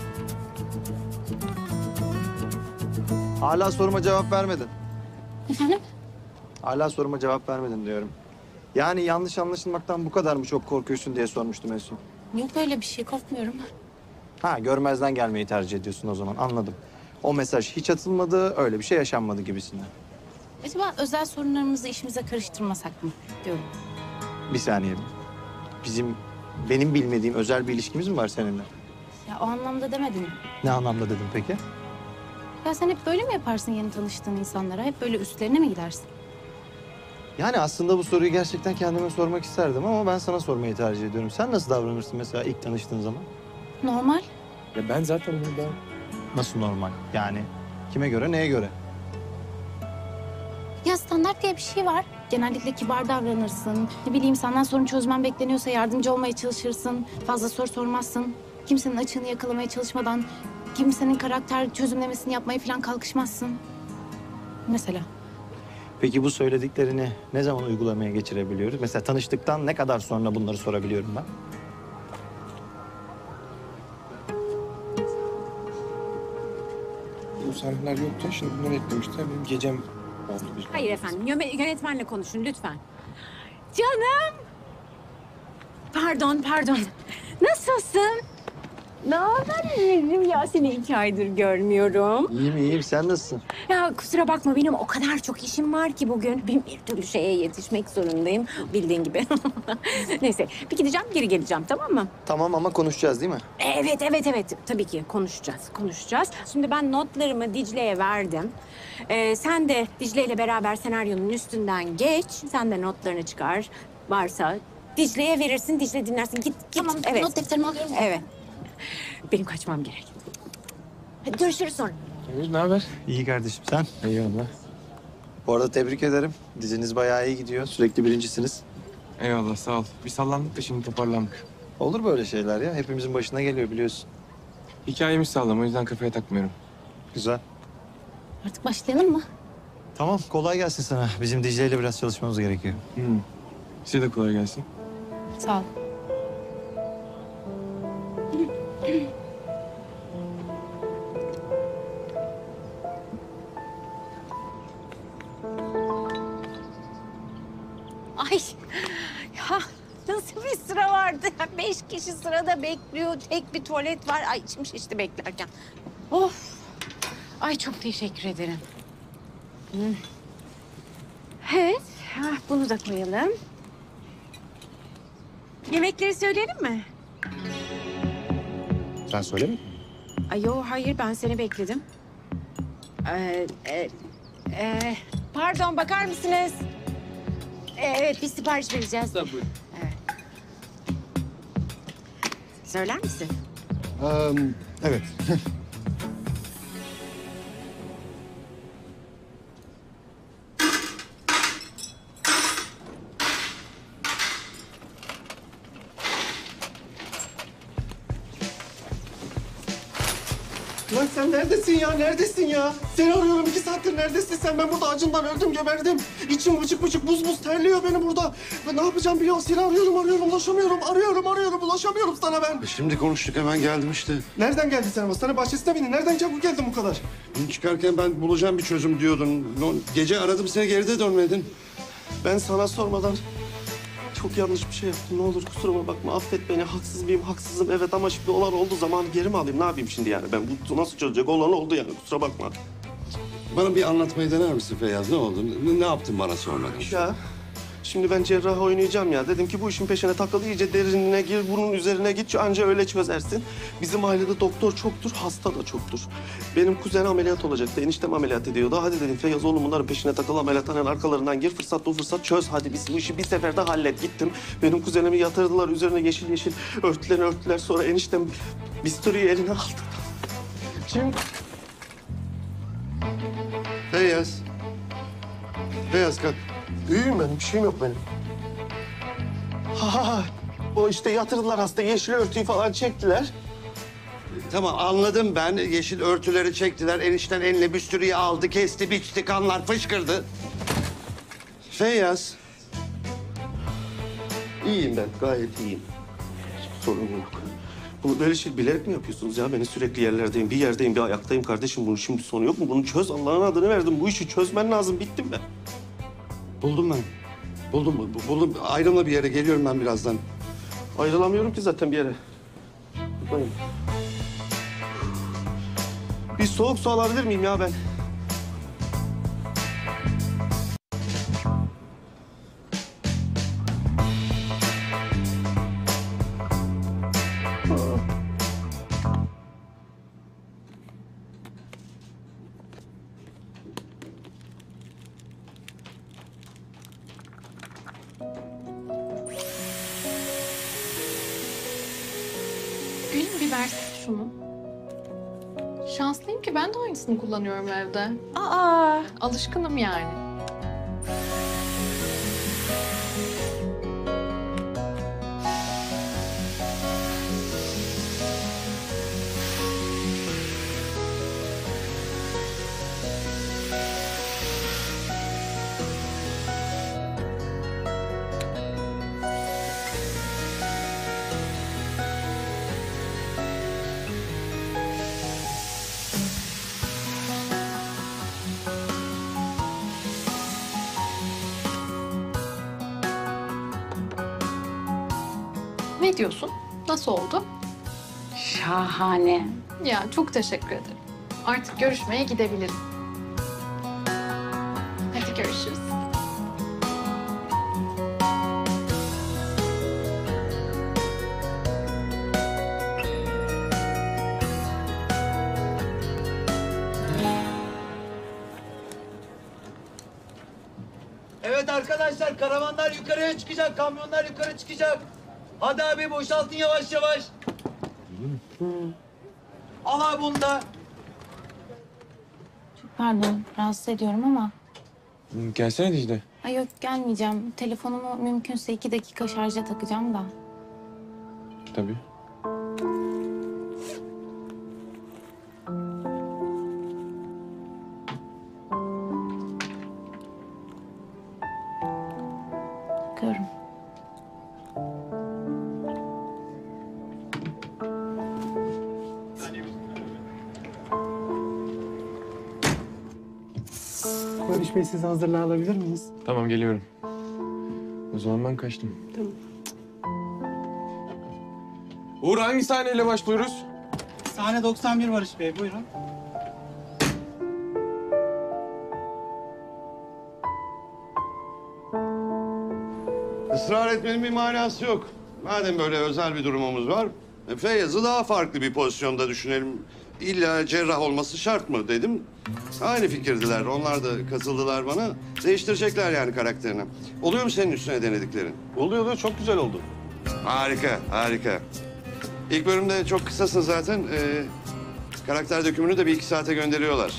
H: Hala soruma cevap vermedin.
C: Efendim?
H: Hala soruma cevap vermedin diyorum. Yani yanlış anlaşılmaktan bu kadar mı çok korkuyorsun diye sormuştum Esun.
C: Yok öyle bir şey, korkmuyorum.
H: Ha, görmezden gelmeyi tercih ediyorsun o zaman, anladım. O mesaj hiç atılmadı, öyle bir şey yaşanmadı gibisinden.
C: Acaba özel sorunlarımızı işimize karıştırmasak mı diyorum.
H: Bir saniye. Benim bilmediğim özel bir ilişkimiz mi var seninle?
C: Ya o anlamda demedim.
H: Ne anlamda dedim peki?
C: Ya sen hep böyle mi yaparsın yeni tanıştığın insanlara? Hep böyle üstlerine mi gidersin?
H: Yani aslında bu soruyu gerçekten kendime sormak isterdim ama ben sana sormayı tercih ediyorum. Sen nasıl davranırsın mesela ilk tanıştığın zaman?
C: Normal.
A: Ya ben zaten burada...
H: Nasıl normal? Yani kime göre, neye göre?
C: Ya standart diye bir şey var. Genellikle kibar davranırsın. Ne bileyim, senden sorun çözmen bekleniyorsa yardımcı olmaya çalışırsın. Fazla soru sormazsın. Kimsenin açığını yakalamaya çalışmadan kimsenin karakter çözümlemesini yapmaya falan kalkışmazsın. Mesela.
H: Peki bu söylediklerini ne zaman uygulamaya geçirebiliyoruz? Mesela tanıştıktan ne kadar sonra bunları sorabiliyorum ben?
A: Bu sahneler yoktu. Şimdi bunları eklemişler. Benim gecem oldu.
G: Hayır efendim, yönetmenle konuşun lütfen. Canım! Pardon. Nasılsın? Ne haber Emir'im ya? Seni 2 aydır görmüyorum.
H: İyiyim. Sen nasılsın?
G: Ya kusura bakma, benim o kadar çok işim var ki bugün. Bir türlü şeye yetişmek zorundayım. Bildiğin gibi. Neyse, bir gideceğim, geri geleceğim, tamam mı?
H: Tamam ama konuşacağız değil mi?
G: Evet. Tabii ki konuşacağız. Şimdi ben notlarımı Dicle'ye verdim. Sen de Dicle ile beraber senaryonun üstünden geç. Sen de notlarını çıkar. Varsa Dicle'ye verirsin, Dicle dinlersin. Git.
C: Tamam,
G: evet.
C: not defterimi alıyorum.
G: Evet. Benim kaçmam gerek. Hadi görüşürüz sonra.
A: Emir, ne haber?
H: İyi kardeşim, sen?
A: Eyvallah.
H: Bu arada tebrik ederim. Diziniz bayağı iyi gidiyor. Sürekli birincisiniz.
A: Eyvallah, sağ ol. Bir sallandık da şimdi toparlandık.
H: Olur böyle şeyler ya. Hepimizin başına geliyor biliyorsun.
A: Hikayemiz sağlam, o yüzden kafaya takmıyorum.
H: Güzel.
C: Artık başlayalım mı?
H: Tamam, kolay gelsin sana. Bizim Dicle ile biraz çalışmamız gerekiyor.
A: Size de kolay gelsin.
C: Sağ ol.
G: Ay ya, nasıl bir sıra vardı? 5 kişi sırada bekliyor. Tek bir tuvalet var. Ay içim şişti beklerken. Of. Ay çok teşekkür ederim. Evet. Bunu da koyalım. Yemekleri söyleyelim mi?
N: Sen söyle mi?
G: Ay yo, hayır, ben seni bekledim. Pardon, bakar mısınız? Evet, biz sipariş vereceğiz.
A: Tabii, buyurun.
G: Evet. Söyler misin?
N: Evet.
F: Lan sen neredesin ya? Neredesin ya? Seni arıyorum 2 saattir. Neredesin sen? Ben burada acımdan öldüm, geberdim. İçim bıçık buz terliyor benim burada. Ben ne yapacağım biliyor musun? Seni arıyorum, ulaşamıyorum. Arıyorum, ulaşamıyorum sana ben.
K: Şimdi konuştuk, hemen geldim işte.
F: Nereden geldin sen? Hastane bahçesine bindin. Nereden çabuk geldin bu kadar?
K: Çıkarken ben bulacağım bir çözüm diyordun. Gece aradım seni, geride dönmedin.
F: Ben sana sormadan çok yanlış bir şey yaptım. Ne olur kusuruma bakma. Affet beni. Haksız mıyım? Haksızım. Evet ama şimdi olan oldu. Zamanı geri mi alayım? Ne yapayım şimdi yani? Ben bu nasıl çözecek? Olan oldu yani. Kusura bakma.
K: Bana bir anlatmayı dener misin Feyyaz? Ne oldu? Ne yaptın bana sormadan?
F: Ya şimdi ben cerrah oynayacağım ya. Dedim ki bu işin peşine takıl, iyice derinine gir, bunun üzerine git. Anca öyle çözersin. Bizim ailede doktor çoktur, hasta da çoktur. Benim kuzen ameliyat olacaktı. Eniştem ameliyat ediyordu. Hadi dedim Feyyaz oğlum bunların peşine takıl, ameliyathanenin arkalarından gir. Fırsat bu fırsat çöz. Hadi biz bu işi bir seferde hallet. Gittim. Benim kuzenimi yatırdılar. Üzerine yeşil örtüler. Sonra eniştem bisturiyi eline aldı. Kim?
K: Feyyaz. Feyyaz kalk.
F: İyiyim ben, bir şeyim yok benim. Ha, o işte yatırdılar hasta, yeşil örtüyü falan çektiler.
K: Tamam anladım ben. Yeşil örtüleri çektiler. Enişten eline büstürüyü aldı, kesti, biçti, kanlar fışkırdı. Feyyaz.
F: İyiyim ben, gayet iyiyim. Hiçbir sorun yok. Bunu böyle şey bilerek mi yapıyorsunuz ya? Beni sürekli yerlerdeyim, bir yerdeyim, bir ayaktayım kardeşim. Bunun şimdi sonu yok mu? Bunu çöz, Allah'ın adını verdim. Bu işi çözmen lazım, bittim ben.
K: Buldum ben. Buldum. Ayrılma bir yere. Geliyorum ben birazdan.
F: Ayrılamıyorum ki zaten bir yere. Buradayım. Bir soğuk su alabilir miyim ya ben?
U: Gülüm bir versene şunu. Şanslıyım ki ben de aynısını kullanıyorum evde. Aa, alışkınım yani. Ne diyorsun? Nasıl oldu?
D: Şahane.
U: Ya çok teşekkür ederim. Artık görüşmeye gidebilirim. Hadi görüşürüz.
H: Evet arkadaşlar, karavanlar yukarıya çıkacak, kamyonlar yukarı çıkacak. Hadi abi boşaltın yavaş yavaş. Al abi bunu da.
C: Çok pardon, rahatsız ediyorum ama.
A: Gelsene Dicle.
C: Ay yok gelmeyeceğim. Telefonumu mümkünse 2 dakika şarja takacağım da.
A: Tabii.
C: Takıyorum.
V: Barış Bey siz hazırlığı alabilir miyiz?
A: Tamam geliyorum. O zaman ben kaçtım.
V: Tamam.
A: Uğur hangi sahneyle başlıyoruz?
V: Sahne 91 Barış Bey buyurun.
K: Israr etmenin bir manası yok. Madem böyle özel bir durumumuz var, Feyyaz'ı daha farklı bir pozisyonda düşünelim. İlla cerrah olması şart mı dedim. Aynı fikirdiler. Onlar da katıldılar bana. Değiştirecekler yani karakterini. Oluyor mu senin üstüne denediklerin?
F: Oluyor. Çok güzel oldu.
K: Harika, harika. İlk bölümde çok kısasın zaten. Karakter dökümünü de 1-2 saate gönderiyorlar.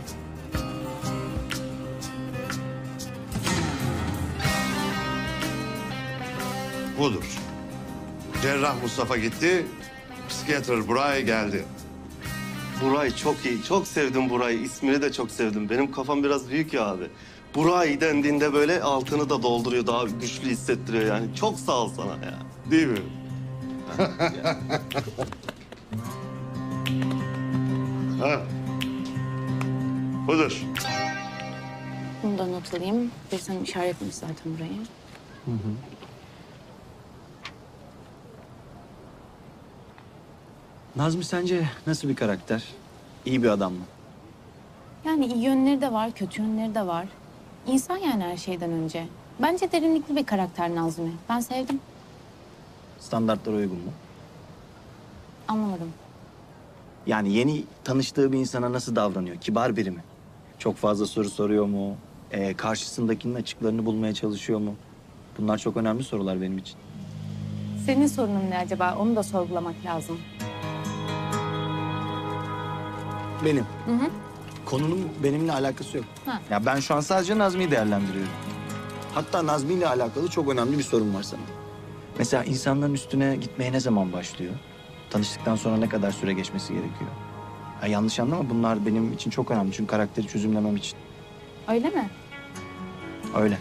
K: Budur. Cerrah Mustafa gitti, psikiyatr Buray geldi.
F: Buray çok iyi. Çok sevdim Buray'ı. İsmini de çok sevdim. Benim kafam biraz büyük ya abi. Buray dendiğinde böyle altını da dolduruyor. Daha güçlü hissettiriyor yani. Çok sağ ol sana ya.
K: Değil mi? Ha. Budur.
C: Bunu da not alayım. Birisi hanım işaretlemiş zaten burayı.
H: Nazmi sence nasıl bir karakter? İyi bir adam mı?
C: Yani iyi yönleri de var, kötü yönleri de var. İnsan yani her şeyden önce. Bence derinlikli bir karakter Nazmi. Ben sevdim.
H: Standartlara uygun mu?
C: Anlamadım.
H: Yani yeni tanıştığı bir insana nasıl davranıyor? Kibar biri mi? Çok fazla soru soruyor mu? Karşısındakinin açıklarını bulmaya çalışıyor mu? Bunlar çok önemli sorular benim için.
C: Senin sorunun ne acaba? Onu da sorgulamak lazım.
H: Benim.
C: Hı hı.
H: Konunun benimle alakası yok.
C: Ha.
H: Ya ben şu an sadece Nazmi'yi değerlendiriyorum. Hatta Nazmi ile alakalı çok önemli bir sorun var sana. Mesela insanların üstüne gitmeye ne zaman başlıyor? Tanıştıktan sonra ne kadar süre geçmesi gerekiyor? Ha, yanlış anlama, bunlar benim için çok önemli. Çünkü karakteri çözümlemem için.
C: Öyle mi?
H: Öyle.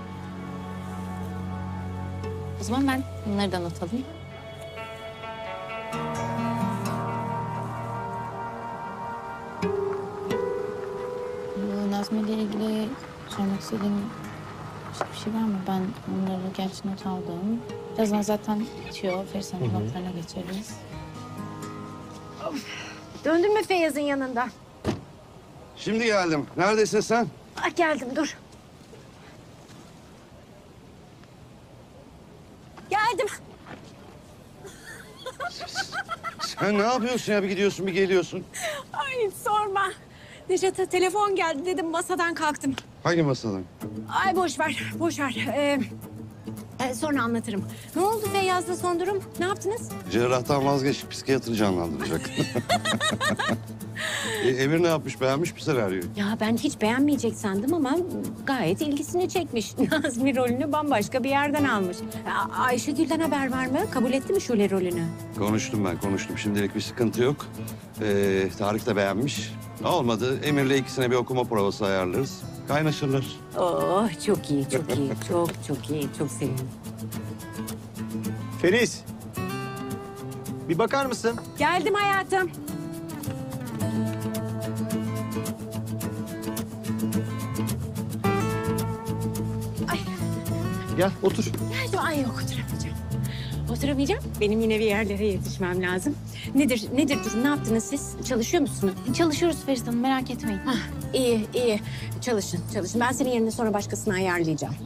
C: O zaman ben bunları da not alayım. Bu Nazmi ile ilgili sormak istediğim başka bir şey var mı? Ben onları gerçi not aldım. Birazdan zaten bitiyor. Ferisa'nın notlarına geçeriz.
G: Döndün mü Feyyaz'ın yanında?
K: Şimdi geldim. Neredesin sen?
G: Ah, geldim, dur. Geldim.
K: Sen ne yapıyorsun ya? Bir gidiyorsun bir geliyorsun.
G: Ay sorma. Necat'a telefon geldi dedim, masadan kalktım.
K: Hangi masadan?
G: Ay boş ver, boş ver. Sonra anlatırım. Ne oldu Feyyaz'da son durum? Ne yaptınız?
K: Cerrahtan vazgeçip psikiyatri canlandıracak. Emir ne yapmış? Beğenmiş mi senaryoyu?
G: Ya ben hiç beğenmeyecek sandım ama gayet ilgisini çekmiş. Nazmi rolünü bambaşka bir yerden almış. Ayşegül'den haber var mı? Kabul etti mi Şule rolünü?
K: Konuştum. Şimdilik bir sıkıntı yok. Tarık da beğenmiş. Ne olmadı? Emir'le ikisine bir okuma provası ayarlarız. Kaynaşırlar.
G: Oh çok iyi, çok iyi. Çok iyi. Çok sevindim.
H: Feriz, bir bakar mısın?
G: Geldim hayatım.
H: Gel, otur.
G: Geldim. Ay yok, oturamayacağım. Oturamayacağım. Benim yine bir yerlere yetişmem lazım. Nedir durum? Ne yaptınız siz? Çalışıyor musunuz?
C: Çalışıyoruz Feris Hanım, merak etmeyin.
G: İyi. Çalışın. Ben senin yerine sonra başkasını ayarlayacağım.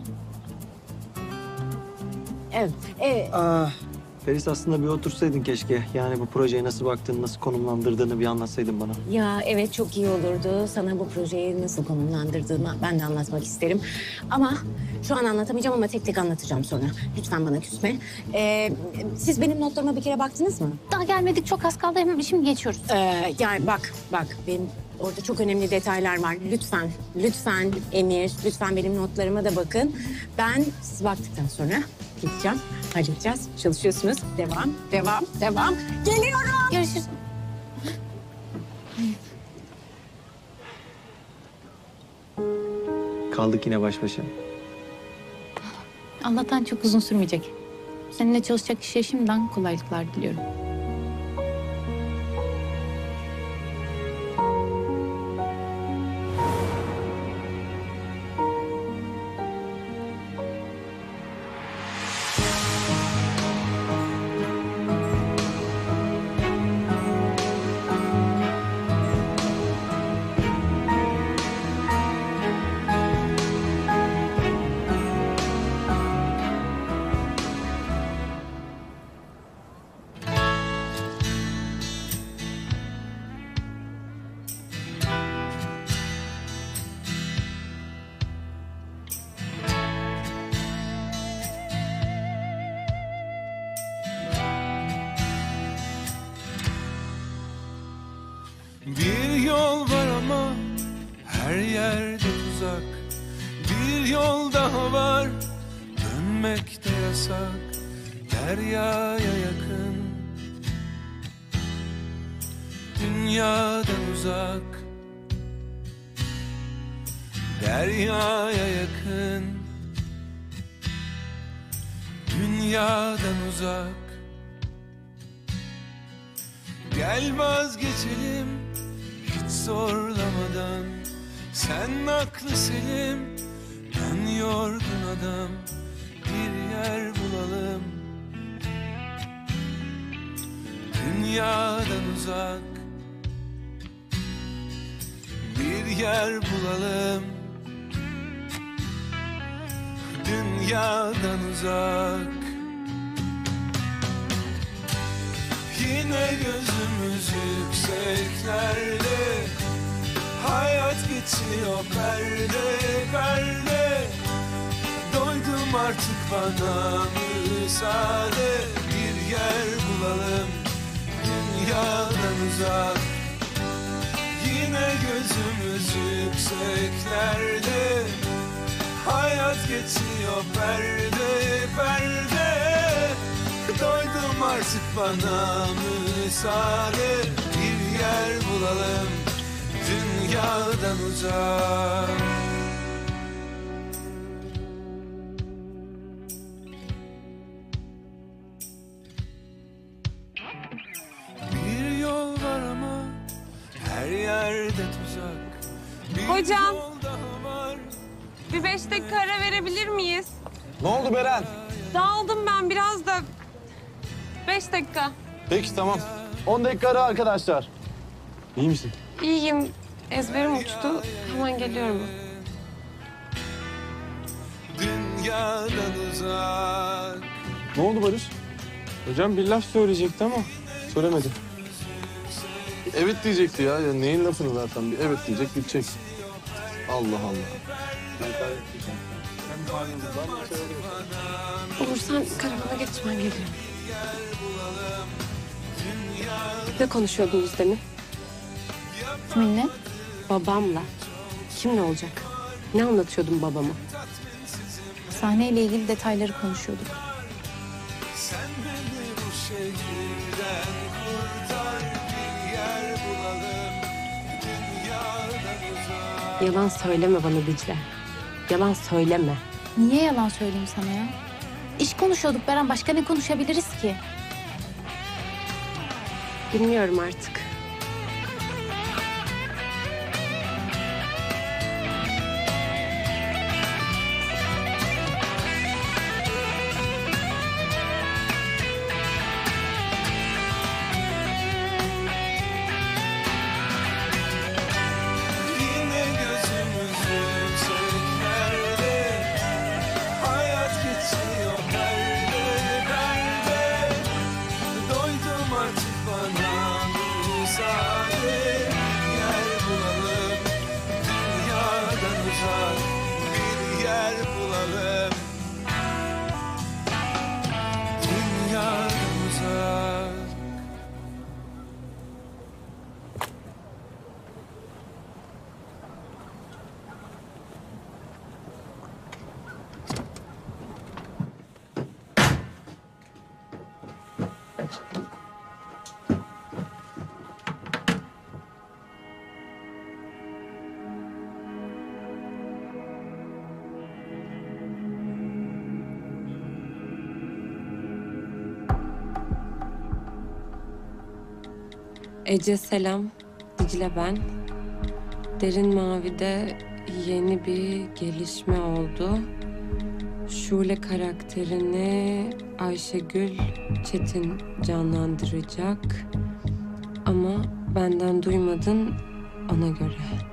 G: Evet.
H: Feris, aslında bir otursaydın keşke. Yani bu projeye nasıl baktığını, nasıl konumlandırdığını bir anlatsaydın bana.
G: Ya evet, çok iyi olurdu. Sana bu projeyi nasıl konumlandırdığımı ben de anlatmak isterim. Ama şu an anlatamayacağım ama tek tek anlatacağım sonra. Lütfen bana küsme. Siz benim notlarıma bir kere baktınız mı?
C: Daha gelmedik, çok az kaldı. Hemen şimdi geçiyoruz.
G: Yani bak benim orada çok önemli detaylar var. Lütfen Emir, lütfen benim notlarıma da bakın. Ben siz baktıktan sonra gideceğim, halledeceğiz. Çalışıyorsunuz. Devam. Geliyorum.
C: Görüşürüz.
H: Kaldık yine baş başa.
C: Allah'tan çok uzun sürmeyecek. Seninle çalışacak kişiye şimdiden kolaylıklar diliyorum.
E: Bir yol var ama her yerde tuzak. Bir yol daha var, dönmek de yasak. Deryaya yakın, dünyadan uzak. Deryaya yakın, dünyadan uzak. Gel vazgeçelim hiç zorlamadan. Sen aklı selim, ben yorgun adam. Bir yer bulalım, dünyadan uzak. Bir yer bulalım, dünyadan uzak. Yine gözümüz yükseklerde, hayat geçiyor perde. Doydum artık, bana müsaade. Bir yer bulalım, dünyadan uzak. Yine gözümüz yükseklerde, Hayat geçiyor perde perde. Doydum artık bana müsaade. Bir yer bulalım dünyadan uzak. Bir yol var ama her yerde tuzak. Bir
T: Hocam.
E: yol daha var.
T: Bir 5 dakika ara verebilir miyiz?
N: Ne oldu Beren?
T: Dağıldım ben biraz da. 5 dakika.
N: Peki tamam. 10 dakika ara arkadaşlar. İyi misin?
T: İyiyim. Ezberim uçtu. Hemen geliyorum.
E: Dünyadan uzak.
A: Ne oldu Barış? Hocam bir laf söyleyecekti ama söylemedi.
B: Evet diyecekti ya. Neyin lafını zaten? Bir evet diyecek, gidecek. Allah Allah.
T: Olur sen karavana geç ben gelirim. Ne konuşuyordunuz demin?
C: Kiminle?
T: Babamla. Kimle olacak? Ne anlatıyordun babama?
C: Sahneyle ilgili detayları konuşuyorduk.
E: Sen beni bu şehirden kurtar. Bir yer bulalım dünyadan uzak.
T: Yalan söyleme bana Dicle. Yalan söyleme.
C: Niye yalan söyleyeyim sana ya? İş konuşuyorduk Beren. Başka ne konuşabiliriz ki?
T: Bilmiyorum artık.
E: Yine gözümüzün söklerde. Hayat geçiyor perde perde. Doydum artık bana müsaade. Yer bulalım dünyadan uzak. Bir yer bulalım dünyadan uzak.
T: Ece selam. Dicle ben. Derin Mavi'de yeni bir gelişme oldu. Şule karakterini Ayşegül Çetin canlandıracak. Ama benden duymadın ona göre.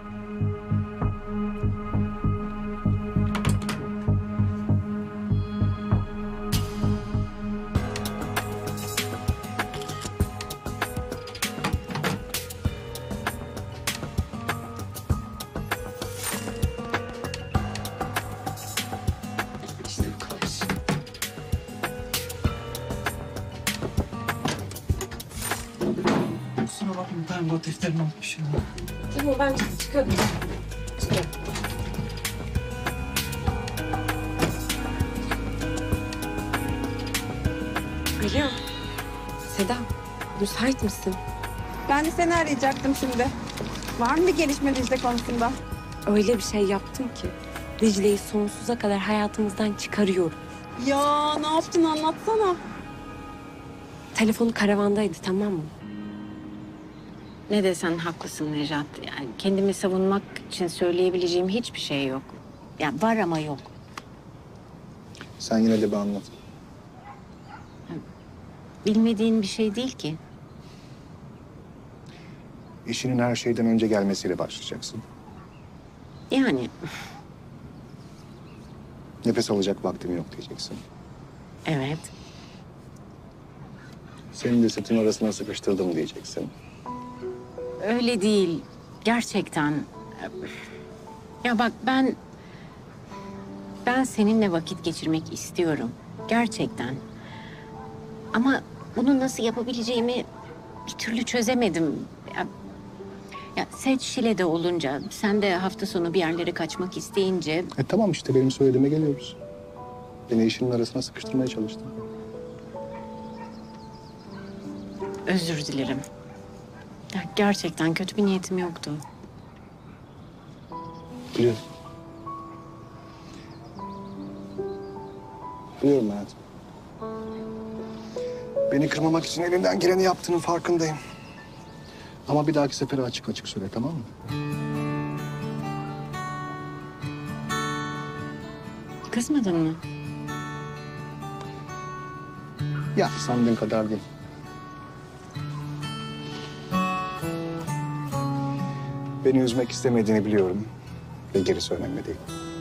V: Kusura bakma ben bu defterini unutmuşum.
T: Tamam ben çıkıyordum. Çıkıyorum. Alo. Seda, müsait misin?
P: Ben de seni arayacaktım şimdi. Var mı bir gelişme Dicle konusunda?
T: Öyle bir şey yaptım ki Dicle'yi sonsuza kadar hayatımızdan çıkarıyorum.
P: Ya ne yaptın anlatsana.
T: Telefonu karavandaydı tamam mı?
D: Ne desen haklısın Nejat. Yani kendimi savunmak için söyleyebileceğim hiçbir şey yok. Ya var ama yok.
N: Sen yine de bir anlat.
D: Bilmediğin bir şey değil ki.
N: İşinin her şeyden önce gelmesiyle başlayacaksın.
D: Yani
N: Nefes alacak vaktim yok diyeceksin.
D: evet.
N: Seni de sütün arasına sıkıştırdım diyeceksin.
D: Öyle değil. Gerçekten. Ya bak ben seninle vakit geçirmek istiyorum. Gerçekten. Ama bunu nasıl yapabileceğimi bir türlü çözemedim.
G: Ya Seç Şile'de olunca, sen de hafta sonu bir yerlere kaçmak isteyince...
N: Tamam işte benim söylediğime geliyoruz. Beni işinin arasına sıkıştırmaya çalıştın.
G: Özür dilerim. Ya gerçekten kötü bir niyetim yoktu.
N: Biliyorum. Biliyorum hayatım. Beni kırmamak için elinden geleni yaptığının farkındayım. Ama bir dahaki sefere açık açık söyle, tamam mı?
G: Kızmadın mı?
N: Ya sandığın kadar değil. Beni üzmek istemediğini biliyorum. Ve gerisi önemli değil.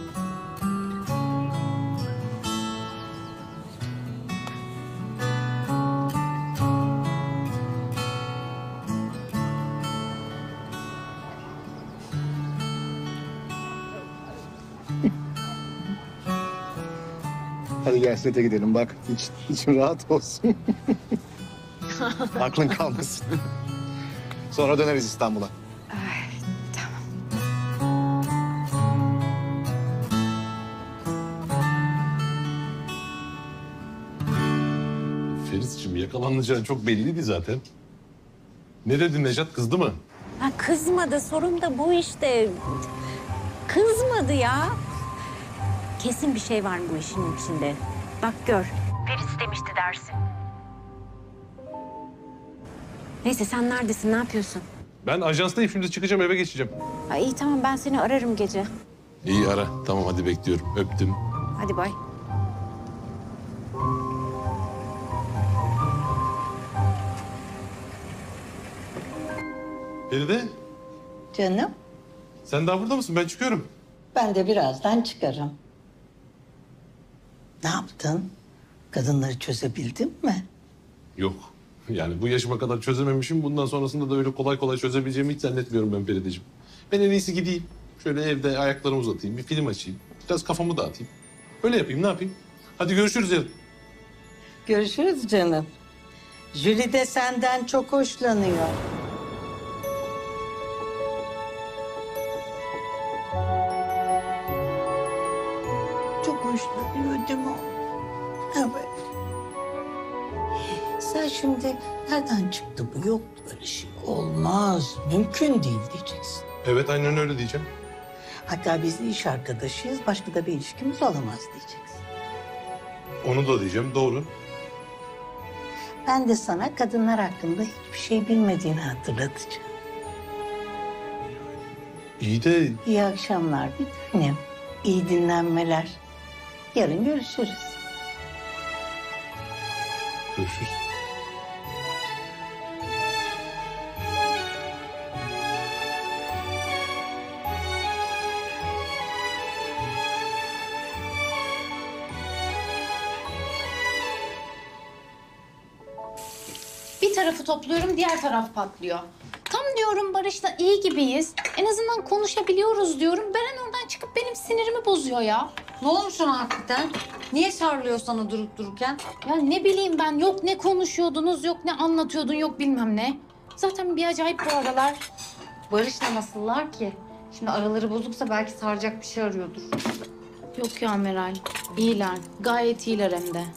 N: Hadi gel sete gidelim bak. İçin rahat olsun. Aklın kalmasın. Sonra döneriz İstanbul'a.
M: Feris'ciğim yakalanacağın çok belliydi zaten. Ne dedin Nejat, kızdı mı?
G: Ha, kızmadı, sorun da bu işte. Kızmadı ya. Kesin bir şey var bu işin içinde. Bak gör.
J: Feris demişti dersin.
G: Neyse sen neredesin, ne yapıyorsun?
M: Ben ajanstayım, şimdi çıkacağım, eve geçeceğim.
G: Ha, iyi tamam, ben seni ararım gece.
M: İyi ara, tamam hadi bekliyorum. Öptüm.
G: Hadi bay.
M: Feride,
I: Canım,
M: sen daha burada mısın? Ben çıkıyorum.
I: ben de birazdan çıkarım. Ne yaptın? Kadınları çözebildin mi?
M: Yok. Yani bu yaşıma kadar çözememişim. Bundan sonrasında da öyle kolay kolay çözebileceğimi hiç zannetmiyorum ben Ferideciğim. Ben en iyisi gideyim. Şöyle evde ayaklarımı uzatayım, bir film açayım. Biraz kafamı dağıtayım. Öyle yapayım, ne yapayım? Hadi görüşürüz yarın.
I: Görüşürüz canım. Jüri de senden çok hoşlanıyor. Çok hoşlanıyor değil mi o? Evet. Sen şimdi nereden çıktı bu? Yok böyle şey olmaz. Mümkün değil diyeceksin.
M: Evet, aynen öyle diyeceğim.
I: Hatta biz de iş arkadaşıyız. Başka da bir ilişkimiz olamaz diyeceksin.
M: Onu da diyeceğim, doğru.
I: Ben de sana kadınlar hakkında hiçbir şey bilmediğini hatırlatacağım.
M: İyi de
I: İyi akşamlar bir tanem. İyi dinlenmeler. Yarın görüşürüz.
M: görüşürüz.
C: Bir tarafı topluyorum, diğer taraf patlıyor. Tam diyorum Barış'la iyi gibiyiz. En azından konuşabiliyoruz diyorum. Beren oradan çıkıp benim sinirimi bozuyor ya.
Q: Ne olmuş sana hakikaten? Niye sarılıyor sana durup dururken?
C: Ya ne bileyim ben, yok ne konuşuyordunuz, yok ne anlatıyordun, yok bilmem ne. Zaten bir acayip bu aralar.
Q: Barış'la nasıllar ki? Şimdi araları bozuksa belki saracak bir şey arıyordur.
C: Yok ya Meral, iyiler. Gayet iyiler hem de.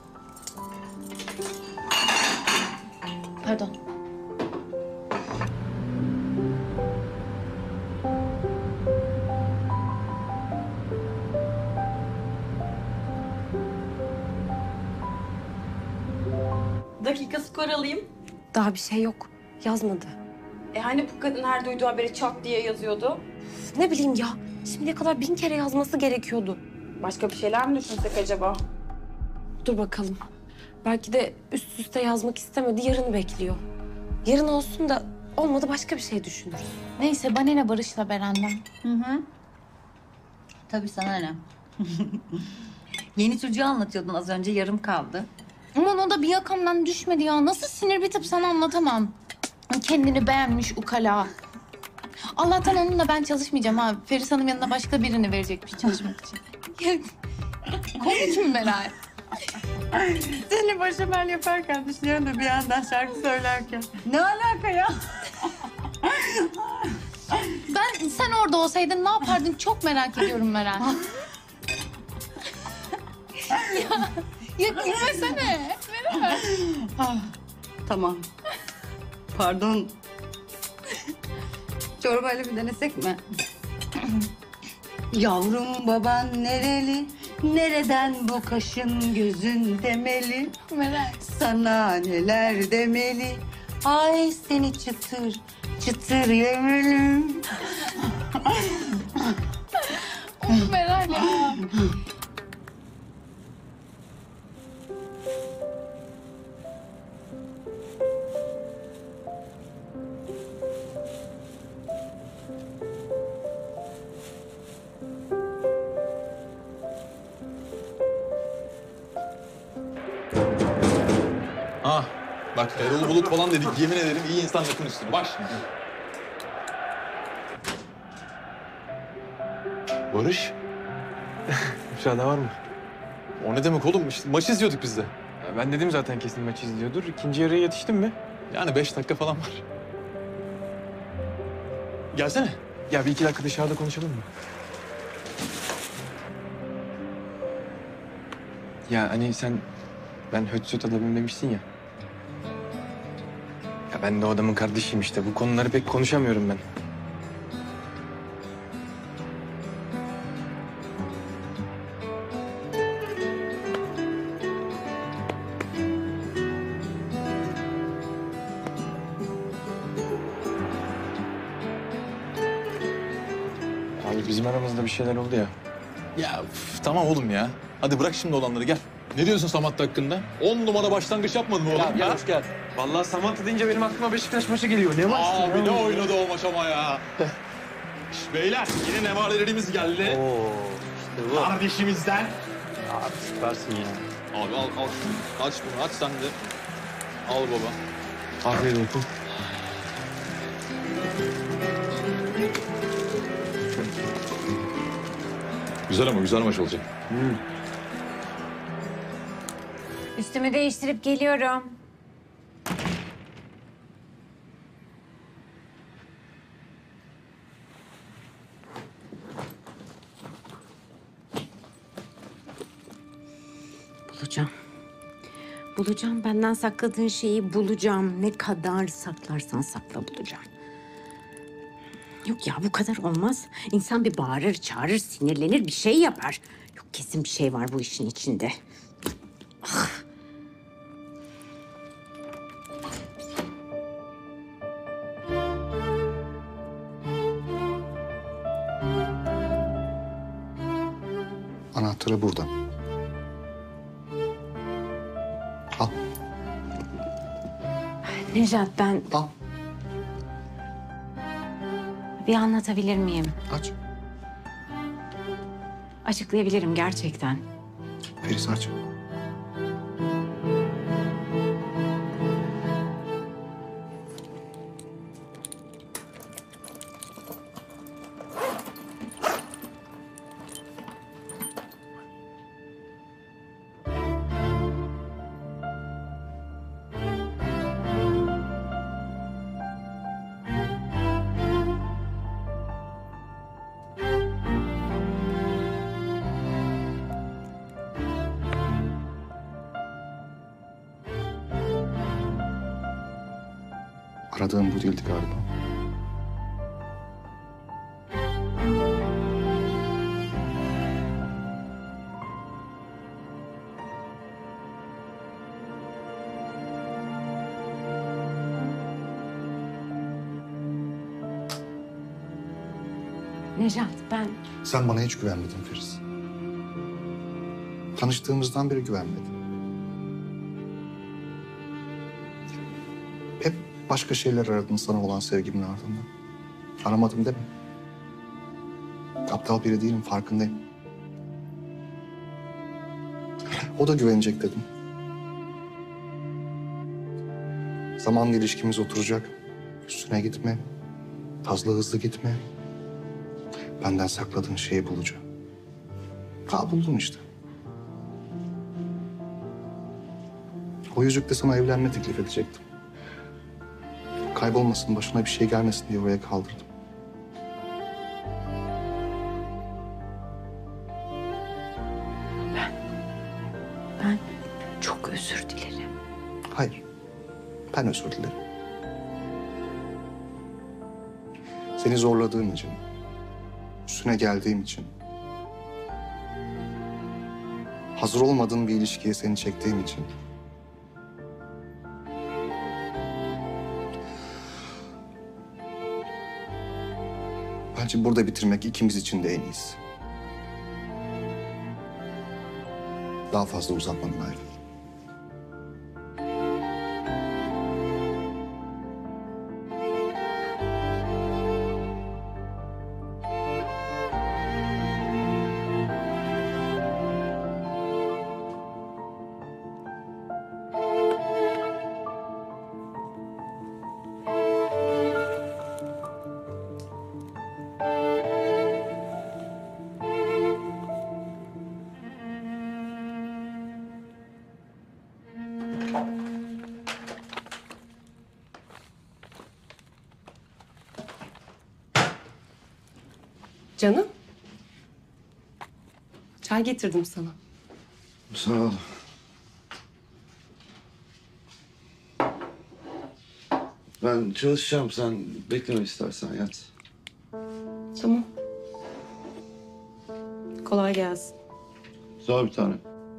C: Pardon.
P: Dakika skor alayım.
T: Daha bir şey yok. Yazmadı.
P: Hani bu kadın her duyduğu haberi çat diye yazıyordu?
T: Ne bileyim ya. Şimdiye kadar 1000 kere yazması gerekiyordu.
P: Başka bir şeyler mi düşünsek acaba?
T: Dur bakalım. Belki de üst üste yazmak istemedi. Yarını bekliyor. Yarın olsun da olmadı başka bir şey düşünürüz.
C: Neyse bana ne Barış'la Beren'den.
Q: Hı. Tabii sana ne? Yeni çocuğu anlatıyordun az önce, yarım kaldı.
C: Aman o da bir yakamdan düşmedi ya. Nasıl sinir bitip sana anlatamam. Kendini beğenmiş ukala. Allah'tan onunla ben çalışmayacağım ha. Feris Hanım yanına başka birini verecekmiş çalışmak için. Komik mi Meral?
Q: Seni başamel yaparken düşünüyorum da bir yandan şarkı söylerken. Ne alaka ya?
C: orada olsaydın ne yapardın çok merak ediyorum Meral. ya gülmesene Meral.
D: Tamam. Pardon. Çorbayla bir denesek mi? Yavrum baban nereli? Nereden bu kaşın gözün demeli?
C: Meral.
D: Sana neler demeli? Ay seni çıtır çıtır yemelim.
C: Meral ya.
L: Ah, bak Erol Bulut falan dedik. Yemin ederim iyi insan lafın üstüne. Bak şimdi. Barış.
A: Müsaade var mı?
L: O ne demek oğlum? İşte maç izliyorduk biz de.
A: Ya ben dedim zaten kesin maç izliyordur. İkinci yarıya yetiştin mi?
L: Yani 5 dakika falan var. Gelsene.
A: Ya bir iki dakika dışarıda konuşalım mı? Ya hani sen ben höt adamım demiştin ya. Ya ben de o adamın kardeşiyim işte. Bu konuları pek konuşamıyorum ben. Abi bizim aramızda bir şeyler oldu ya.
L: Ya tamam oğlum ya. Hadi bırak şimdi olanları gel. Ne diyorsun Samat'ta hakkında? 10 numara başlangıç yapmadı mı oğlum?
A: Ya hoş geldin. Vallahi Samantha deyince benim aklıma Beşiktaş maçı geliyor. Ne maçtı ya?
L: Abi ne oynadı o maç ama ya. Şş, beyler yine nemarelerimiz geldi.
H: Oo, işte bu.
L: Kardeşimizden.
H: Abi süpersin ya.
L: Abi al şunu. Aç bunu aç sen de. Al baba.
A: Afiyet olsun.
L: Güzel ama güzel maç olacak.
G: Üstümü değiştirip geliyorum. Bulacağım. Bulacağım. Benden sakladığın şeyi bulacağım. Ne kadar saklarsan sakla bulacağım. Yok ya bu kadar olmaz. İnsan bir bağırır, çağırır, sinirlenir, bir şey yapar. Yok kesin bir şey var bu işin içinde. Ah.
N: Anahtarı burada. Al.
G: Nejat ben...
N: Al.
G: Bir anlatabilir miyim?
N: Aç.
G: Açıklayabilirim gerçekten.
N: Feris aç. Aradığım bu değildi galiba.
G: Nejat ben...
N: Sen bana hiç güvenmedin Feris. Tanıştığımızdan beri güvenmedin. Hep başka şeyler aradın sana olan sevgimin ardından. Aramadım deme. Aptal biri değilim, farkındayım. O da güvenecek dedim. Zamanla ilişkimiz oturacak. Üstüne gitme. Fazla hızlı gitme. Benden sakladığın şeyi bulacağım. Ha buldum işte. O yüzükle sana evlenme teklif edecektim. Kaybolmasın, başına bir şey gelmesin diye oraya kaldırdım. Ben özür dilerim. Seni zorladığım için, üstüne geldiğim için, hazır olmadığın bir ilişkiye seni çektiğim için. Bence burada bitirmek ikimiz için de en iyisi. Daha fazla uzatmam Nail.
T: Canım. Çay getirdim sana.
K: Sağ ol. Ben çalışacağım. Sen bekleme istersen yat.
T: Tamam. Kolay gelsin.
K: Sağ ol bir tane.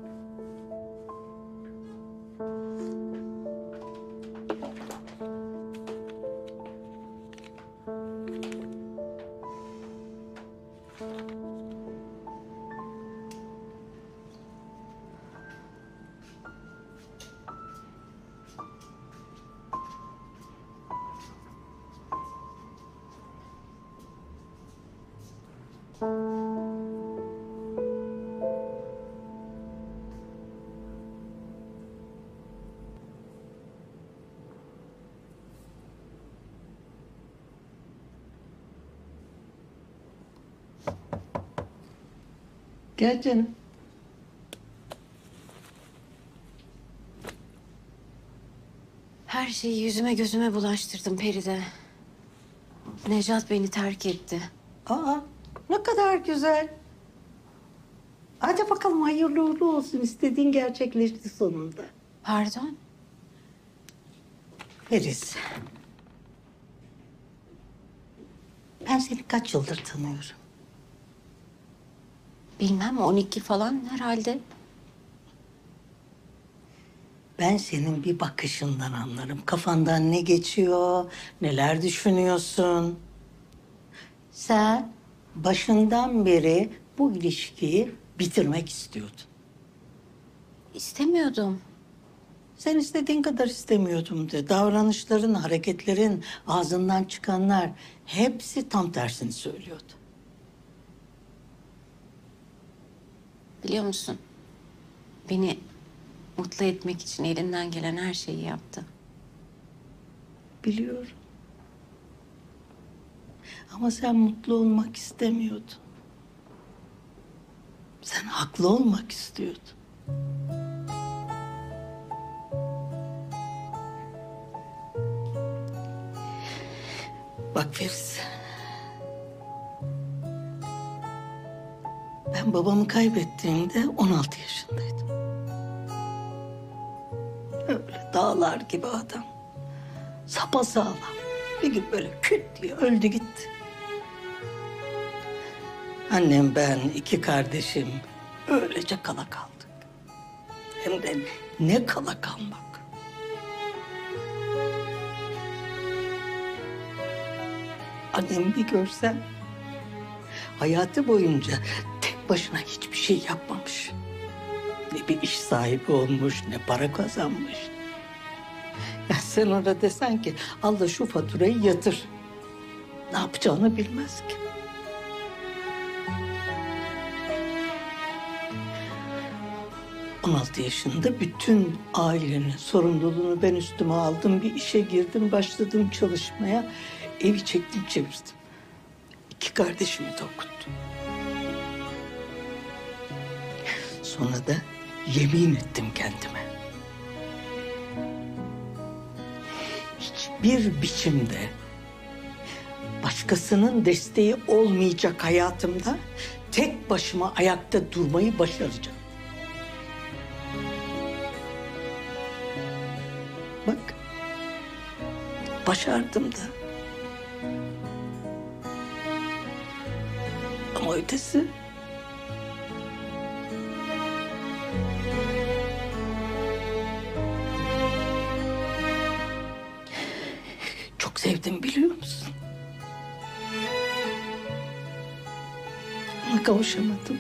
I: Gel canım.
G: Her şeyi yüzüme gözüme bulaştırdım Peride. Nejat beni terk etti.
I: Aa, ne kadar güzel. Hadi bakalım hayırlı uğurlu olsun. İstediğin gerçekleşti sonunda.
G: Pardon?
I: Feris. Ben seni kaç yıldır tanıyorum?
G: Bilmem 12 falan herhalde.
I: Ben senin bir bakışından anlarım. Kafandan ne geçiyor, neler düşünüyorsun. Sen başından beri bu ilişkiyi bitirmek istiyordun.
G: İstemiyordum.
I: Sen istediğin kadar istemiyordum de. Davranışların, hareketlerin, ağzından çıkanlar hepsi tam tersini söylüyordu.
G: Biliyor musun? Beni mutlu etmek için elinden gelen her şeyi yaptı.
I: Biliyorum. Ama sen mutlu olmak istemiyordun. Sen haklı olmak istiyordun. Bak Feris. Ben babamı kaybettiğimde 16 yaşındaydım. Öyle dağlar gibi adam. Sapasağlam. Bir gün böyle küt diye öldü gitti. Annem, ben, iki kardeşim öylece kala kaldık. Hem de ne kala kalmak. Annem bir görsen, hayatı boyunca tek başına hiçbir şey yapmamış. Ne bir iş sahibi olmuş, ne para kazanmış. Ya sen ona desen ki al da şu faturayı yatır. Ne yapacağını bilmez ki. ...16 yaşında bütün ailenin sorumluluğunu ben üstüme aldım. Bir işe girdim, başladım çalışmaya. Evi çektim, çevirdim. 2 kardeşimi de okuttum. Sonra da yemin ettim kendime. Hiçbir biçimde başkasının desteği olmayacak hayatımda tek başıma ayakta durmayı başaracağım. Bak, Başardım da. Ama ötesi... Çok sevdim biliyor musun? Ama kavuşamadım.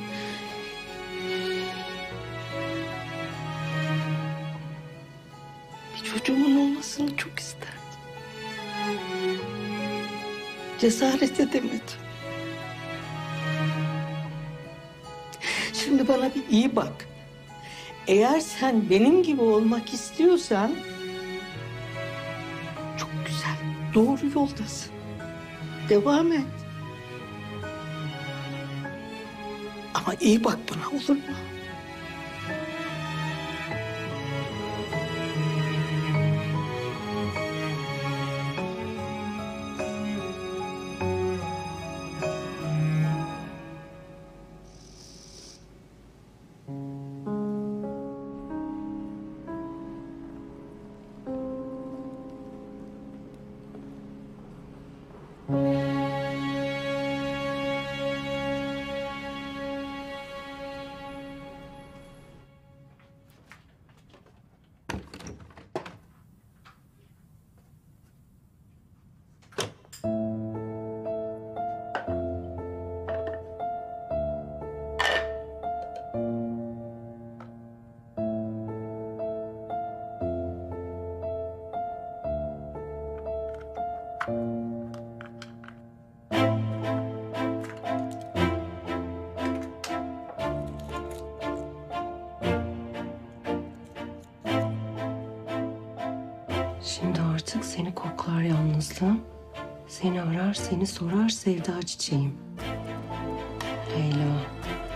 I: Bir çocuğumun olmasını çok isterdim. Cesaret edemedim. Şimdi bana bir iyi bak. Eğer sen benim gibi olmak istiyorsan... çok güzel, doğru yoldasın. Devam et. Ama iyi bak bana, olur mu?
T: Şimdi artık seni koklar yalnızlığım. Seni arar, seni sorar sevda çiçeğim. Leyla.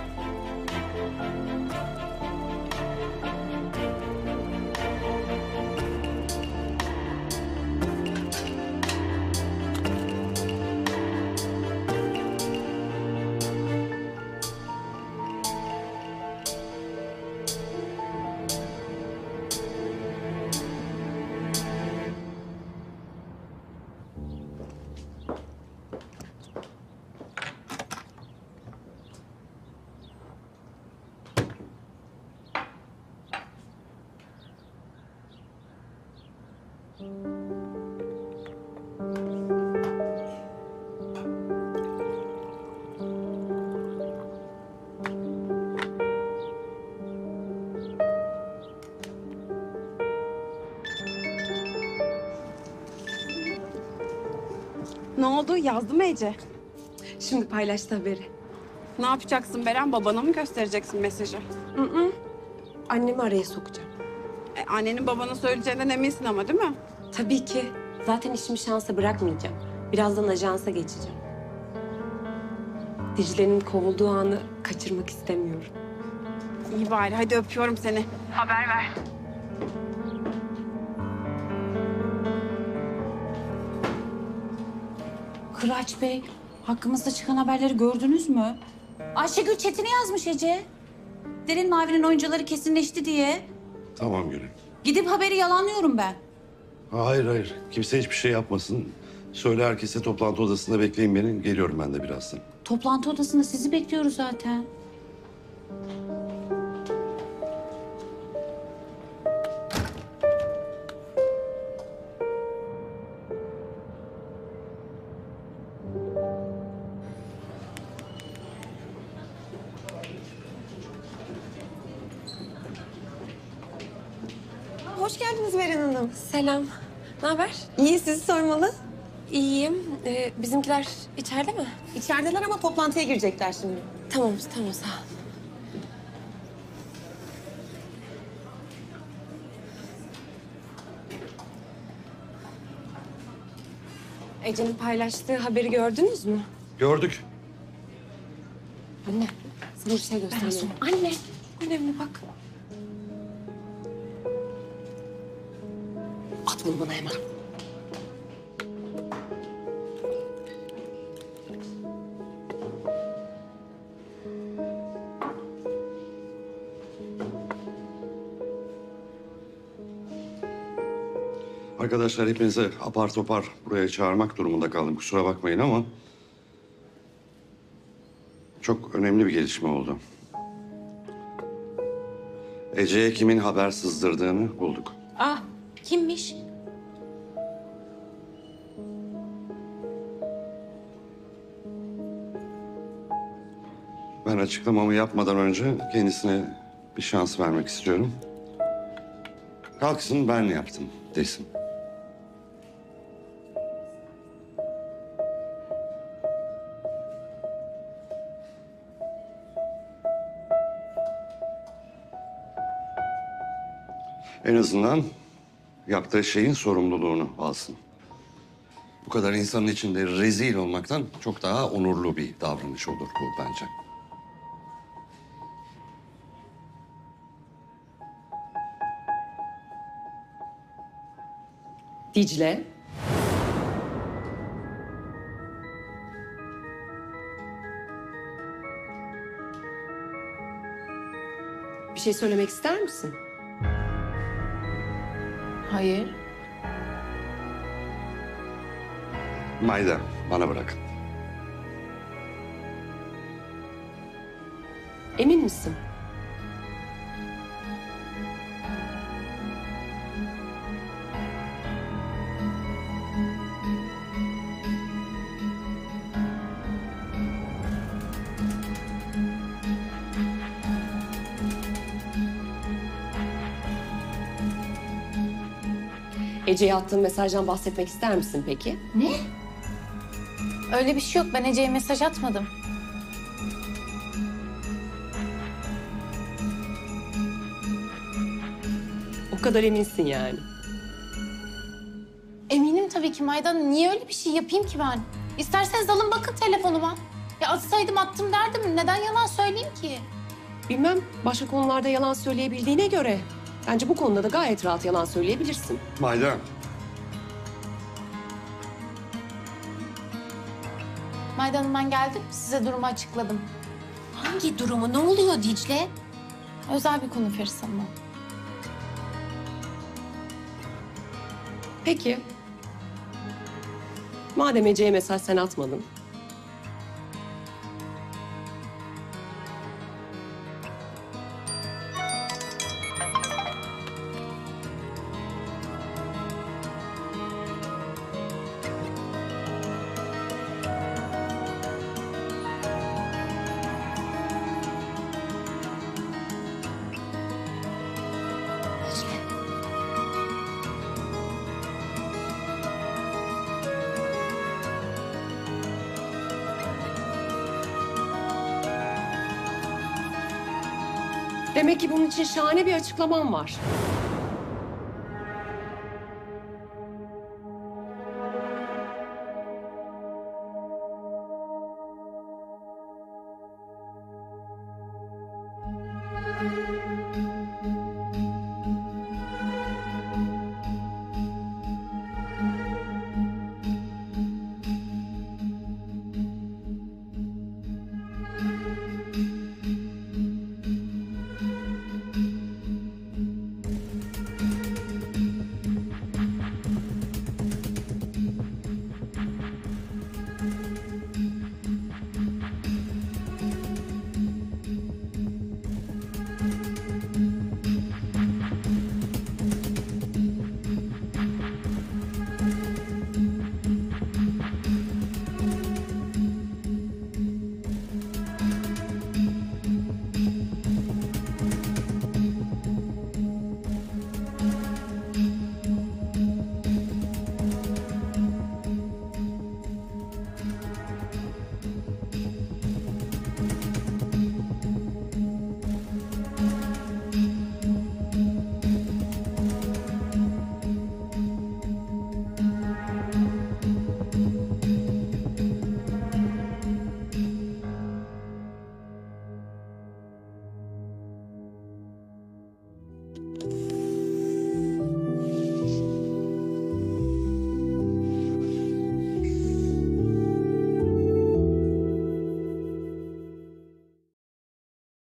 P: Ne oldu? Yazdı mı Ece?
T: Şimdi paylaştı haberi.
P: Ne yapacaksın Beren? Babana mı göstereceksin mesajı?
T: Annemi araya sokacağım.
P: Annenin babana söyleyeceğinden eminsin ama değil mi?
T: Tabii ki. Zaten işimi şansa bırakmayacağım. Birazdan ajansa geçeceğim. Dicle'nin kovulduğu anı kaçırmak istemiyorum.
P: İyi bari. Hadi öpüyorum seni.
J: Haber ver.
D: Kıraç Bey, hakkımızda çıkan haberleri gördünüz mü? Ayşegül Çetin'i yazmış Ece. Derin Mavi'nin oyuncuları kesinleşti diye.
K: Tamam Gülüm.
D: Gidip haberi yalanlıyorum ben.
K: Hayır hayır. Kimse hiçbir şey yapmasın. Söyle herkese toplantı odasında bekleyin beni. Geliyorum ben de birazdan.
D: Toplantı odasında sizi bekliyoruz zaten.
T: Hoş geldiniz Beren Hanım. Selam. Ne haber? İyi, sizi sormalı. İyiyim. Bizimkiler içeride mi? İçerideler ama toplantıya girecekler şimdi. Tamam, tamam sağ ol. Ece'nin paylaştığı haberi gördünüz mü?
K: Gördük.
T: Anne, sana bir şey göstereyim. Anne, önemli bak. At bunu bana hemen.
K: Arkadaşlar hepinizi apar topar buraya çağırmak durumunda kaldım. Kusura bakmayın ama çok önemli bir gelişme oldu. Ece'ye kimin haber sızdırdığını bulduk.
G: Ah, kimmiş?
K: Ben açıklamamı yapmadan önce kendisine bir şans vermek istiyorum. Kalksın ben yaptım desin. En azından yaptığı şeyin sorumluluğunu alsın. Bu kadar insanın içinde rezil olmaktan çok daha onurlu bir davranış olur bu bence.
R: Dicle. Bir şey söylemek ister misin?
T: Hayır.
K: Mayda, bana bırakın.
R: Emin misin? Ece'ye attığın mesajdan bahsetmek ister misin peki?
C: Ne? Öyle bir şey yok. Ben Ece'ye mesaj atmadım.
R: O kadar eminsin yani.
C: Eminim tabii ki Maydan. Niye öyle bir şey yapayım ki ben? İsterseniz alın bakın telefonuma. Ya atsaydım attım derdim. Neden yalan söyleyeyim ki?
R: Bilmem, başka konularda yalan söyleyebildiğine göre bence bu konuda da gayet rahat yalan söyleyebilirsin.
K: Mayda.
C: Maydan'ım ben geldim. Size durumu açıkladım.
G: Hangi durumu? Ne oluyor Dicle?
C: Özel bir konu Feris Hanım.
R: Peki. Madem Ece'ye mesaj sen atmadın. Demek ki bunun için şahane bir açıklamam var.